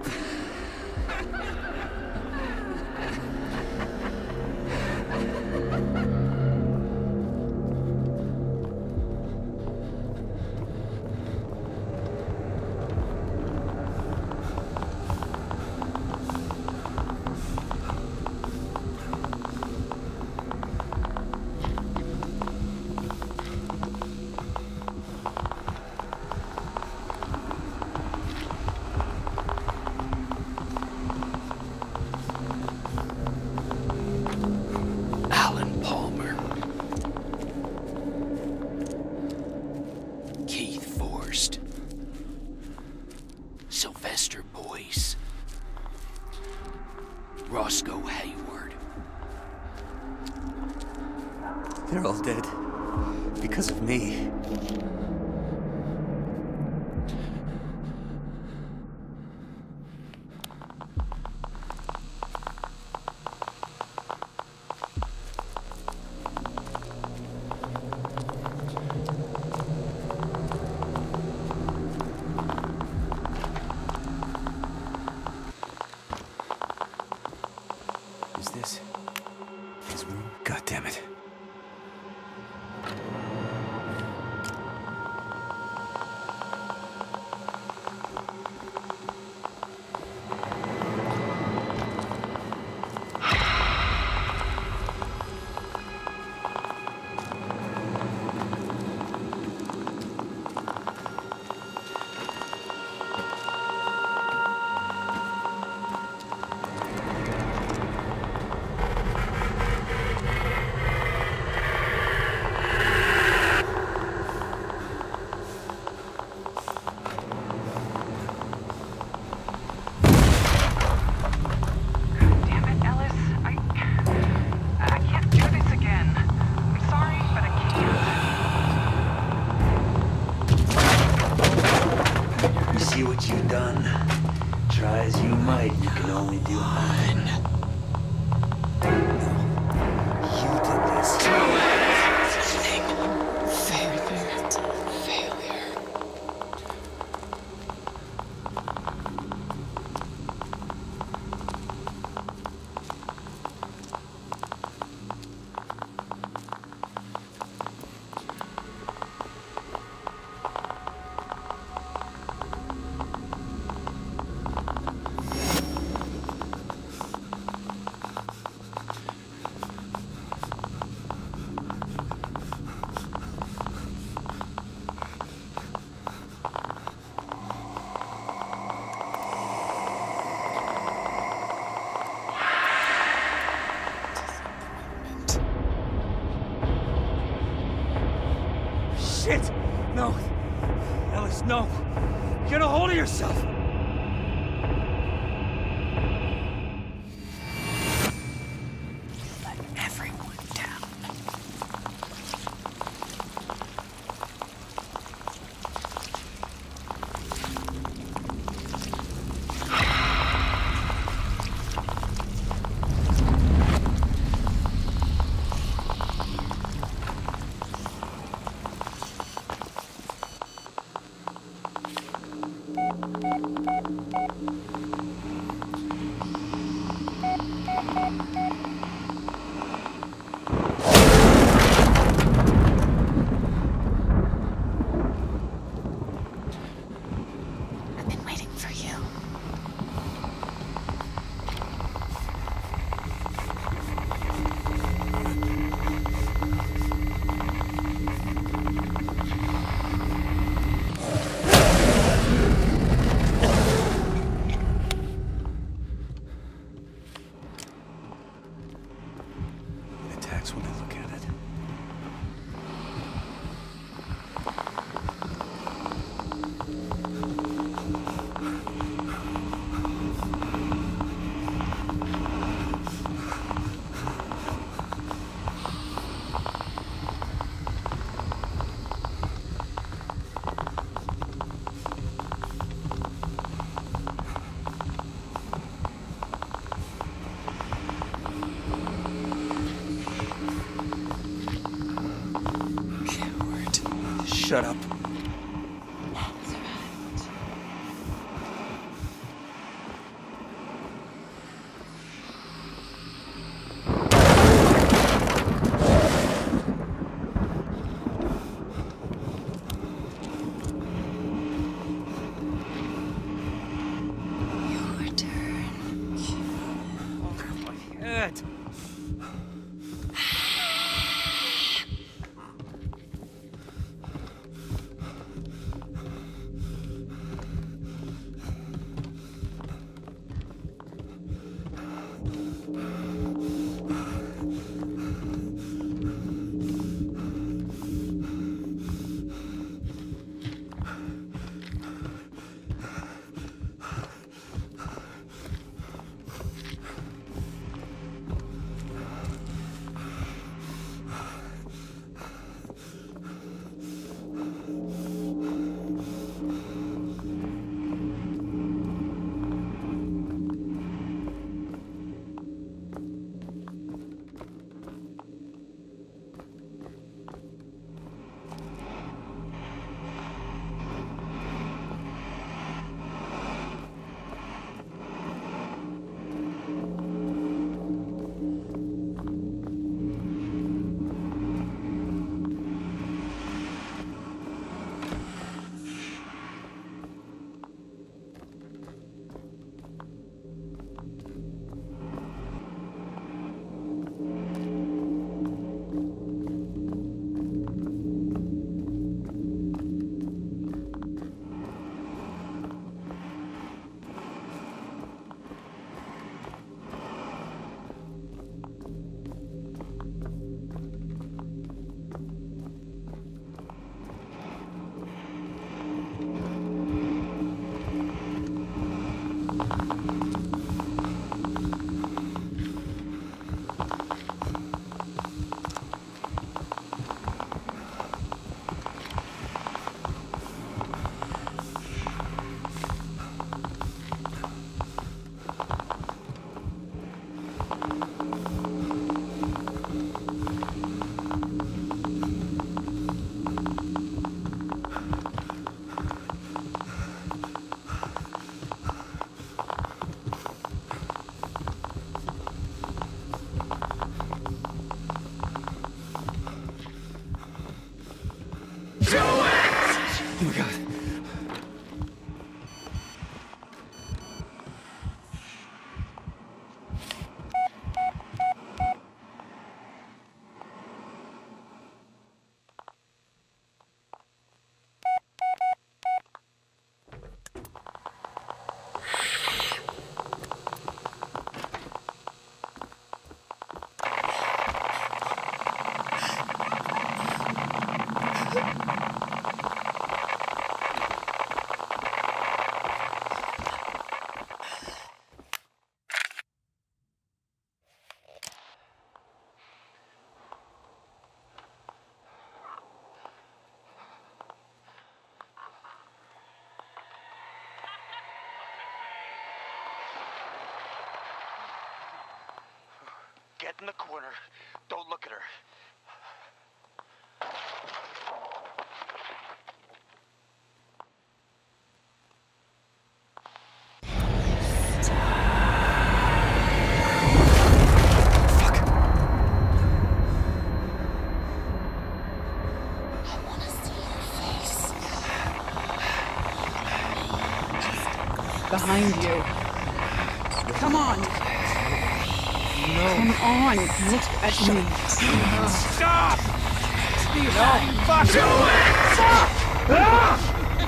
They're all dead. Because of me. Is this his room? God damn it. shit! No. Ellis, no. Get a hold of yourself! Let everyone down. When I look at it. Shut up. That's right. Your turn. Oh my head. Oh my God. in the corner. Don't look at her. Behind you. Come on. No. Come on. Look at me. Stop! No, fuck! Do it! Stop! Ah!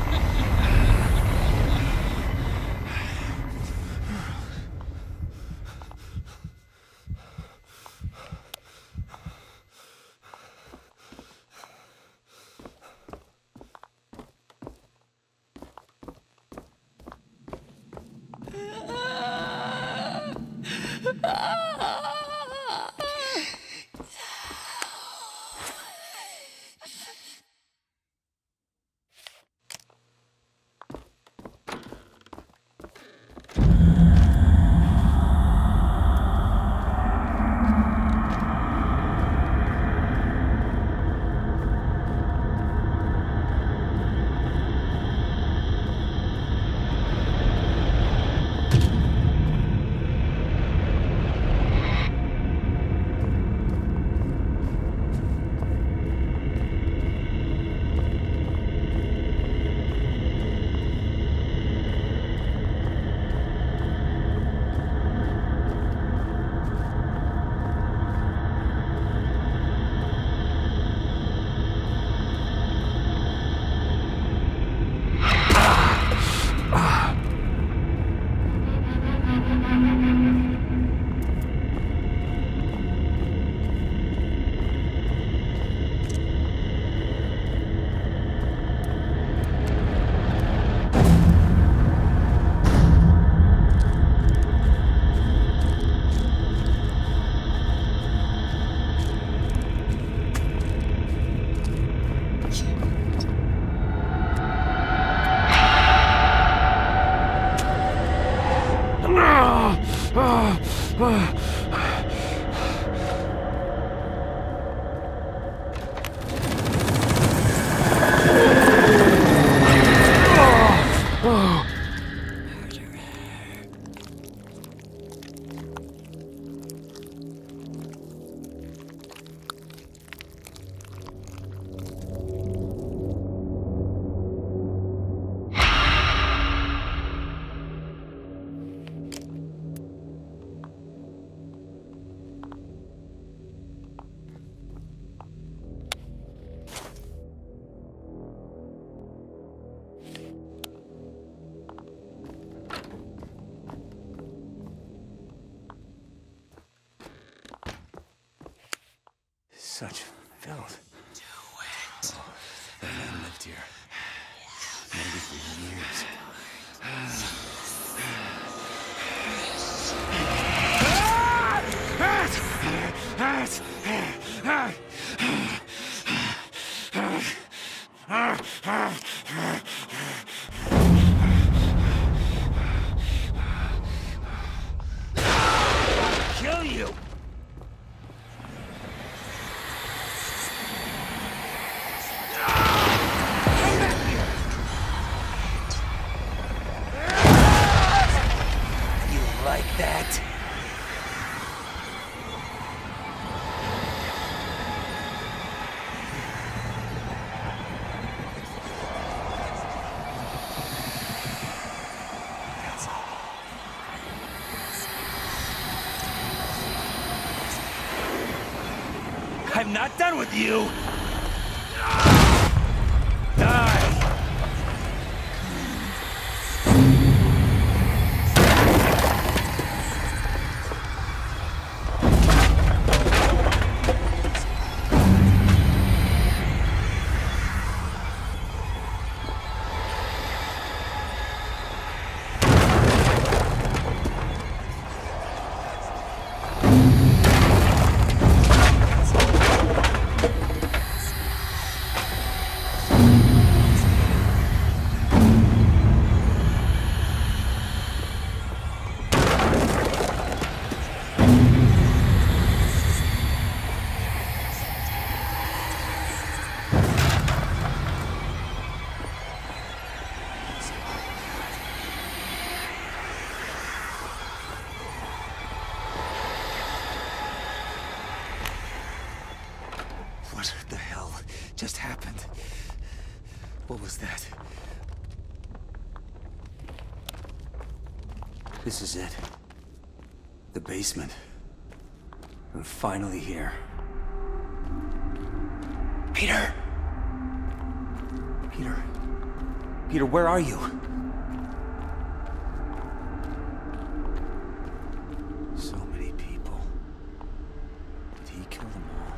Such filth. Oh, that man lived here. Maybe for years. Kill you! That. I'm not done with you. Die. What the hell just happened? What was that? This is it. The basement. We're finally here. Peter! Peter. Peter, where are you? So many people. Did he kill them all?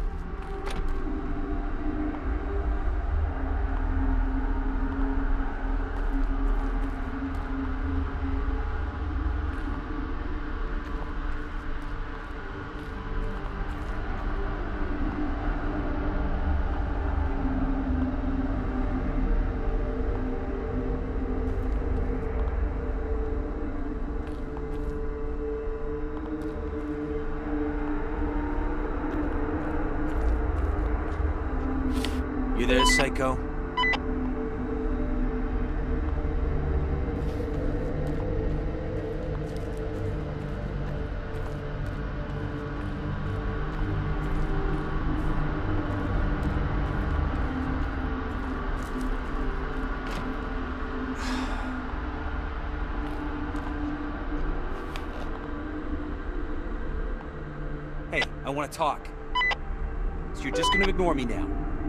You there, psycho? Hey, I want to talk. So you're just gonna ignore me now?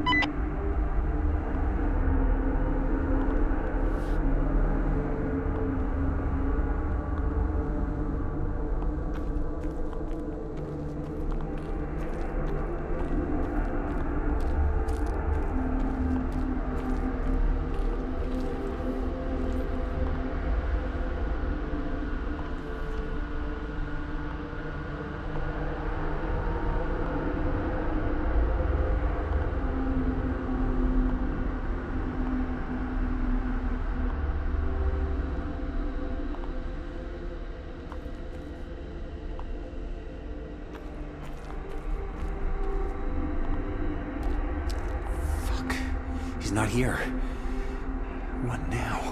He's not here. What now?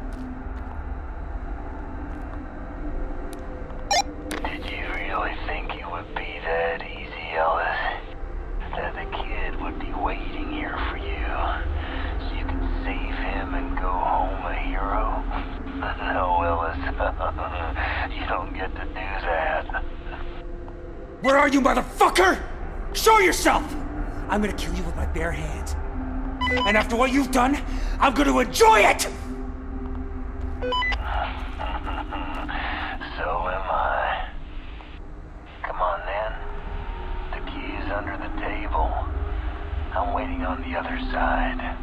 Did you really think it would be that easy, Ellis? That the kid would be waiting here for you, so you could save him and go home a hero? No, Ellis. You don't get to do that. Where are you, motherfucker? Show yourself! I'm gonna kill you with my bare hands. And after what you've done, I'm gonna enjoy it! So am I. Come on then. The key is under the table. I'm waiting on the other side.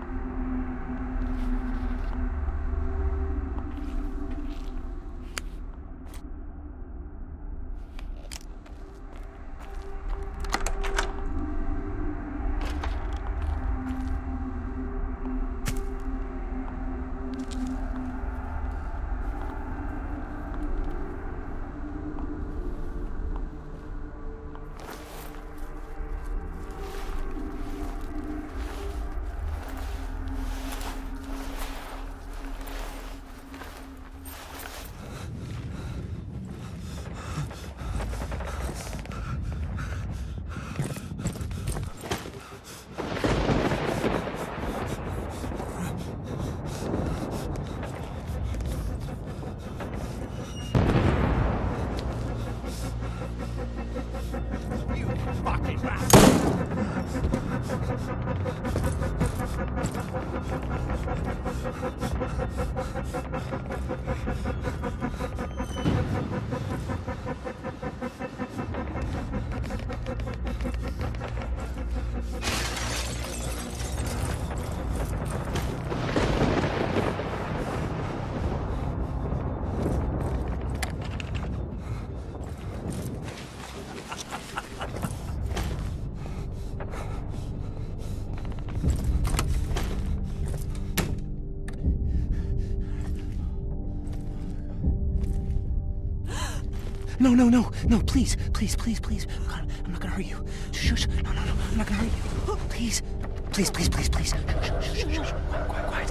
No, no, no, no, please, please, please, please. God, I'm not gonna hurt you. Shh, shh, no, no, no, I'm not gonna hurt you. Please, please, please, please, please. Shh, shh, shh, shh, shh. Quiet, quiet, quiet.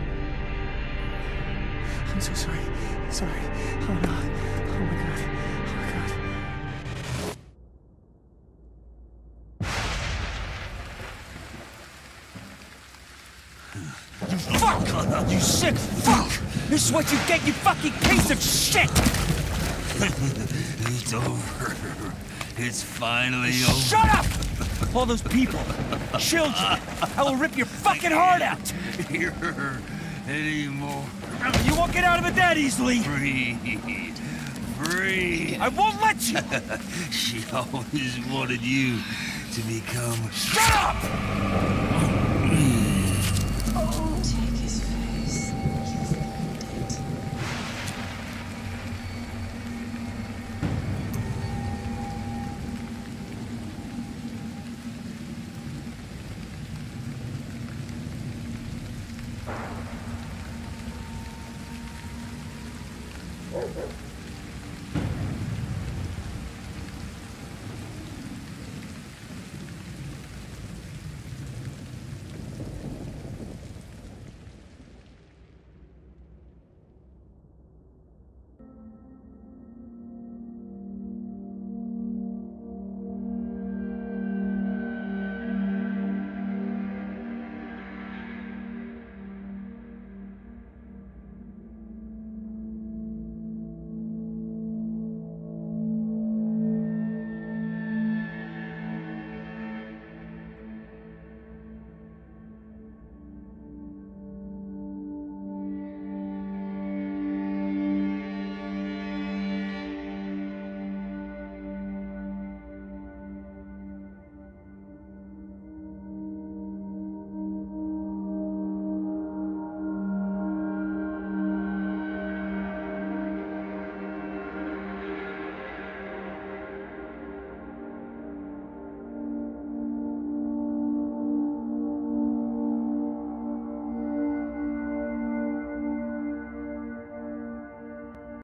I'm so sorry. Sorry. Oh no. Oh my God. Fuck! You sick fuck! This is what you get, you fucking piece of shit! It's over. It's finally over. Shut up! All those people, children, I will rip your fucking heart out! Here anymore. You won't get out of it that easily! Breathe. Breathe. I won't let you! She always wanted you to become... Shut up!